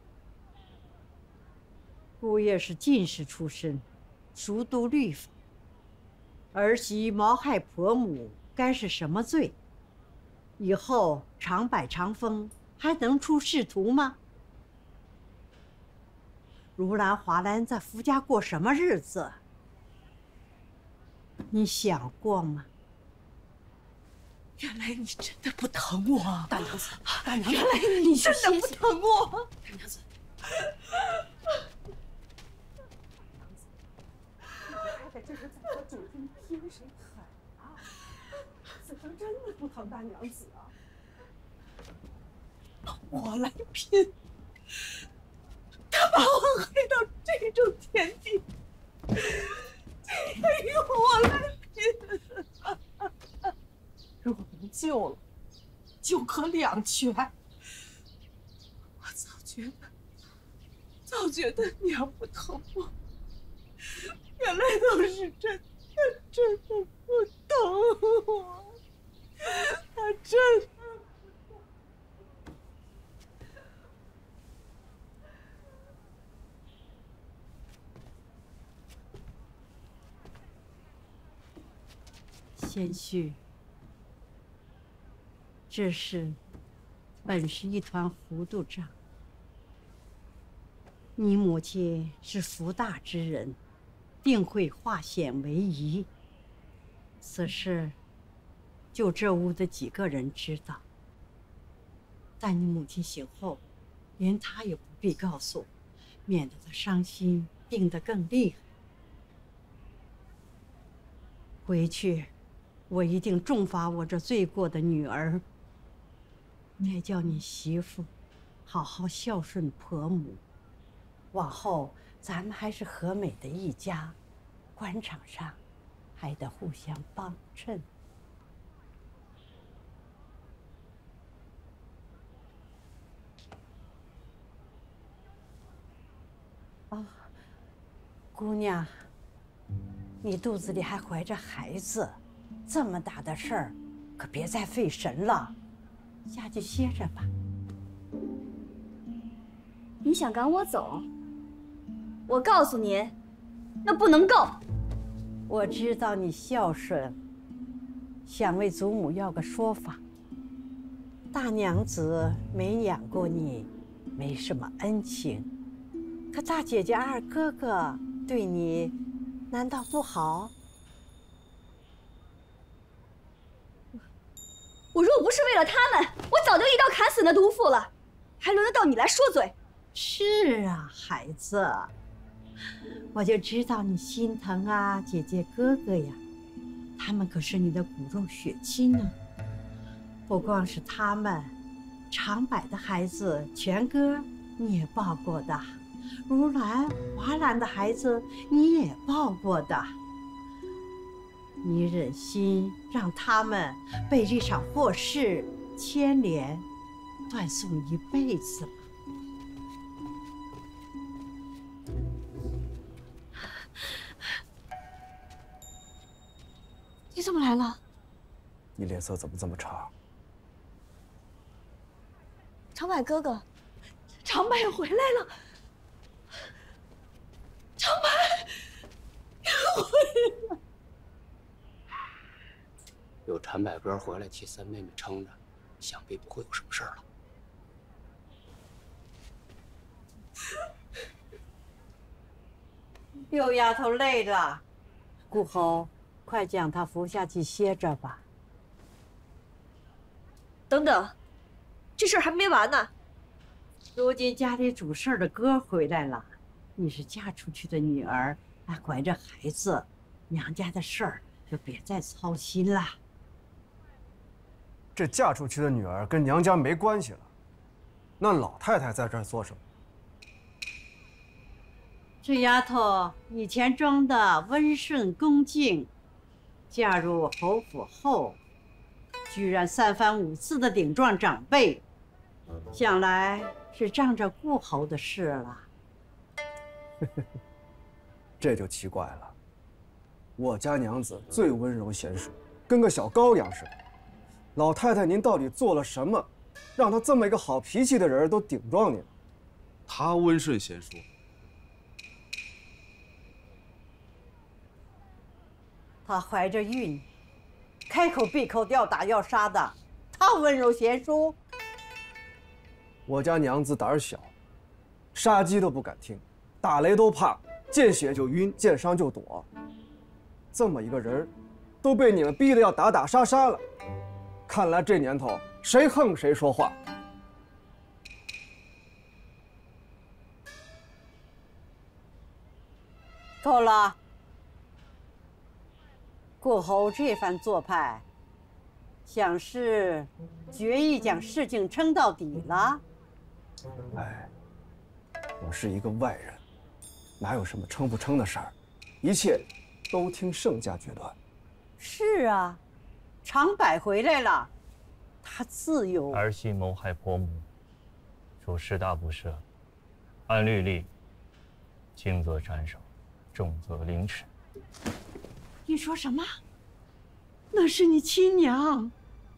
姑爷是进士出身，熟读律法。儿媳谋害婆母，该是什么罪？以后长柏长风，还能出仕途吗？如兰、华兰在福家过什么日子？你想过吗？
原来你真的不疼我，
大娘子，大娘子，
原来你真的不疼我，
大娘子。
太太这是在和主君拼谁狠啊！此生真的不疼大娘子啊！我来拼，他把我害到这种田地，还用我来拼？如果能救了，就可两全。我早觉得娘不疼我，原来都是真的不疼我，他真的。
贤婿，这事本是一团糊涂账。你母亲是福大之人，定会化险为夷。此事就这屋的几个人知道，但你母亲醒后，连她也不必告诉，免得她伤心，病得更厉害。回去，我一定重罚我这罪过的女儿。再叫你媳妇好好孝顺婆母，往后咱们还是和美的一家，官场上还得互相帮衬。 姑娘，你肚子里还怀着孩子，这么大的事儿，可别再费神了，下去歇着吧。
你想赶我走？我告诉您，那不能够。
我知道你孝顺，想为祖母要个说法。大娘子没养过你，没什么恩情，可大姐姐、二哥哥对你，难道不好？
我若不是为了他们，我早就一刀砍死那毒妇了，还轮得到你来说嘴？
是啊，孩子，我就知道你心疼啊，姐姐哥哥呀，他们可是你的骨肉血亲呢。不光是他们，长柏的孩子全哥你也抱过的，如兰、华兰的孩子你也抱过的。你忍心让他们被这场祸事牵连，断送一辈子吗？
你怎么来了？
你脸色怎么这么差？
长柏哥哥，长柏也回来了。长柏也回来了。
有长柏哥回来替三妹妹撑着，想必不会有什么事儿了。
六丫头累了，顾侯，快将她扶下去歇着吧。
等等，这事儿还没完呢。
如今家里主事的哥回来了，你是嫁出去的女儿，还怀着孩子，娘家的事儿就别再操心了。
这嫁出去的女儿跟娘家没关系了，那老太太在这儿做什么？
这丫头以前装的温顺恭敬，嫁入侯府后，居然三番五次的顶撞长辈，想来是仗着顾侯的事了。
这就奇怪了，我家娘子最温柔贤淑，跟个小羔羊似的。老太太，您到底做了什么，让她这么一个好脾气的人都顶撞你了？
她温顺贤淑，
她怀着孕，开口闭口要打要杀的，她温柔贤淑。
我家娘子胆儿小，杀鸡都不敢听，打雷都怕，见血就晕，见伤就躲。这么一个人，都被你们逼得要打打杀杀了。看来这年头，谁横谁说话。
够了，顾侯这番做派，想是决意将事情撑到底了。
哎，我是一个外人，哪有什么撑不撑的事儿？一切都听盛家决断。
是啊，长柏回来了，他自有。
儿媳谋害婆母，属10大不赦，按律例，轻则斩首，重则凌迟。
你说什么？那是你亲娘。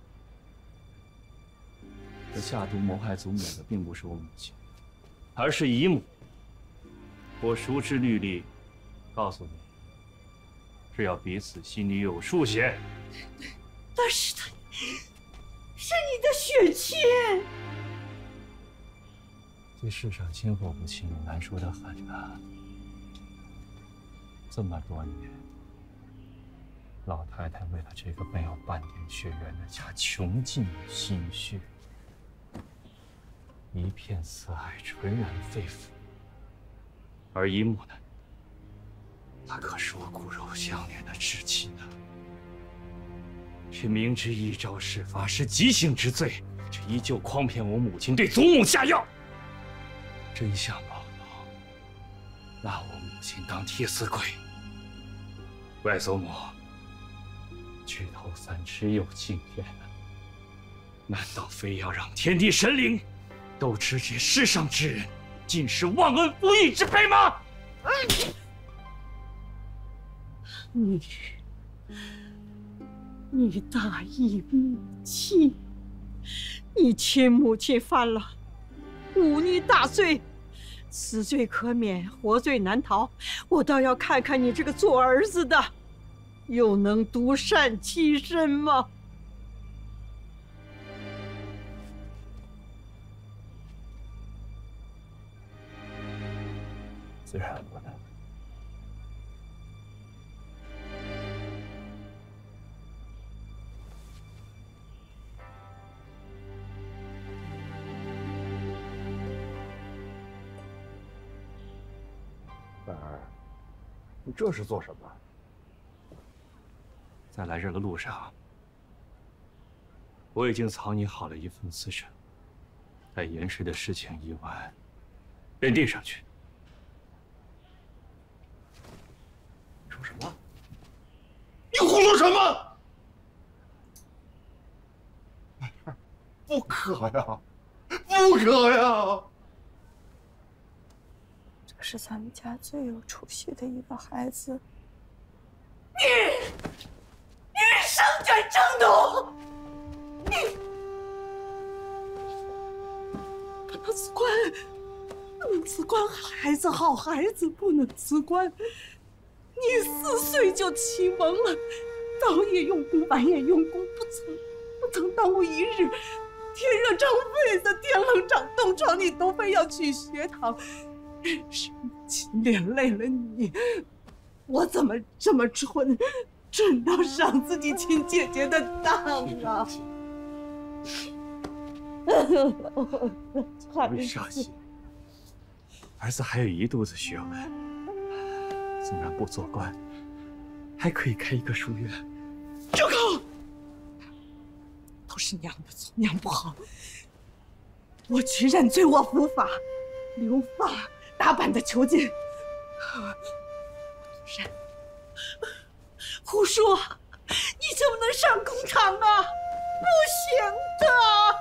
这下毒谋害祖母的并不是我母亲，而是姨母。我熟知律例，告诉你，只要彼此心里有数些。
那是他，是你的血亲。
这世上亲或不亲，难说得很啊。这么多年，老太太为了这个没有半点血缘的家，穷尽心血，一片慈爱纯然肺腑。而姨母呢，她可是我骨肉相连的至亲呢，却明知一朝事发是极刑之罪，却依旧诓骗我母亲对祖母下药。真相暴露，拿我母亲当替死鬼。外祖母，举头三尺有青天，难道非要让天地神灵都知这世上之人尽是忘恩负义之辈吗？
你大义母亲，你亲母亲犯了忤逆大罪，死罪可免，活罪难逃。我倒要看看你这个做儿子的，又能独善其身吗？
自然不能。
婉儿，你这是做什么？
在来这的路上，我已经草拟好了一份辞呈，待严氏的事情一完，便递上去。
说什么？你胡说什么？不可呀，不可呀！
这是咱们家最有出息的一个孩子。
你是商犬正奴，你
不能辞官，不能辞官，孩子好孩子不能辞官。你4岁就启蒙了，早也用功，晚也用功，不曾耽误一日。天热长痱子，天冷长冻疮，你都非要去学堂，是母亲连累了你。我怎么这么蠢到上自己亲姐姐的当啊！
别伤心，儿子还有一肚子学问，纵然不做官，还可以开一个书院。
住口！都是娘的错，娘不好。我去认罪，我伏法，留发打板的囚禁。胡说！你怎么能上工厂啊？不行的！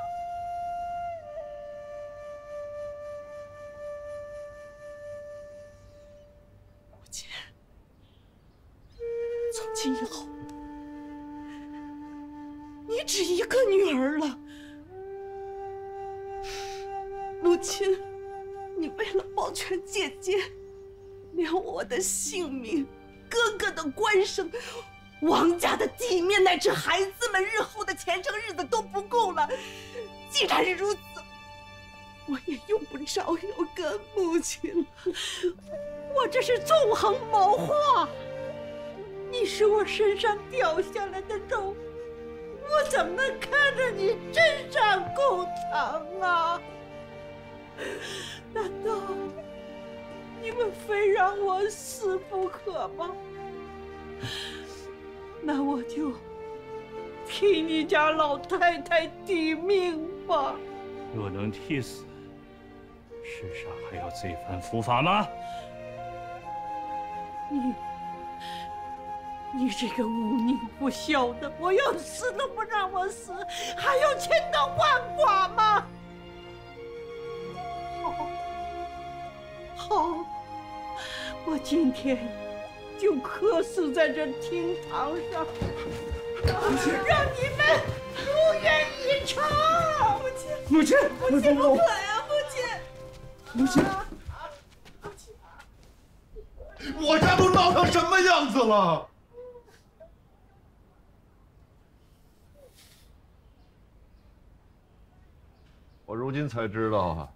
母亲，从今以后，你只一个女儿了。母亲，你为了保全姐姐，连我的性命、哥哥的官声、王家的体面，乃至孩子们日后的前程日子都不顾了。既然如此，我也用不着有个母亲了。
我这是纵横谋划，你是我身上掉下来的肉，我怎么能看着你真上公堂啊？难道你们非让我死不可吗？那我就替你家老太太抵命吧。
若能替死，世上还有这番伏法吗？
你这个无宁不孝的，我要死都不让我死，还要千刀万剐吗？好，我今天就客死在这厅堂上，让你们如愿以偿。
母亲，
母亲不可呀，母亲，
我家都闹成什么样子了？
我如今才知道啊，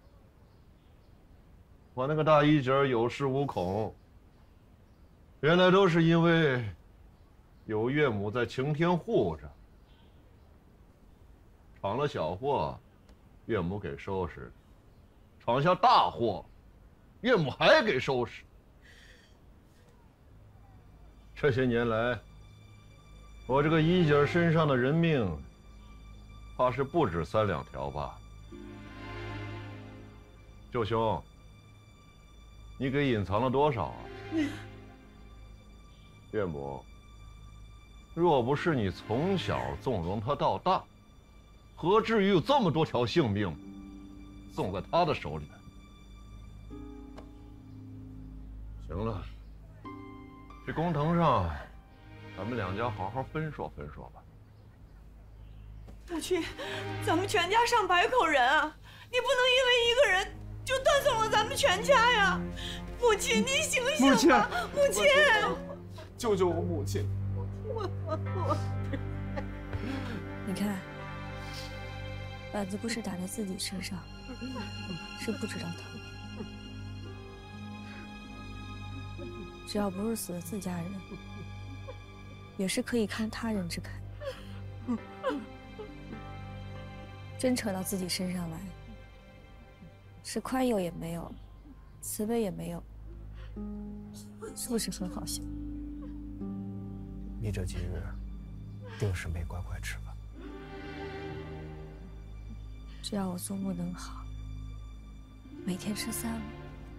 我那个大衣角有恃无恐，原来都是因为有岳母在擎天护着，闯了小祸，岳母给收拾；闯下大祸，岳母还给收拾。这些年来，我这个衣角身上的人命，怕是不止3、2条吧。舅兄，你给隐藏了多少啊？岳母，若不是你从小纵容他到大，何至于有这么多条性命送在他的手里？ 行了，这工程上，咱们两家好好分说分说吧。
母亲，咱们全家上百口人啊，你不能因为一个人就断送了咱们全家呀！母亲，你醒醒吧！母亲，
救救我母亲！
你看，板子不是打在自己身上，是不知道疼。只要不是死了自家人，也是可以看他人之慨。真扯到自己身上来，是宽宥也没有，慈悲也没有，是不是很好笑？
你这几日定是没乖乖吃吧？
只要我做梦能好，每天吃3碗。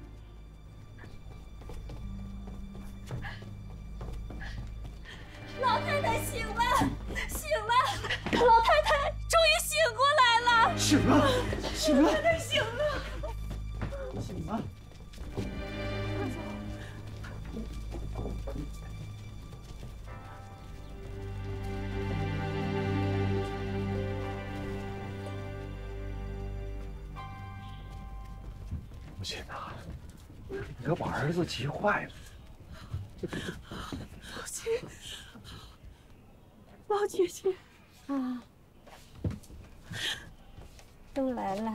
老太太醒了，醒了！老太太终于醒过来了！
醒了，醒了！
老太太醒了，
醒了！
母亲呐，你可把儿子急坏了。
母亲，老姐姐啊，
都来了，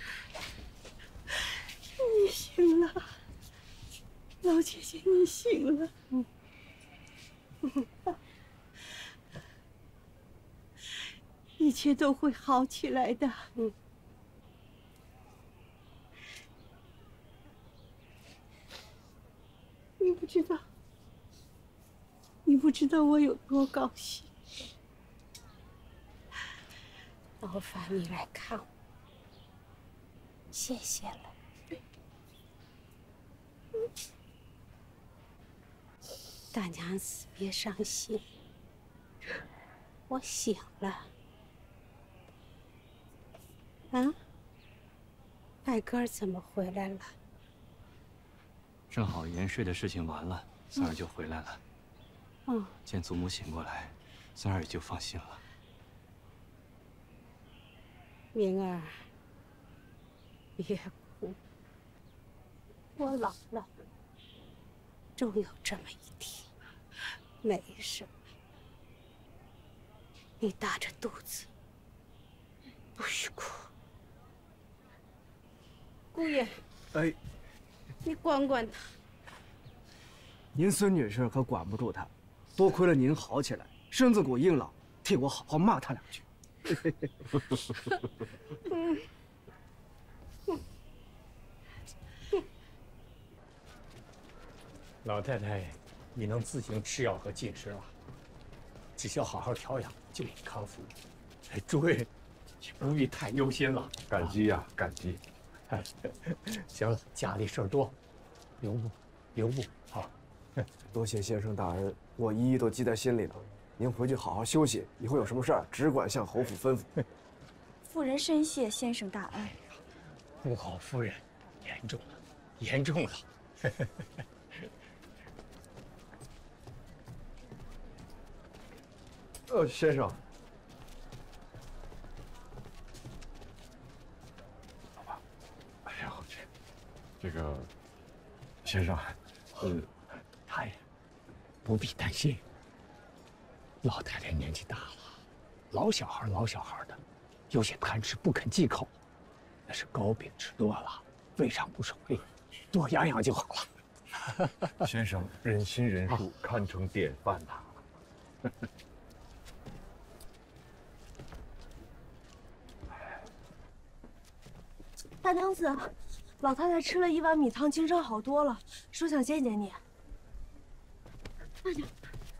你醒了，老姐姐你醒了。一切都会好起来的。你不知道我有多高兴。
劳烦你来看我，谢谢了。大娘子别伤心，我醒了。啊，爱哥怎么回来了？
正好延税的事情完了，三儿就回来了。见祖母醒过来，三儿也就放心了。
明儿，别哭，我老了，终有这么一天。没什么，你大着肚子，不许哭。姑爷，
哎，
你管管他。
您孙女士可管不住她，多亏了您好起来，身子骨硬朗，替我好好骂她2句。
老太太已能自行吃药和进食了，只需要好好调养，就已康复。诸位也不必太忧心了。
感激呀，感激。
行了，家里事儿多，留步啊！
多谢先生大恩，我一一都记在心里了。您回去好好休息，以后有什么事儿只管向侯府吩咐。
夫人深谢先生大恩。
不好，夫人，严重了，严重了。
先生，
好吧。哎呀，这个，先生，
太太不必担心。老太太年纪大了，老小孩的，有些贪吃不肯忌口，那是糕饼吃多了，胃肠不受力，多养养就好了。
先生仁心仁术，堪称典范呐。
大娘子，老太太吃了1碗米汤，精神好多了，说想见见你。大娘，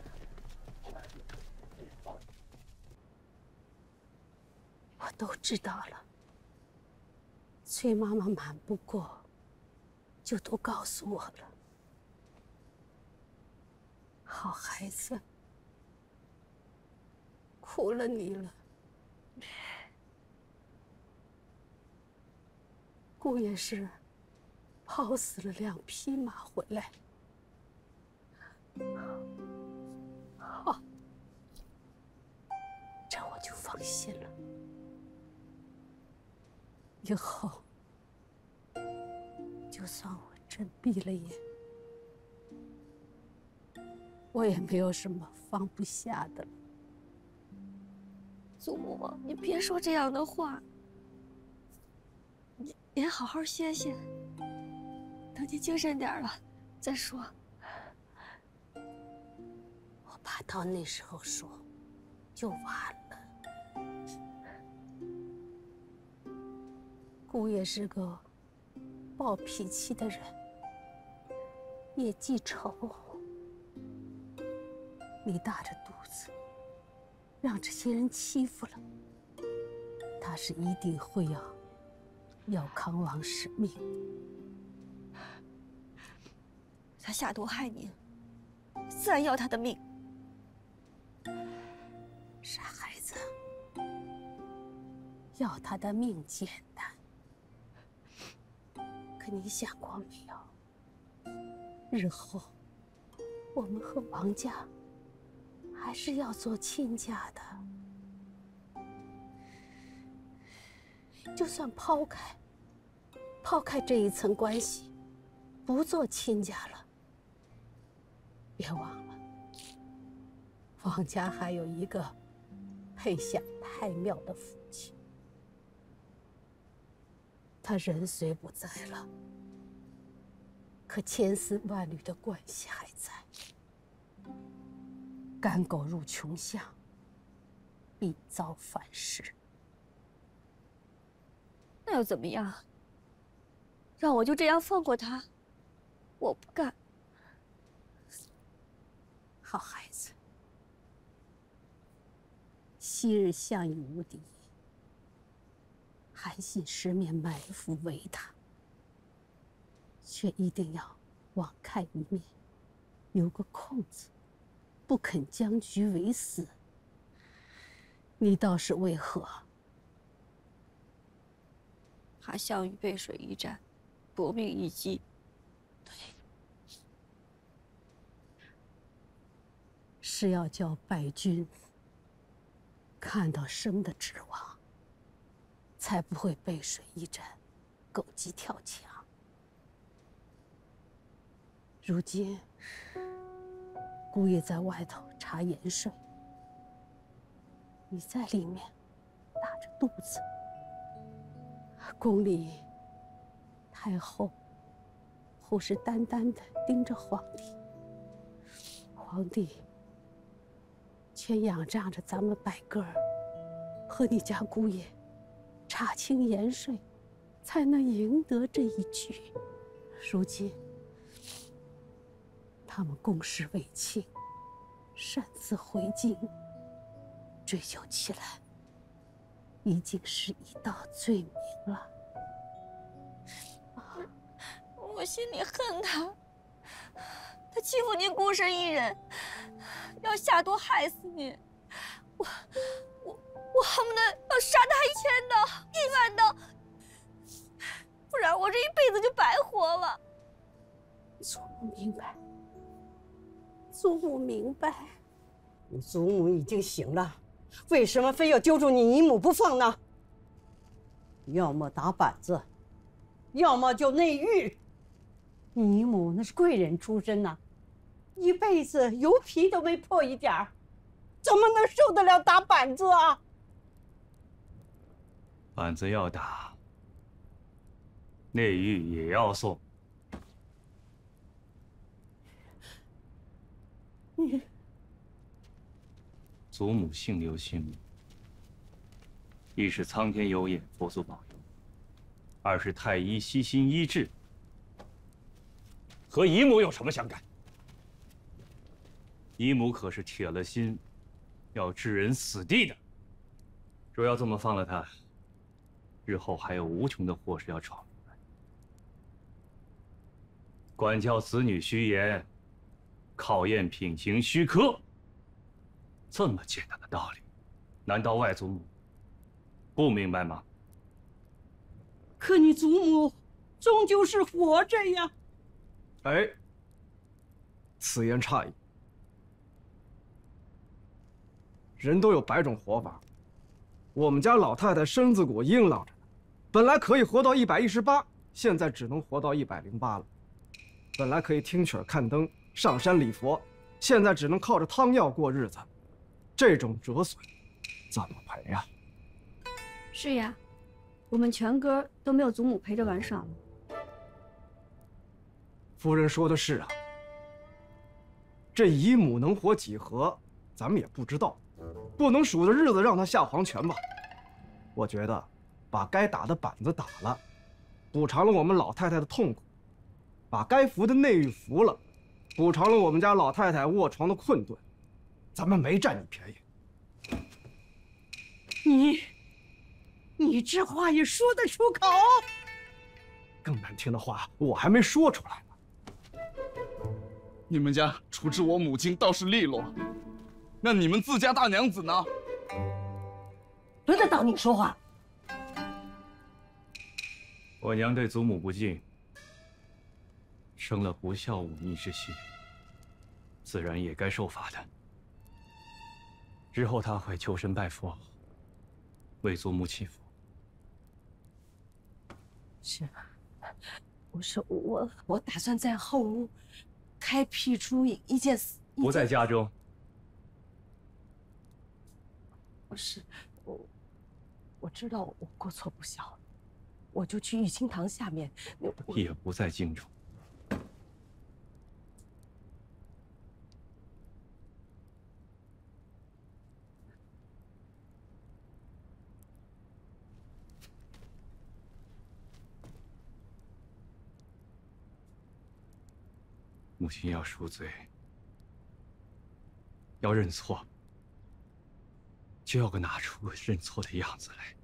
我都知道了。崔妈妈瞒不过，就都告诉我了。好孩子，苦了你了。姑爷是跑死了2匹马回来，
好，这我就放心了。以后，就算我真闭了眼，我也没有什么放不下的了。
祖母，你别说这样的话。您好好歇歇，等您精神点了再说。
我怕到那时候说，就晚了。姑爷是个暴脾气的人，也记仇。你大着肚子，让这些人欺负了，他是一定会要康王使命。
他下毒害您，自然要他的命。
傻孩子，要他的命简单，可你想过没有？日后我们和王家还是要做亲家的。就算抛开这一层关系，不做亲家了，别忘了，王家还有一个配享太庙的父亲，他人虽不在了，可千丝万缕的关系还在。赶狗入穷巷，必遭反噬。
那又怎么样？让我就这样放过他？我不干。
好孩子，昔日项羽无敌，韩信十面埋伏围他，却一定要网开一面，有个空子，不肯将局为死。你倒是为何？
怕项羽背水一战，搏命一击。
对，是要叫败军看到生的指望，才不会背水一战，狗急跳墙。如今姑爷在外头查盐税，你在里面打着肚子。宫里太后虎视眈眈地盯着皇帝，皇帝却仰仗着咱们百个儿和你家姑爷查清盐税，才能赢得这一局。如今他们共识未清，擅自回京，追究起来已经是一道罪名了。
我心里恨他，他欺负您孤身一人，要下毒害死您。我恨不得要杀他1000刀10000刀，不然我这一辈子就白活了。
祖母明白，祖母明白。
你祖母已经醒了，为什么非要揪住你姨母不放呢？要么打板子，要么就内狱。你姨母那是贵人出身呐，一辈子油皮都没破一点儿，怎么能受得了打板子啊？
板子要打，内狱也要送。
你
祖母姓刘姓武，一是苍天有眼，佛祖保佑；二是太医悉心医治，和姨母有什么相干？姨母可是铁了心要置人死地的。若要这么放了他，日后还有无穷的祸事要闯出来。管教子女须严，考验品行须苛。这么简单的道理，难道外祖母不明白吗？
可你祖母终究是活着呀。
哎，此言差矣。 人都有100种活法。我们家老太太身子骨硬朗着呢，本来可以活到118，现在只能活到108了。本来可以听曲儿看灯、上山礼佛，现在只能靠着汤药过日子。这种折损，怎么赔呀？
是呀，我们全哥都没有祖母陪着玩耍了。
夫人说的是啊，这姨母能活几何，咱们也不知道，不能数着日子让她下黄泉吧。我觉得，把该打的板子打了，补偿了我们老太太的痛苦；把该服的内狱服了，补偿了我们家老太太卧床的困顿。咱们没占你便
宜。你这话也说得出口？
更难听的话，我还没说出来呢。
你们家处置我母亲倒是利落，那你们自家大娘子呢？
轮得到你说话？
我娘对祖母不敬，生了不孝忤逆之心，自然也该受罚的。日后她会求神拜佛，为祖母祈福。
是，我打算在后屋开辟出一间。
不在家中。
我知道我过错不小，我就去玉清堂下面。
也不在京中。母亲要赎罪，要认错，就要拿出认错的样子来。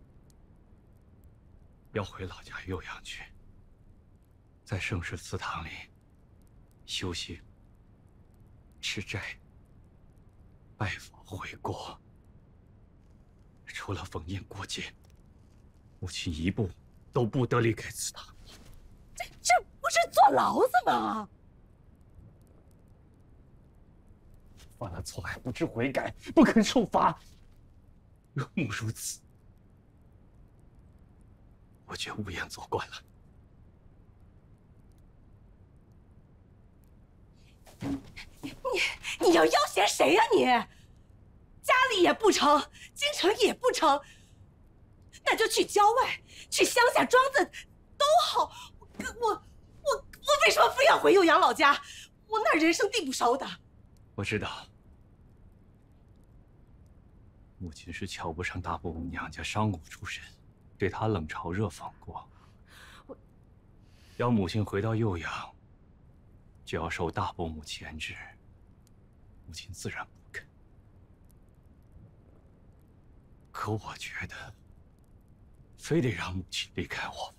要回老家酉阳去，在圣氏祠堂里修行、吃斋、拜佛回国。除了逢宴过节，母亲一步都不得离开祠堂。
这不是坐牢子吗？
犯了错还不知悔改，不肯受罚，若母如此，我绝无颜做官了。
你要要挟谁呀你？家里也不成，京城也不成，那就去郊外，去乡下庄子都好。我为什么非要回酉阳老家？我那人生地不熟的。
我知道，母亲是瞧不上大伯母娘家商贾出身，对她冷嘲热讽过。要母亲回到酉阳，就要受大伯母牵制，母亲自然不肯。可我觉得，非得让母亲离开我们，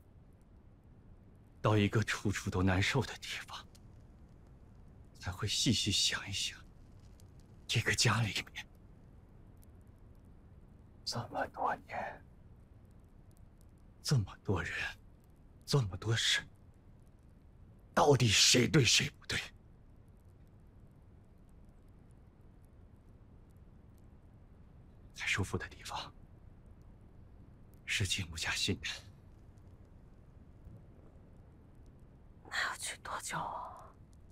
到一个处处都难受的地方，才会细细想一想，这个家里面这么多年，这么多人，这么多事，到底谁对谁不对？最舒服的地方是继母家新人。
那要去多久啊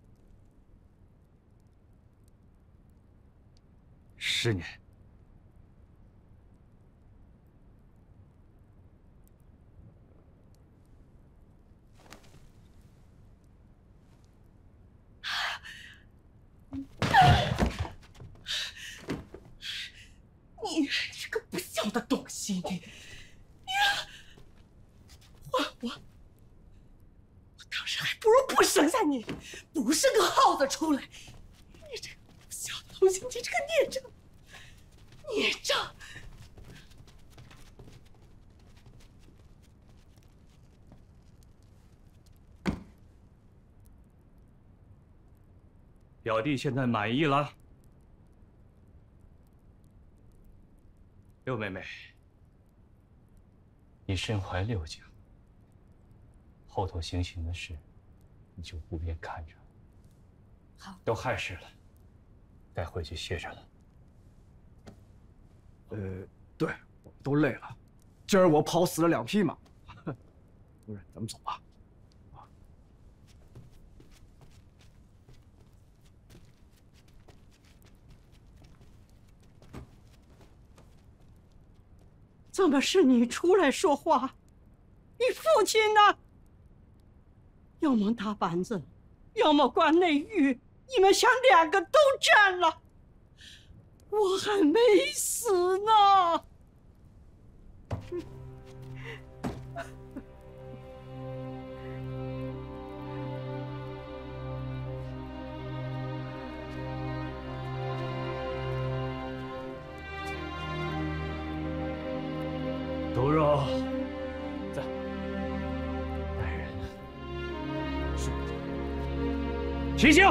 ？10年。
你这个不孝的东西，你我当时还不如不生下你，不是个耗子出来。你这个不孝的东西，你这个孽障，孽障！
表弟现在满意了。六妹妹，你身怀6甲，后头行刑的事，你就不便看着。
好，
都亥时了，该回去歇着了。
对，我们都累了。今儿我跑死了2匹马。不是，咱们走吧。
怎么是你出来说话？你父亲呢？要么打板子，要么关内狱，你们想2个都占了，我还没死呢。
毒肉，在。来人，起刑！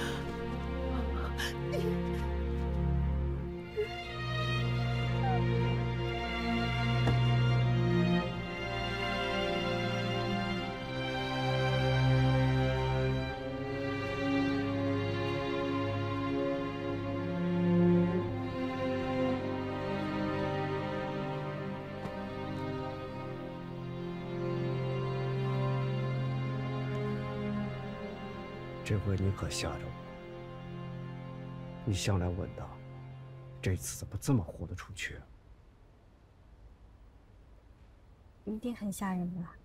这回你可吓着我了。你向来稳当，这次怎么这么豁得出去？
一定很吓人吧？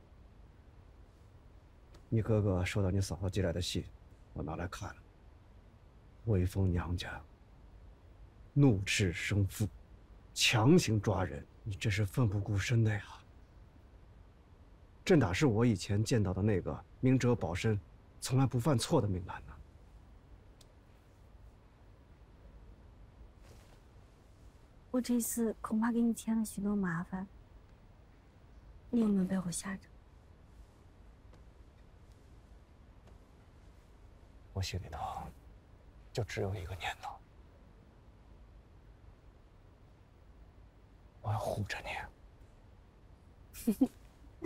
你哥哥收到你嫂嫂寄来的信，我拿来看了。威风娘家怒斥生父，强行抓人，你这是奋不顾身的呀！这哪是我以前见到的那个明哲保身、从来不犯错的明兰呢？
我这次恐怕给你添了许多麻烦，你有没有被我吓着？
我心里头就只有一个念头，我要护着你。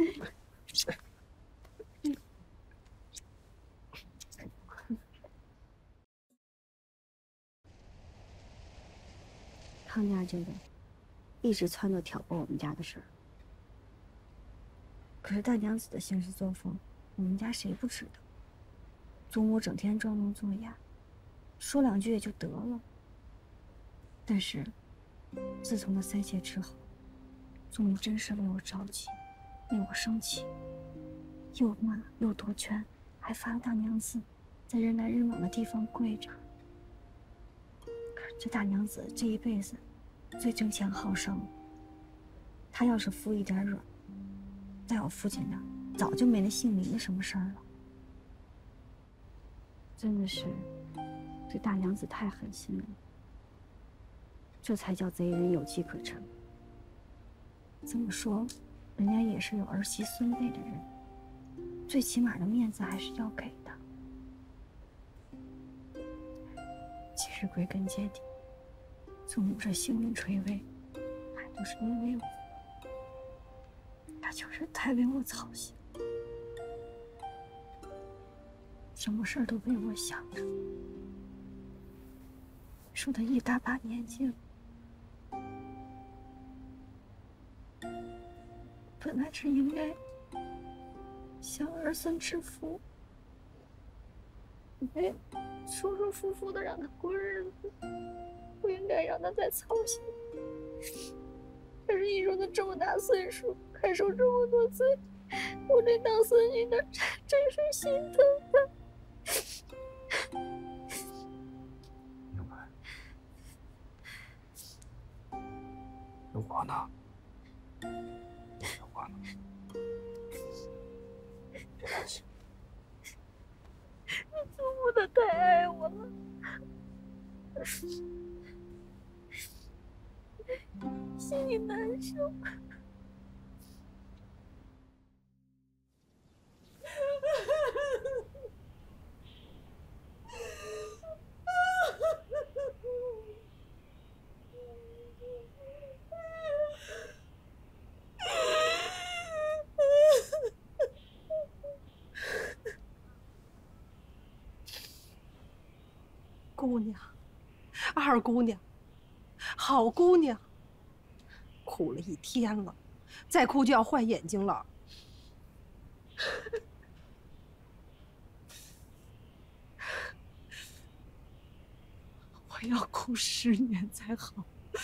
康家这个一直撺掇挑拨我们家的事儿，可是大娘子的行事作风，我们家谁不知道？祖母整天装聋作哑，说2句也就得了。但是，自从那3妾之后，祖母真是为我着急，为我生气，又骂又夺权，还罚大娘子在人来人往的地方跪着。可是这大娘子这一辈子最争强好胜，她要是服一点软，在我父亲那儿早就没那姓名的什么事儿了。真的是这大娘子太狠心了，这才叫贼人有机可乘。这么说，人家也是有儿媳孙辈的人，最起码的面子还是要给的。其实归根结底，祖母这性命垂危，还都是因为我。她就是太为我操心，什么事儿都为我想着。说她一大把年纪了，本来是应该享儿孙之福，应该舒舒服服的让他过日子，不应该让他再操心。可是你说他这么大岁数，还受这么多罪，我这当孙女的真是心疼他。
明白。那我呢？我呢？别担心。
你祖母她太爱我了，心里难受。
姑娘，二姑娘，好姑娘， 哭了一天了，再哭就要坏眼睛了。我要哭10年才好，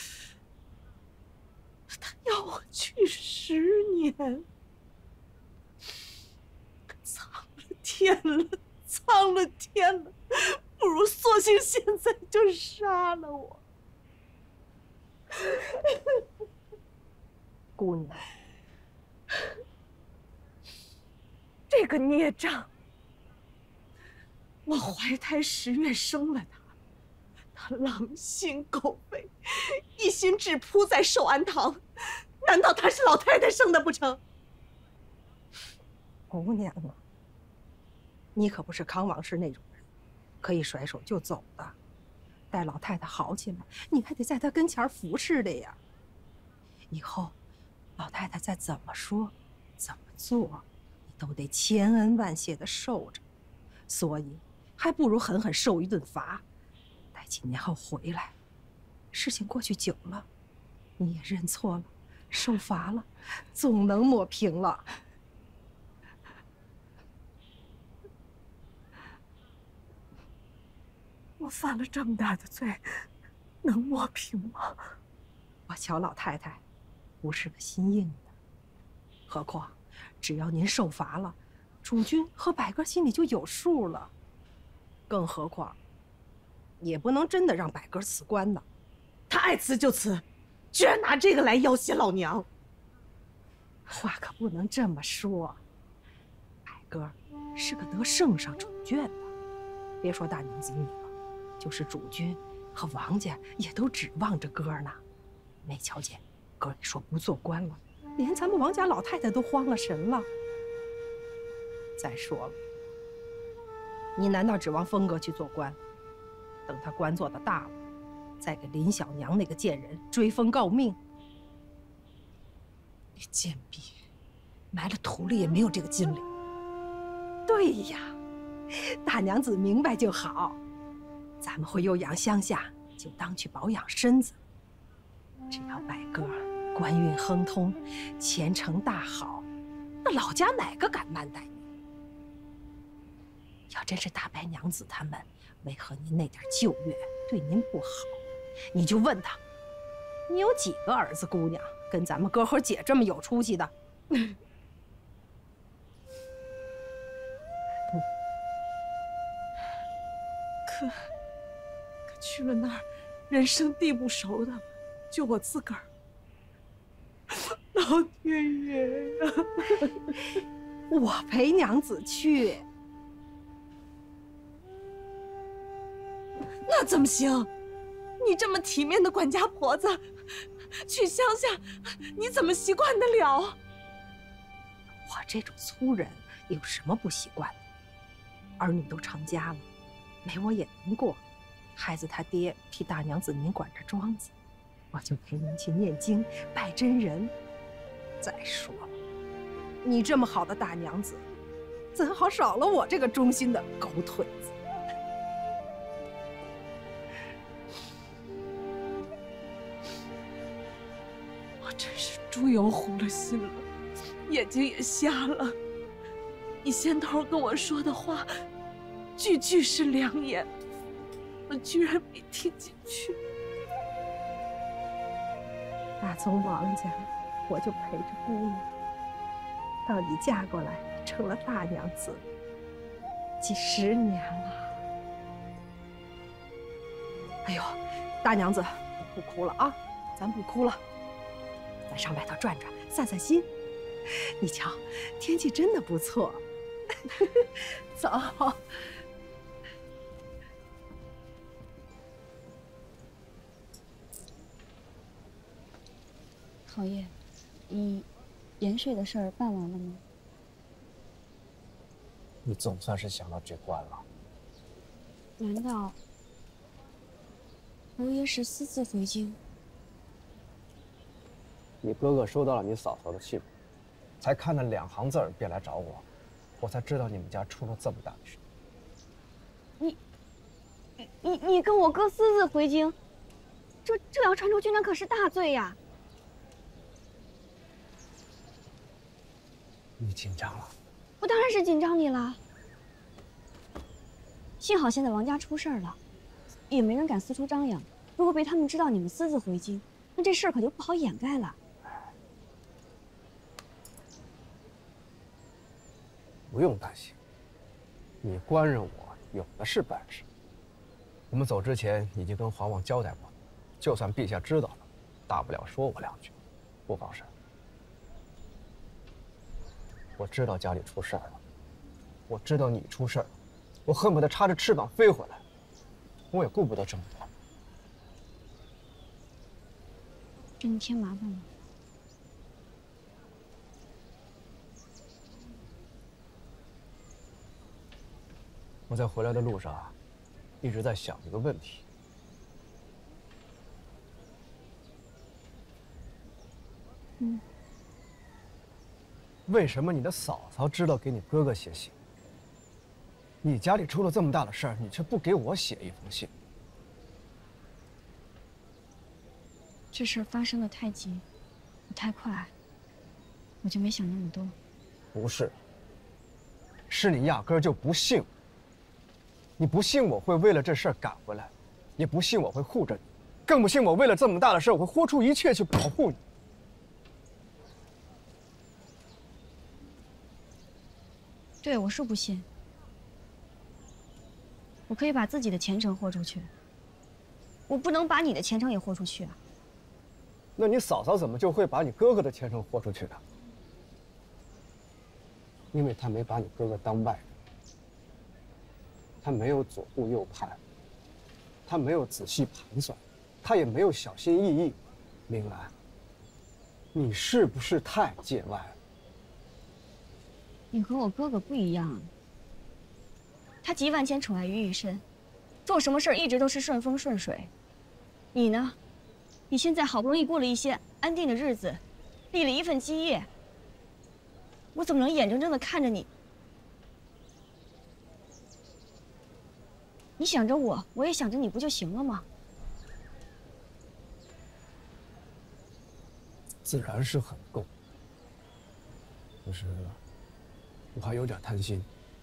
他要我去10年，苍了天了，苍了天了，不如索性现在就杀了我。姑娘，这个孽障，我怀胎10月生了他，他狼心狗肺，一心只扑在寿安堂，难道他是老太太生的不成？姑娘啊，你可不是康王氏那种人，可以甩手就走的。待老太太好起来，你还得在她跟前服侍的呀。以后，老太太再怎么说，怎么做，你都得千恩万谢的受着。所以，还不如狠狠受一顿罚，待几年后回来。事情过去久了，你也认错了，受罚了，总能抹平了。我犯了这么大的罪，能抹平吗？我瞧老太太不是个心硬的，何况只要您受罚了，主君和百哥心里就有数了。更何况，也不能真的让百哥辞官呢。他爱辞就辞，居然拿这个来要挟老娘。话可不能这么说。百哥是个得圣上宠眷的，别说大娘子你了。就是主君和王家也都指望着哥呢。没瞧见哥一说不做官了，连咱们王家老太太都慌了神了。再说了，你难道指望峰哥去做官？等他官做的大了，再给林小娘那个贱人追封诰命？你贱婢，埋了土里也没有这个筋力。对呀，大娘子明白就好。咱们会又养乡下，就当去保养身子。只要百哥官运亨通，前程大好，那老家哪个敢慢待你？要真是大白娘子他们为何您那点旧月对您不好，你就问他，你有几个儿子姑娘跟咱们哥和姐这么有出息的？可去了那儿，人生地不熟的，就我自个儿。老天爷呀！我陪娘子去。那怎么行？你这么体面的管家婆子，去乡下，你怎么习惯得了？我这种粗人有什么不习惯的？儿女都成家了，没我也难过。孩子他爹替大娘子您管着庄子，我就陪您去念经拜真人。再说了，你这么好的大娘子，怎好少了我这个忠心的狗腿子？我真是猪油糊了心了，眼睛也瞎了。你先头跟我说的话，句句是良言，我居然没听进去。打从王家，我就陪着姑娘，到你嫁过来成了大娘子，几10年了。哎呦，大娘子，不哭了啊，咱不哭了，咱上外头转转，散散心。你瞧，天气真的不错。走。
侯爷，盐税的事儿办完了吗？
你总算是想到这关了。
难道侯爷是私自回京？
你哥哥收到了你嫂嫂的信，才看了2行字便来找我，我才知道你们家出了这么大的事。
你跟我哥私自回京，这要传出去那可是大罪呀！
你紧张了？
我当然是紧张你了。幸好现在王家出事儿了，也没人敢四处张扬。如果被他们知道你们私自回京，那这事儿可就不好掩盖了。
不用担心，你官人我有的是本事。我们走之前已经跟华王交代过，就算陛下知道了，大不了说我两句，不妨事。我知道家里出事儿了，我知道你出事儿了，我恨不得插着翅膀飞回来，我也顾不得这么多。
给你添麻烦了。
我在回来的路上，一直在想一个问题。为什么你的嫂嫂知道给你哥哥写信？你家里出了这么大的事儿，你却不给我写一封信？
这事儿发生的太急，也太快，我就没想那么多。
不是，是你压根儿就不信。你不信我会为了这事儿赶回来，也不信我会护着你，更不信我为了这么大的事儿我会豁出一切去保护你。
对，我是不信。我可以把自己的前程豁出去，我不能把你的前程也豁出去啊。
那你嫂嫂怎么就会把你哥哥的前程豁出去呢？因为她没把你哥哥当外人，她没有左顾右盼，她没有仔细盘算，她也没有小心翼翼。明兰，你是不是太见外了？
你和我哥哥不一样，他集万千宠爱于一身，做什么事儿一直都是顺风顺水。你呢？你现在好不容易过了一些安定的日子，立了一份基业，我怎么能眼睁睁地看着你？你想着我，我也想着你，不就行了吗？
自然是很够，可是我还有点贪心。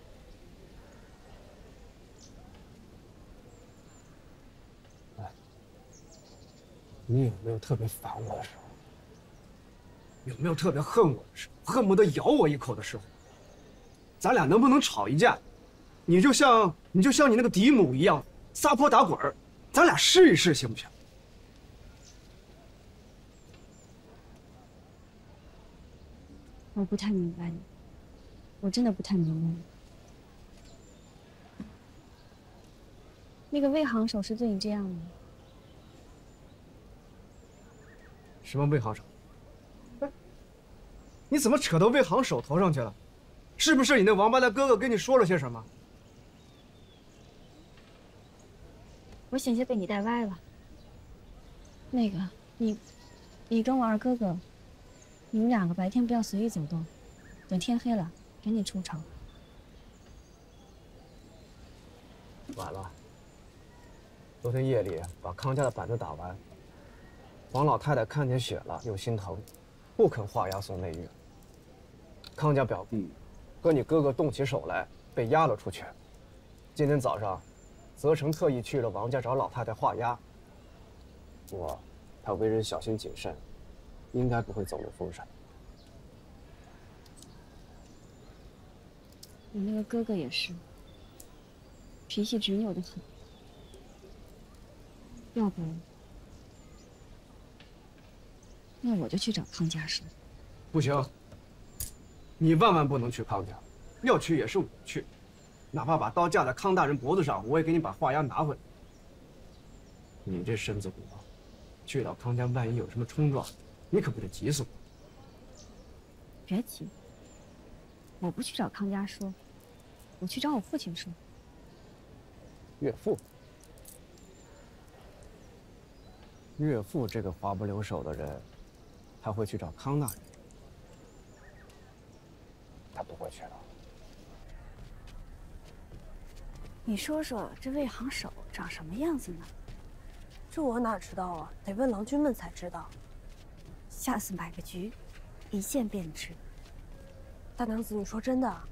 哎，你有没有特别烦我的时候？有没有特别恨我的时候？恨不得咬我一口的时候？咱俩能不能吵一架？你就像你那个嫡母一样撒泼打滚儿，咱俩试一试行不行？
我不太明白你，我真的不太明白你。那个魏行首是对你这样吗？
什么魏行首？哎，你怎么扯到魏行首头上去了？是不是你那王八蛋哥哥跟你说了些什么？
我险些被你带歪了。那个，你跟我二哥哥，你们两个白天不要随意走动，等天黑了赶紧出城。
晚了。昨天夜里把康家的板子打完，王老太太看见血了又心疼，不肯画押送内院。康家表弟和你哥哥动起手来，被押了出去。今天早上，泽成特意去了王家找老太太画押。不过，他为人小心谨慎，应该不会走漏风声。
你那个哥哥也是，脾气执拗得很。要不，那我就去找康家说。
不行，你万万不能去康家，要去也是我去，哪怕把刀架在康大人脖子上，我也给你把画押拿回来。你这身子骨，去到康家，万一有什么冲撞，你可不得急死我。
别急，我不去找康家说，我去找我父亲说。
岳父。岳父这个滑不留手的人，他会去找康大人？他不会去的。
你说说，这魏行首长什么样子呢？这我哪知道啊？得问郎君们才知道。
下次买个局，一见便知。
大娘子，你说真的？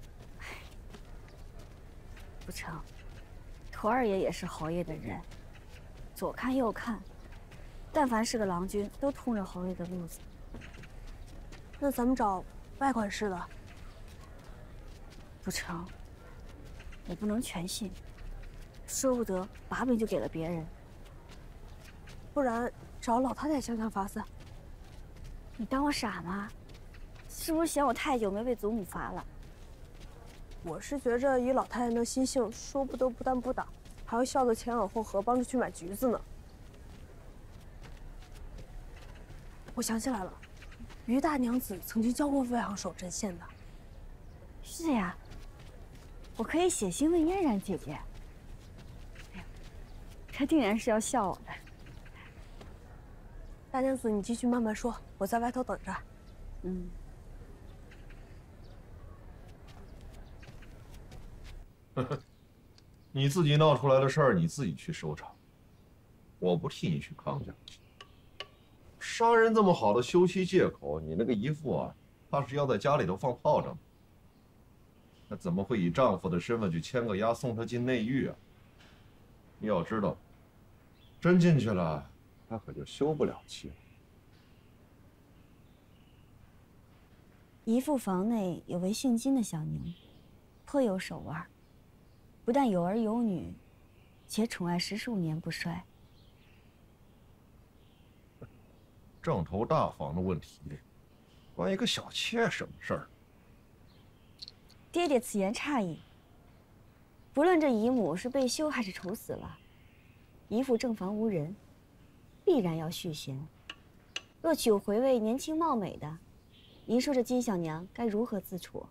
不成，驼二爷也是侯爷的人，左看右看，但凡是个郎君，都通着侯爷的路子。
那咱们找外管事的。
不成，我不能全信，说不得把柄就给了别人。
不然找老太太想想法子。
你当我傻吗？是不是嫌我太久没被祖母罚了？
我是觉着以老太太那心性，说不得不但不打，还要笑得前耳后合，帮着去买橘子呢。我想起来了，于大娘子曾经教过魏昂手针线的。
是呀，我可以写信问嫣然姐姐。哎呀，她定然是要笑我的。
大娘子，你继续慢慢说，我在外头等着。
嗯。
你自己闹出来的事儿，你自己去收场，我不替你去康家。杀人这么好的休妻借口，你那个姨父啊，怕是要在家里头放炮仗。那怎么会以丈夫的身份去牵个押送她进内狱啊？你要知道，真进去了，她可就休不了妻了。
姨父房内有位姓金的小娘，颇有手腕，不但有儿有女，且宠爱15年不衰。
正头大房的问题，关一个小妾什么事儿？
爹爹此言差矣。不论这姨母是被休还是处死了，姨父正房无人，必然要续弦。若娶回位年轻貌美的，您说这金小娘该如何自处？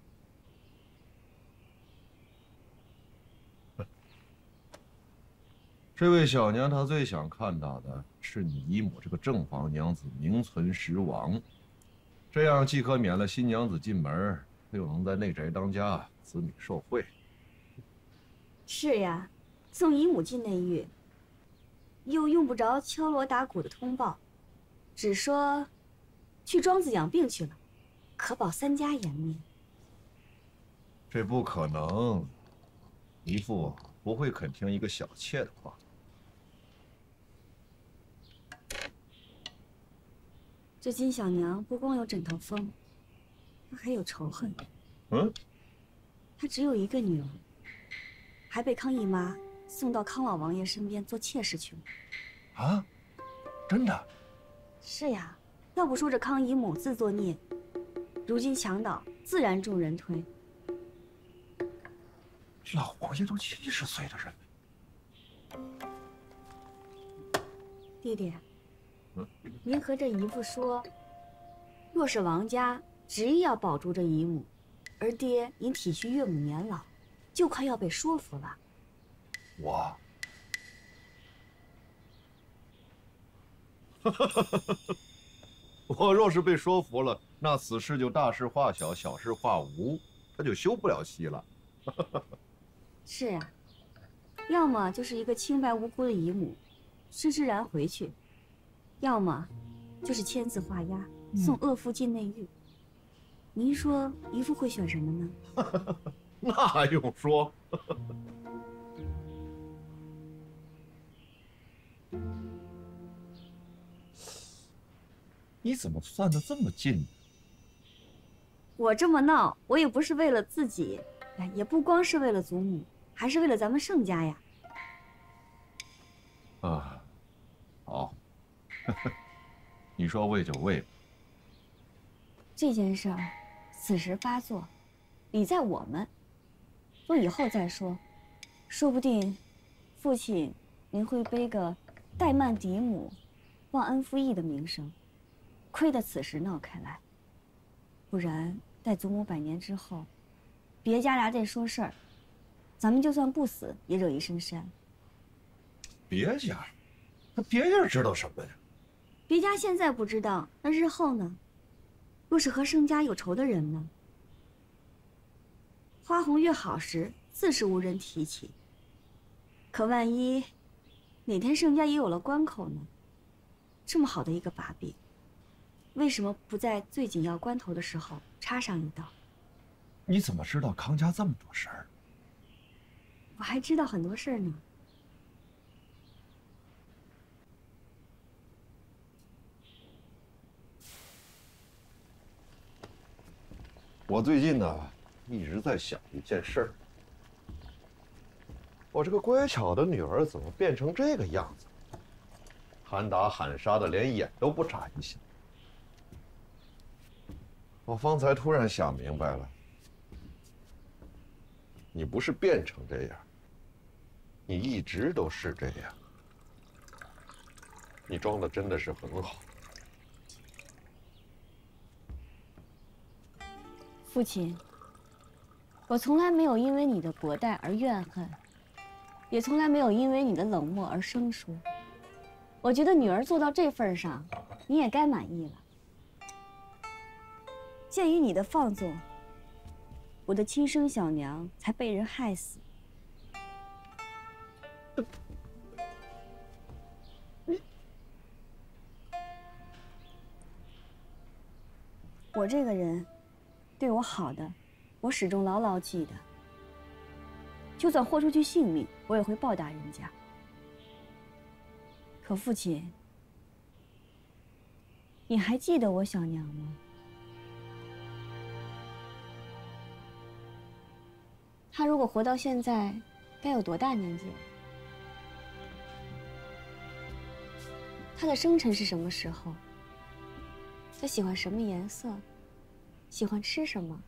这位小娘她最想看到的是你姨母这个正房娘子名存实亡，这样既可免了新娘子进门，又能在内宅当家，子女受惠。
是呀，送姨母进内狱，又用不着敲锣打鼓的通报，只说去庄子养病去了，可保3家颜面。
这不可能，姨父不会肯听一个小妾的话。
这金小娘不光有枕头风，她还有仇恨。
嗯，
她只有一个女儿，还被康姨妈送到康老王爷身边做妾室去了。
啊，真的？
是呀，要不说这康姨母自作孽，如今墙倒，自然众人推。
老王爷都70岁的人，
弟弟，您和这姨父说，若是王家执意要保住这姨母，而爹您体恤岳母年老，就快要被说服了。
我若是被说服了，那此事就大事化小，小事化无，他就休不了妻了。
是啊，要么就是一个清白无辜的姨母，施施然回去；要么就是签字画押，送恶妇进内狱。您说姨父会选什么呢？
那还用说？你怎么算得这么近呢？
我这么闹，我也不是为了自己，也不光是为了祖母，还是为了咱们盛家呀。
啊，好，你说为就为吧。
这件事儿，此时发作，理在我们，若以后再说，说不定，父亲您会背个怠慢嫡母、忘恩负义的名声。亏得此时闹开来，不然待祖母100年之后，别家来这说事儿，咱们就算不死也惹一身膻。
别家，那别家知道什么呀？
别家现在不知道，那日后呢？若是和盛家有仇的人呢？花红越好时，自是无人提起。可万一哪天盛家也有了关口呢？这么好的一个把柄，为什么不在最紧要关头的时候插上一刀？
你怎么知道康家这么多事儿？
我还知道很多事儿呢。
我最近呢，一直在想一件事儿。我这个乖巧的女儿怎么变成这个样子？喊打喊杀的，连眼都不眨一下。我方才突然想明白了，你不是变成这样，你一直都是这样。你装的真的是很好。
父亲，我从来没有因为你的薄待而怨恨，也从来没有因为你的冷漠而生疏。我觉得女儿做到这份上，你也该满意了。鉴于你的放纵，我的亲生小娘才被人害死。我这个人，对我好的，我始终牢牢记得。就算豁出去性命，我也会报答人家。可父亲，你还记得我小娘吗？她如果活到现在，该有多大年纪了？她的生辰是什么时候？她喜欢什么颜色？喜欢吃什么？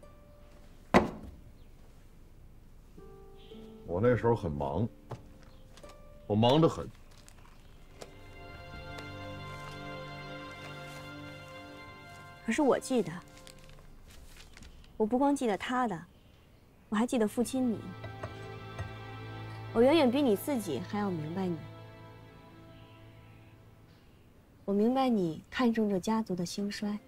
我那时候很忙，我忙得很。
可是我记得，我不光记得他的，我还记得父亲你。我远远比你自己还要明白你。我明白你看重这家族的兴衰，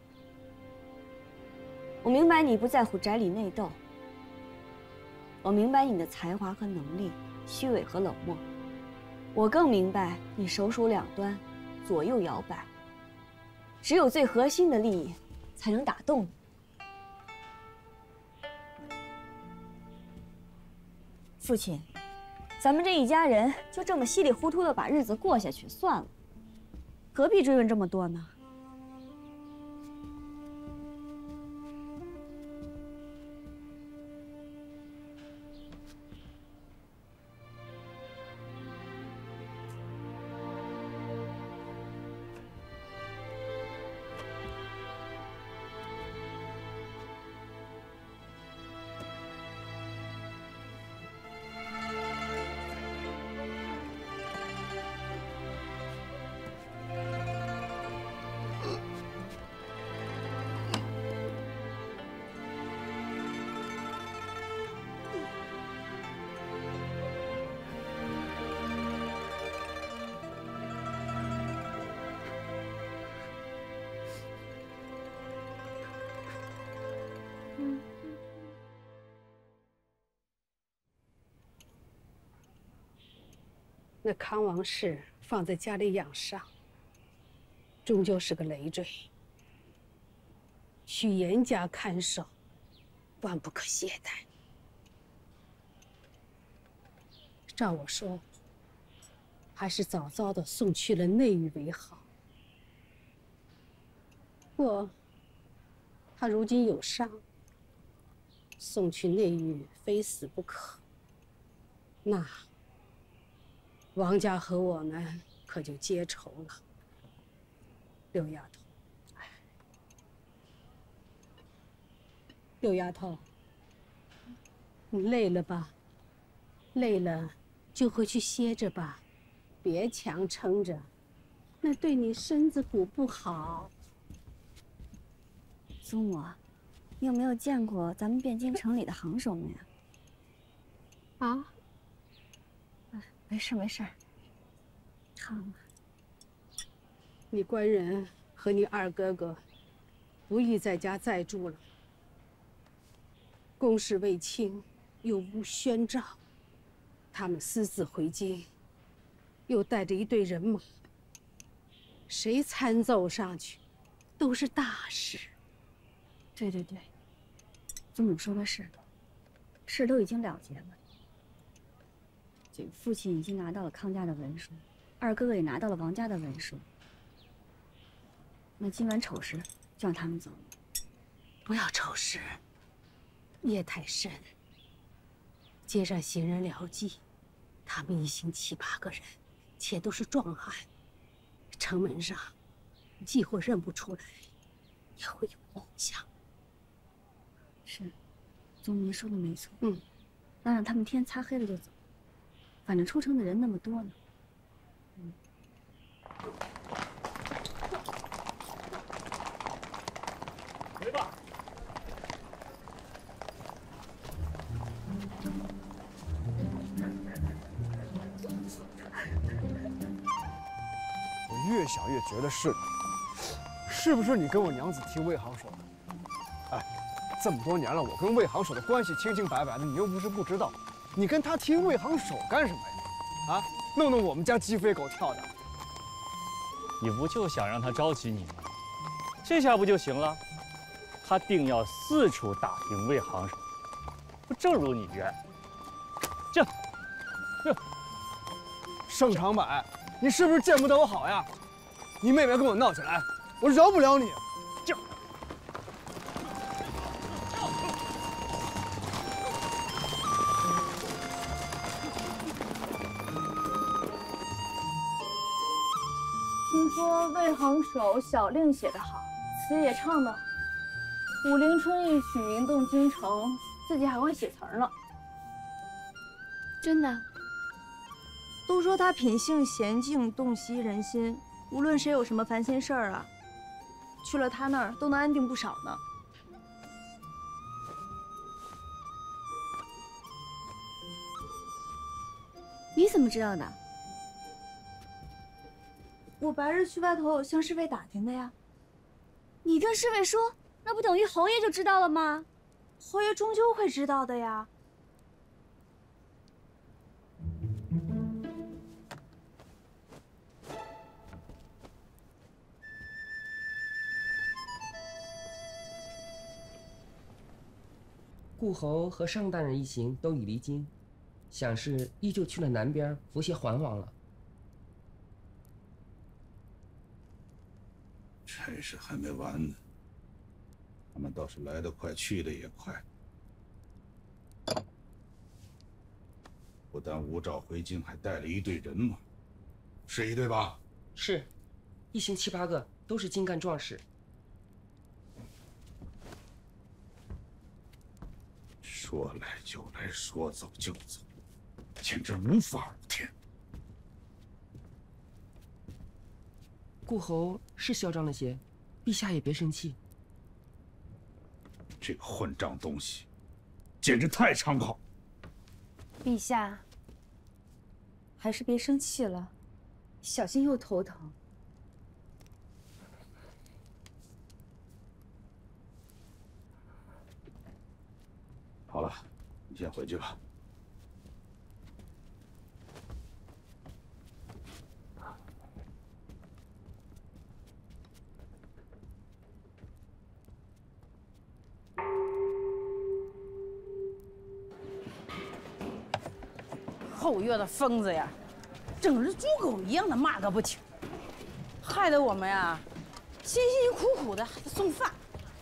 我明白你不在乎宅里内斗，我明白你的才华和能力，虚伪和冷漠。我更明白你手鼠两端，左右摇摆，只有最核心的利益才能打动你。父亲，咱们这一家人就这么稀里糊涂的把日子过下去算了，何必追问这么多呢？
那康王氏放在家里养伤，终究是个累赘，需严加看守，万不可懈怠。照我说，还是早早的送去了内狱为好。不过，他如今有伤，送去内狱非死不可。那王家和我们可就结仇了。六丫头，六丫头，你累了吧？累了就回去歇着吧，别强撑着，那对你身子骨不好。
祖母，你有没有见过咱们汴京城里的行手们呀？
啊？
没事没事，唱吧。
你官人和你二哥哥不宜在家再住了，公事未清，又无宣召，他们私自回京，又带着一队人马，谁参奏上去，都是大事。
对对对，祖母说的是。 事都已经了结了。这个父亲已经拿到了康家的文书，二哥哥也拿到了王家的文书。那今晚丑时就让他们走。
不要丑时，夜太深。街上行人聊记，他们一行7、8个人，且都是壮汉。城门上，既或认不出来，也会有印象。
是，宗明说的没错。那让他们天擦黑了就走，反正出城的人那么多呢。
回吧。
我越想越觉得是不是你跟我娘子替魏行守的？哎，这么多年了，我跟魏行守的关系清清白白的，你又不是不知道，你跟他替魏行守干什么呀？啊，弄得我们家鸡飞狗跳的。
你不就想让他招起你吗？这下不就行了？他定要四处打听魏行守，不正如你愿？这，
盛长柏，你是不是见不得我好呀？你妹妹跟我闹起来，我饶不了你。
这。
听说魏行守小令写得好，词也唱得好，武陵春一曲名动京城，自己还会写词儿呢。
真的？都说他品性娴静，洞悉人心，无论谁有什么烦心事儿啊，去了他那儿都能安定不少呢。
你怎么知道的？
我白日去外头向侍卫打听的呀。
你跟侍卫说，那不等于侯爷就知道了吗？
侯爷终究会知道的呀。
顾侯和尚大人一行都已离京，想是依旧去了南边伏羲桓王了。
差事还没完呢，他们倒是来得快，去得也快。不但无诏回京，还带了一队人马，是一队吧？
是，一行7、8个，都是精干壮士。
说来就来，说走就走，简直无法无天。
顾侯是嚣张了些，陛下也别生气。
这个混账东西，简直太猖狂！
陛下，还是别生气了，小心又头疼。
好了，你先回去吧。
后院的疯子呀，整日猪狗一样的骂个不停，害得我们呀辛辛苦苦的还得送饭，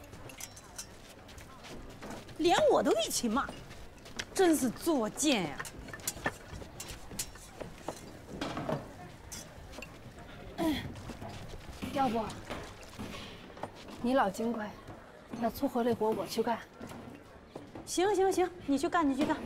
连我都一起骂，真是作贱呀！
要不你老金贵，那粗活累活我去干。
行行行，你去干，你去干。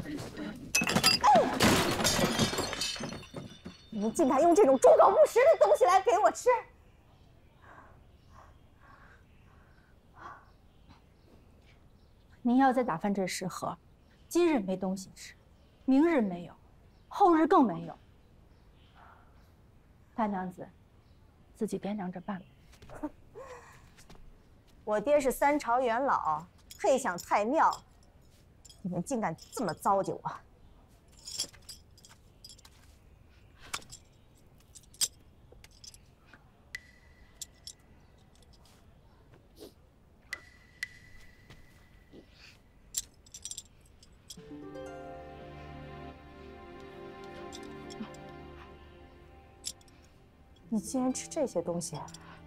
你们竟敢用这种猪狗不食的东西来给我吃！
您要再打翻这食盒，今日没东西吃，明日没有，后日更没有。大娘子，自己掂量着办吧。
我爹是3朝元老，配享太庙，你们竟敢这么糟践我！你竟然吃这些东西？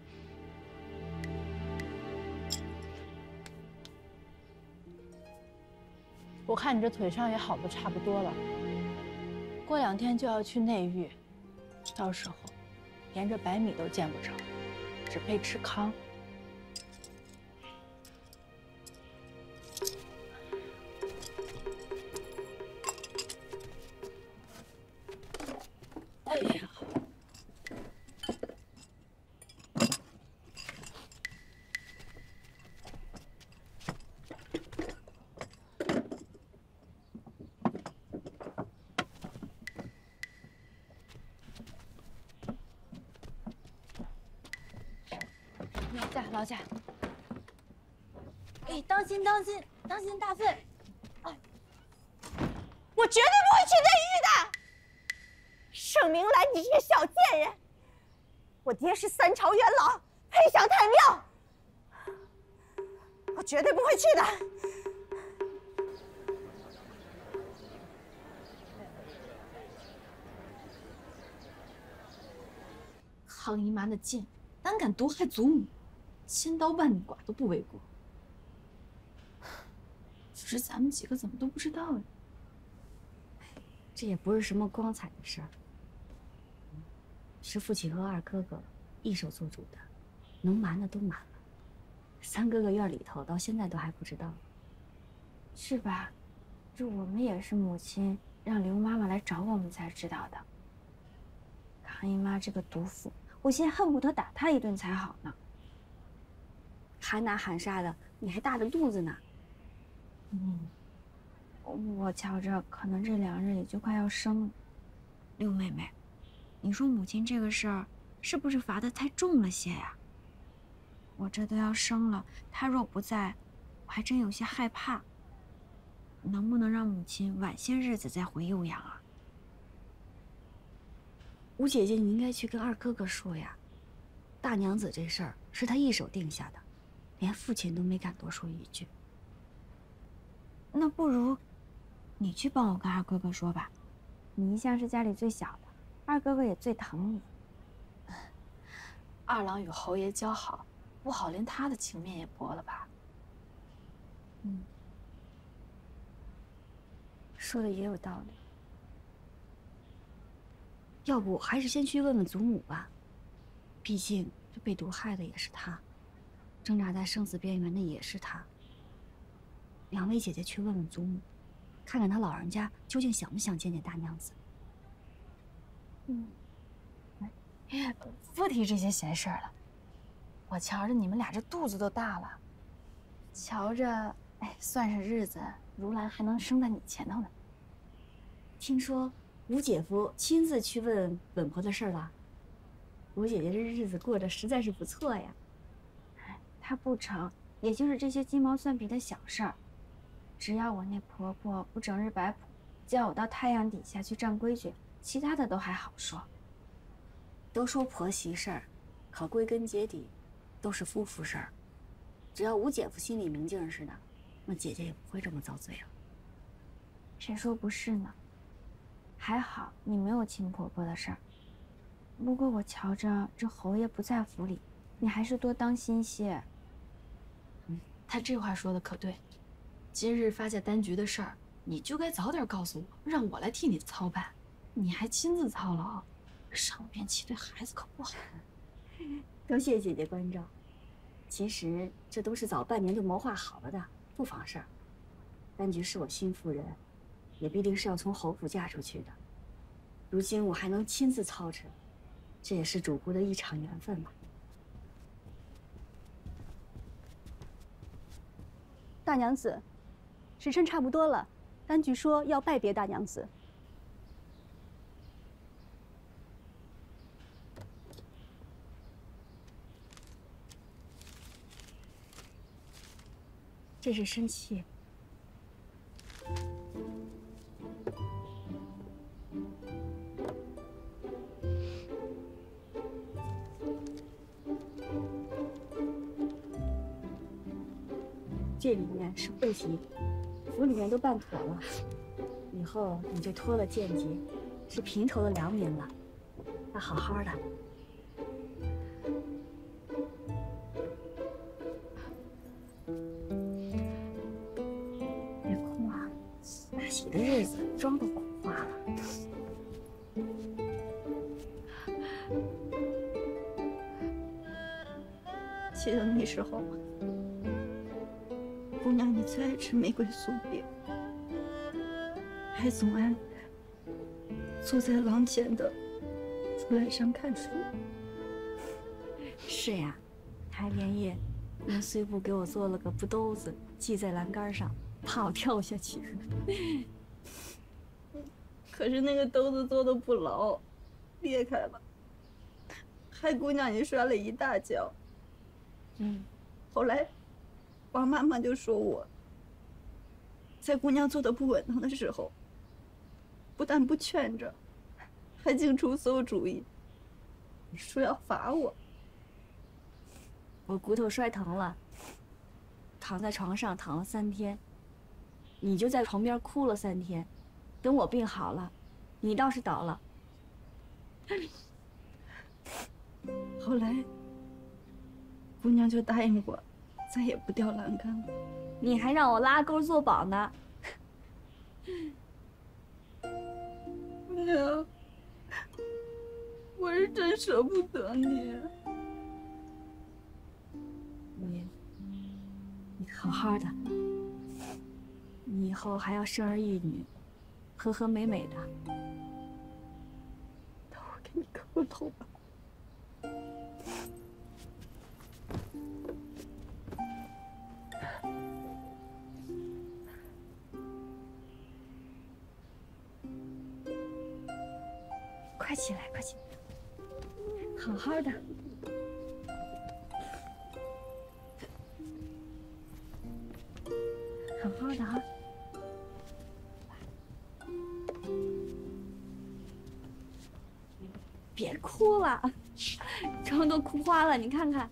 我看你这腿伤也好的差不多了，过2天就要去内狱，到时候连着白米都见不着，只配吃糠。哎呀！劳驾！哎，当心当心当心大粪！哎，
我绝对不会去内狱的！盛明来，你这个小贱人！我爹是3朝元老，配享太庙，我绝对不会去的。
康姨妈那贱，胆敢毒害祖母！千刀万剐都不为过，只是咱们几个怎么都不知道呀？
这也不是什么光彩的事儿，是父亲和2哥哥一手做主的，能瞒的都瞒了。3哥哥院里头到现在都还不知道，
是吧？这我们也是母亲让刘妈妈来找我们才知道的。康姨妈这个毒妇，我现在恨不得打她一顿才好呢。
喊打喊杀的，你还大着肚子呢。
我瞧着可能这2日也就快要生了。
六妹妹，你说母亲这个事儿是不是罚得太重了些呀？我这都要生了，她若不在，我还真有些害怕。能不能让母亲晚些日子再回幼阳啊？吴姐姐，你应该去跟2哥哥说呀。大娘子这事儿是他一手定下的。连父亲都没敢多说一句。那不如你去帮我跟2哥哥说吧，你一向是家里最小的，2哥哥也最疼你。
2郎与侯爷交好，不好连他的情面也驳了吧？
说的也有道理。要不还是先去问问祖母吧，毕竟这被毒害的也是他。挣扎在生死边缘的也是他。2位姐姐去问问祖母，看看他老人家究竟想不想见见大娘子。
不提这些闲事儿了。我瞧着你们俩这肚子都大了，瞧着，算是日子，如兰还能生在你前头呢。
听说吴姐夫亲自去问本婆的事儿了，吴姐姐这日子过得实在是不错呀。
她不成，也就是这些鸡毛蒜皮的小事儿，只要我那婆婆不整日摆谱，叫我到太阳底下去站规矩，其他的都还好说。
都说婆媳事儿，可归根结底都是夫妇事儿。只要吴姐夫心里明镜似的，那姐姐也不会这么遭罪了。
谁说不是呢？还好你没有亲婆婆的事儿。不过我瞧着这侯爷不在府里，你还是多当心些。他这话说的可对，今日发下单局的事儿，你就该早点告诉我，让我来替你操办。你还亲自操劳，上边气对孩子可不好。
多谢姐姐关照。其实这都是早半年就谋划好了的，不妨事儿。单局是我新夫人， 也必定是要从侯府嫁出去的。如今我还能亲自操持，这也是主顾的一场缘分嘛。
大娘子，时辰差不多了，单据说要拜别大娘子。
这是参契。这里面是会籍，府里面都办妥了，以后你就脱了贱籍，是平头的良民了，要好好的。别哭啊，大喜的日子妆都哭花了。
记得那时候，姑娘你最爱吃玫瑰酥饼，还总爱坐在廊前的竹栏上看书。
是呀，他还连夜用碎布给我做了个布兜子，系在栏杆上，怕我跳下去。
可是那个兜子做的不牢，裂开了，害姑娘你摔了一大跤。后来王妈妈就说我，在姑娘做的不稳当的时候，不但不劝着，还净出馊主意，说要罚我。
我骨头摔疼了，躺在床上躺了3天，你就在床边哭了3天，等我病好了，你倒是倒了。
后来姑娘就答应我，再也不吊栏杆了。
你还让我拉钩做保呢。
娘，我是真舍不得你。
你好好的，你以后还要生儿育女，和和美美的。
那我给你磕个头吧。
快起来，快起来，好好的。好好的啊！别哭了，妆都哭花了，你看看。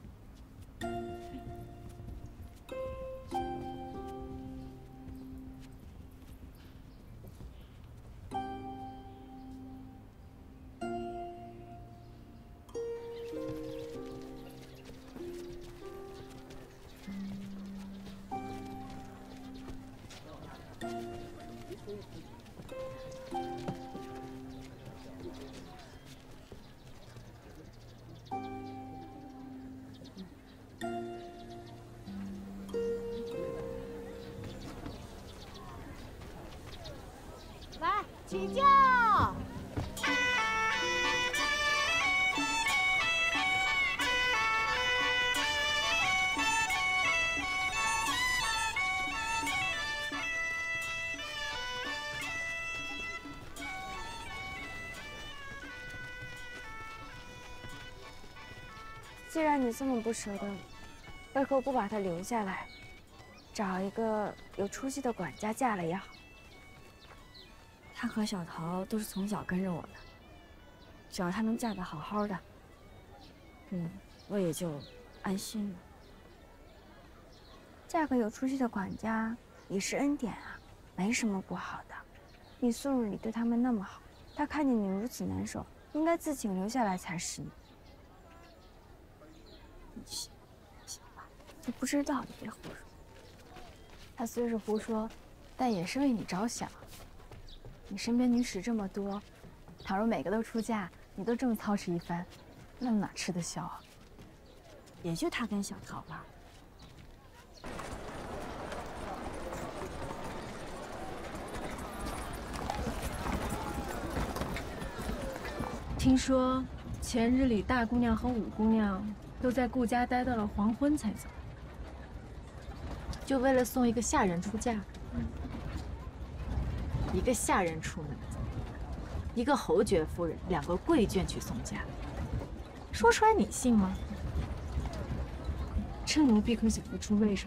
来，起轿！
既然你这么不舍得，为何不把她留下来，找一个有出息的管家嫁了也好？
她和小桃都是从小跟着我的，只要她能嫁得好好的，我也就安心了。
嫁个有出息的管家也是恩典啊，没什么不好的。你素日里对他们那么好，他看见你如此难受，应该自请留下来才是。
行吧，
你不知道就别胡说。
他虽是胡说，但也是为你着想。你身边女使这么多，倘若每个都出嫁，你都这么操持一番，那哪吃得消啊？
也就他跟小桃吧。
听说前日里大姑娘和五姑娘都在顾家待到了黄昏才走，就为了送一个下人出嫁。一个下人出门，一个侯爵夫人，两个贵眷去送嫁，说出来你信吗？这奴婢可想不出为什么。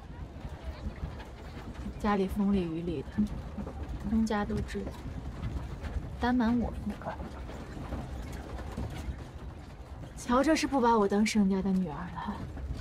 家里风里雨里的，东家都知道，单瞒我一个。瞧着是不把我当盛家的女儿了。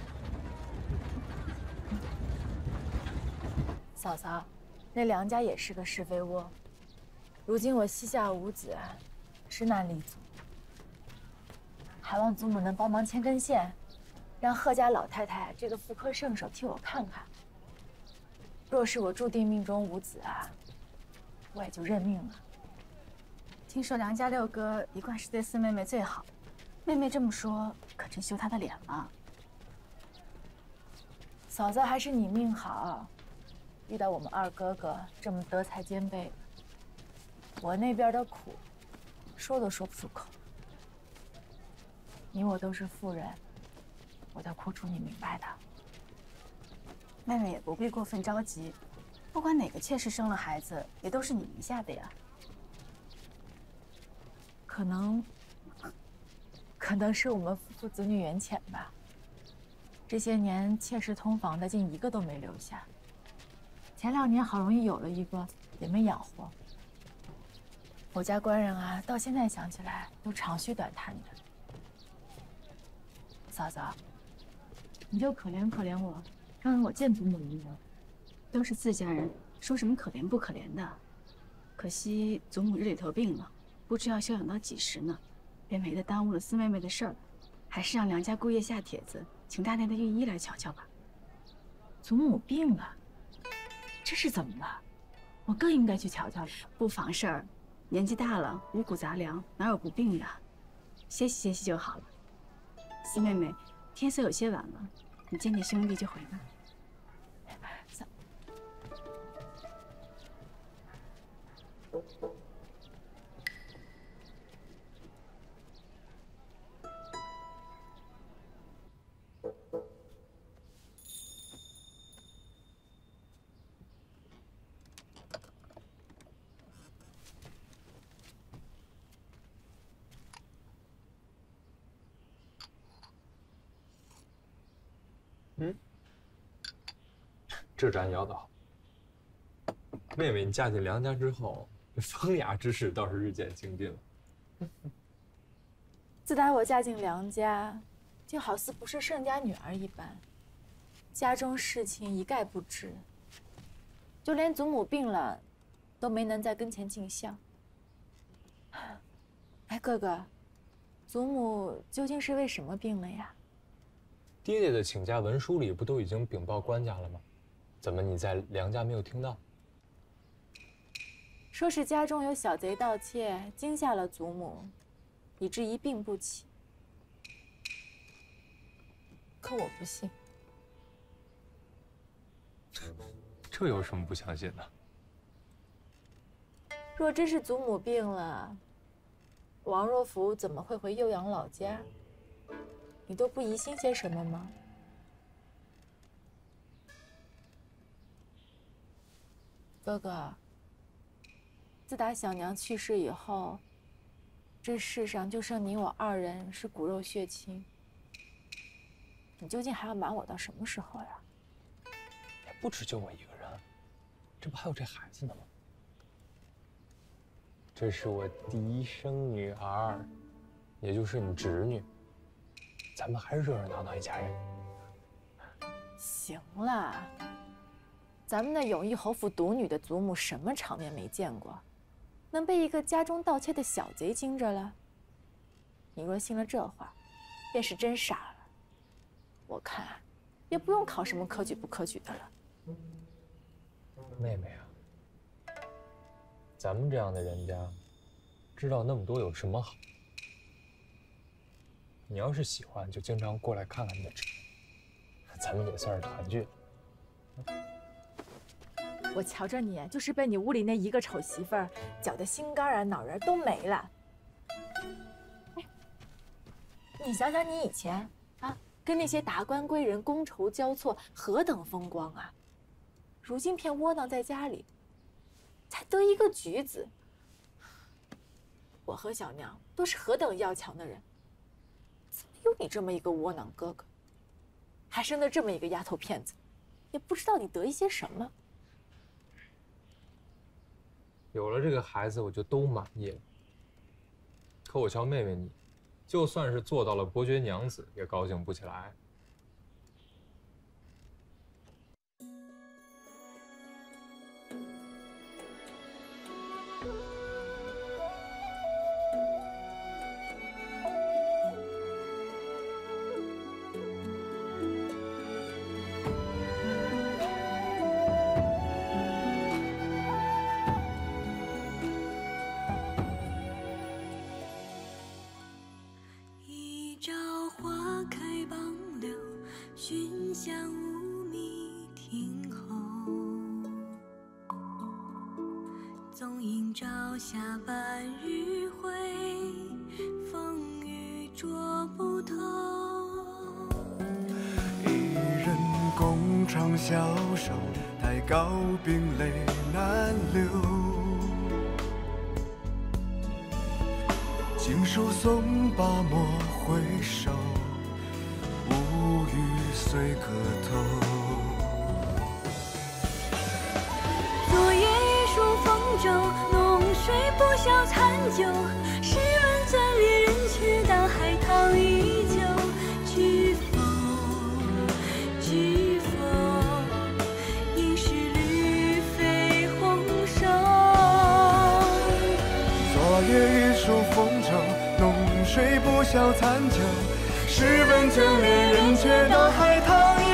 嫂嫂，那梁家也是个是非窝。如今我膝下无子，实难立足，还望祖母能帮忙牵根线，让贺家老太太这个妇科圣手替我看看。若是我注定命中无子啊，我也就认命了。
听说梁家六哥一贯是对四妹妹最好，妹妹这么说，可真羞她的脸了。
嫂子还是你命好，遇到我们二哥哥这么德才兼备的。我那边的苦，说都说不出口。你我都是妇人，我的苦楚你明白的。
妹妹也不必过分着急，不管哪个妾室生了孩子，也都是你名下的呀。
可能是我们夫妇子女缘浅吧。这些年妾室通房的，竟一个都没留下。前2年好容易有了一个，也没养活。我家官人啊，到现在想起来都长吁短叹的。嫂子，你就可怜可怜我，让我见祖母一面。
都是自家人，说什么可怜不可怜的？可惜祖母日里头病了，不知要休养到几时呢，便没得耽误了四妹妹的事儿。还是让梁家姑爷下帖子，请大内的御医来瞧瞧吧。
祖母病了，这是怎么了？我更应该去瞧瞧了。
不妨事儿，年纪大了，五谷杂粮，哪有不病的？歇息歇息就好了。四妹妹，天色有些晚了，你见见兄弟就回吧。
这盏摇得好。妹妹，你嫁进梁家之后，这风雅之事倒是日渐精进了。
自打我嫁进梁家，就好似不是盛家女儿一般，家中事情一概不知，就连祖母病了，都没能在跟前尽孝。哎，哥哥，祖母究竟是为什么病了呀？
爹爹的请假文书里不都已经禀报官家了吗？怎么你在梁家没有听到？
说是家中有小贼盗窃，惊吓了祖母，以致一病不起。可我不信。
这有什么不相信的？
若真是祖母病了，王若甫怎么会回幼阳老家？你都不疑心些什么吗？哥哥，自打小娘去世以后，这世上就剩你我二人是骨肉血亲。你究竟还要瞒我到什么时候呀？
也不止就我一个人，这不还有这孩子呢吗？这是我第一生女儿，也就是你侄女。咱们还是热热闹闹一家人。
行了，咱们那永义侯府独女的祖母什么场面没见过，能被一个家中盗窃的小贼惊着了？你若信了这话，便是真傻了。我看，也不用考什么科举不科举的了。
妹妹啊，咱们这样的人家，知道那么多有什么好？你要是喜欢，就经常过来看看你的侄女，咱们也算是团聚了。
我瞧着你，就是被你屋里那一个丑媳妇儿搅得心肝啊、脑仁都没了。哎，
你想想你以前啊，跟那些达官贵人觥筹交错，何等风光啊！如今偏窝囊在家里，才得一个举子。我和小娘都是何等要强的人，怎么有你这么一个窝囊哥哥，还生了这么一个丫头片子，也不知道你得意些什么。
有了这个孩子，我就都满意了。可我瞧妹妹你，就算是做到了伯爵娘子，也高兴不起来。
一朝花开傍柳，熏香无觅庭后。纵饮朝霞半日晖，风雨捉不透。
一人共长消瘦，太高冰泪难流。经手送罢莫回首，无语随客头。
昨夜一树风骤，浓水不消残酒。试问怎恋人，却道海棠依旧。知否？知否？应是绿肥红瘦。
昨夜一树风骤，浓水不消残酒。试问怎恋人，却道海棠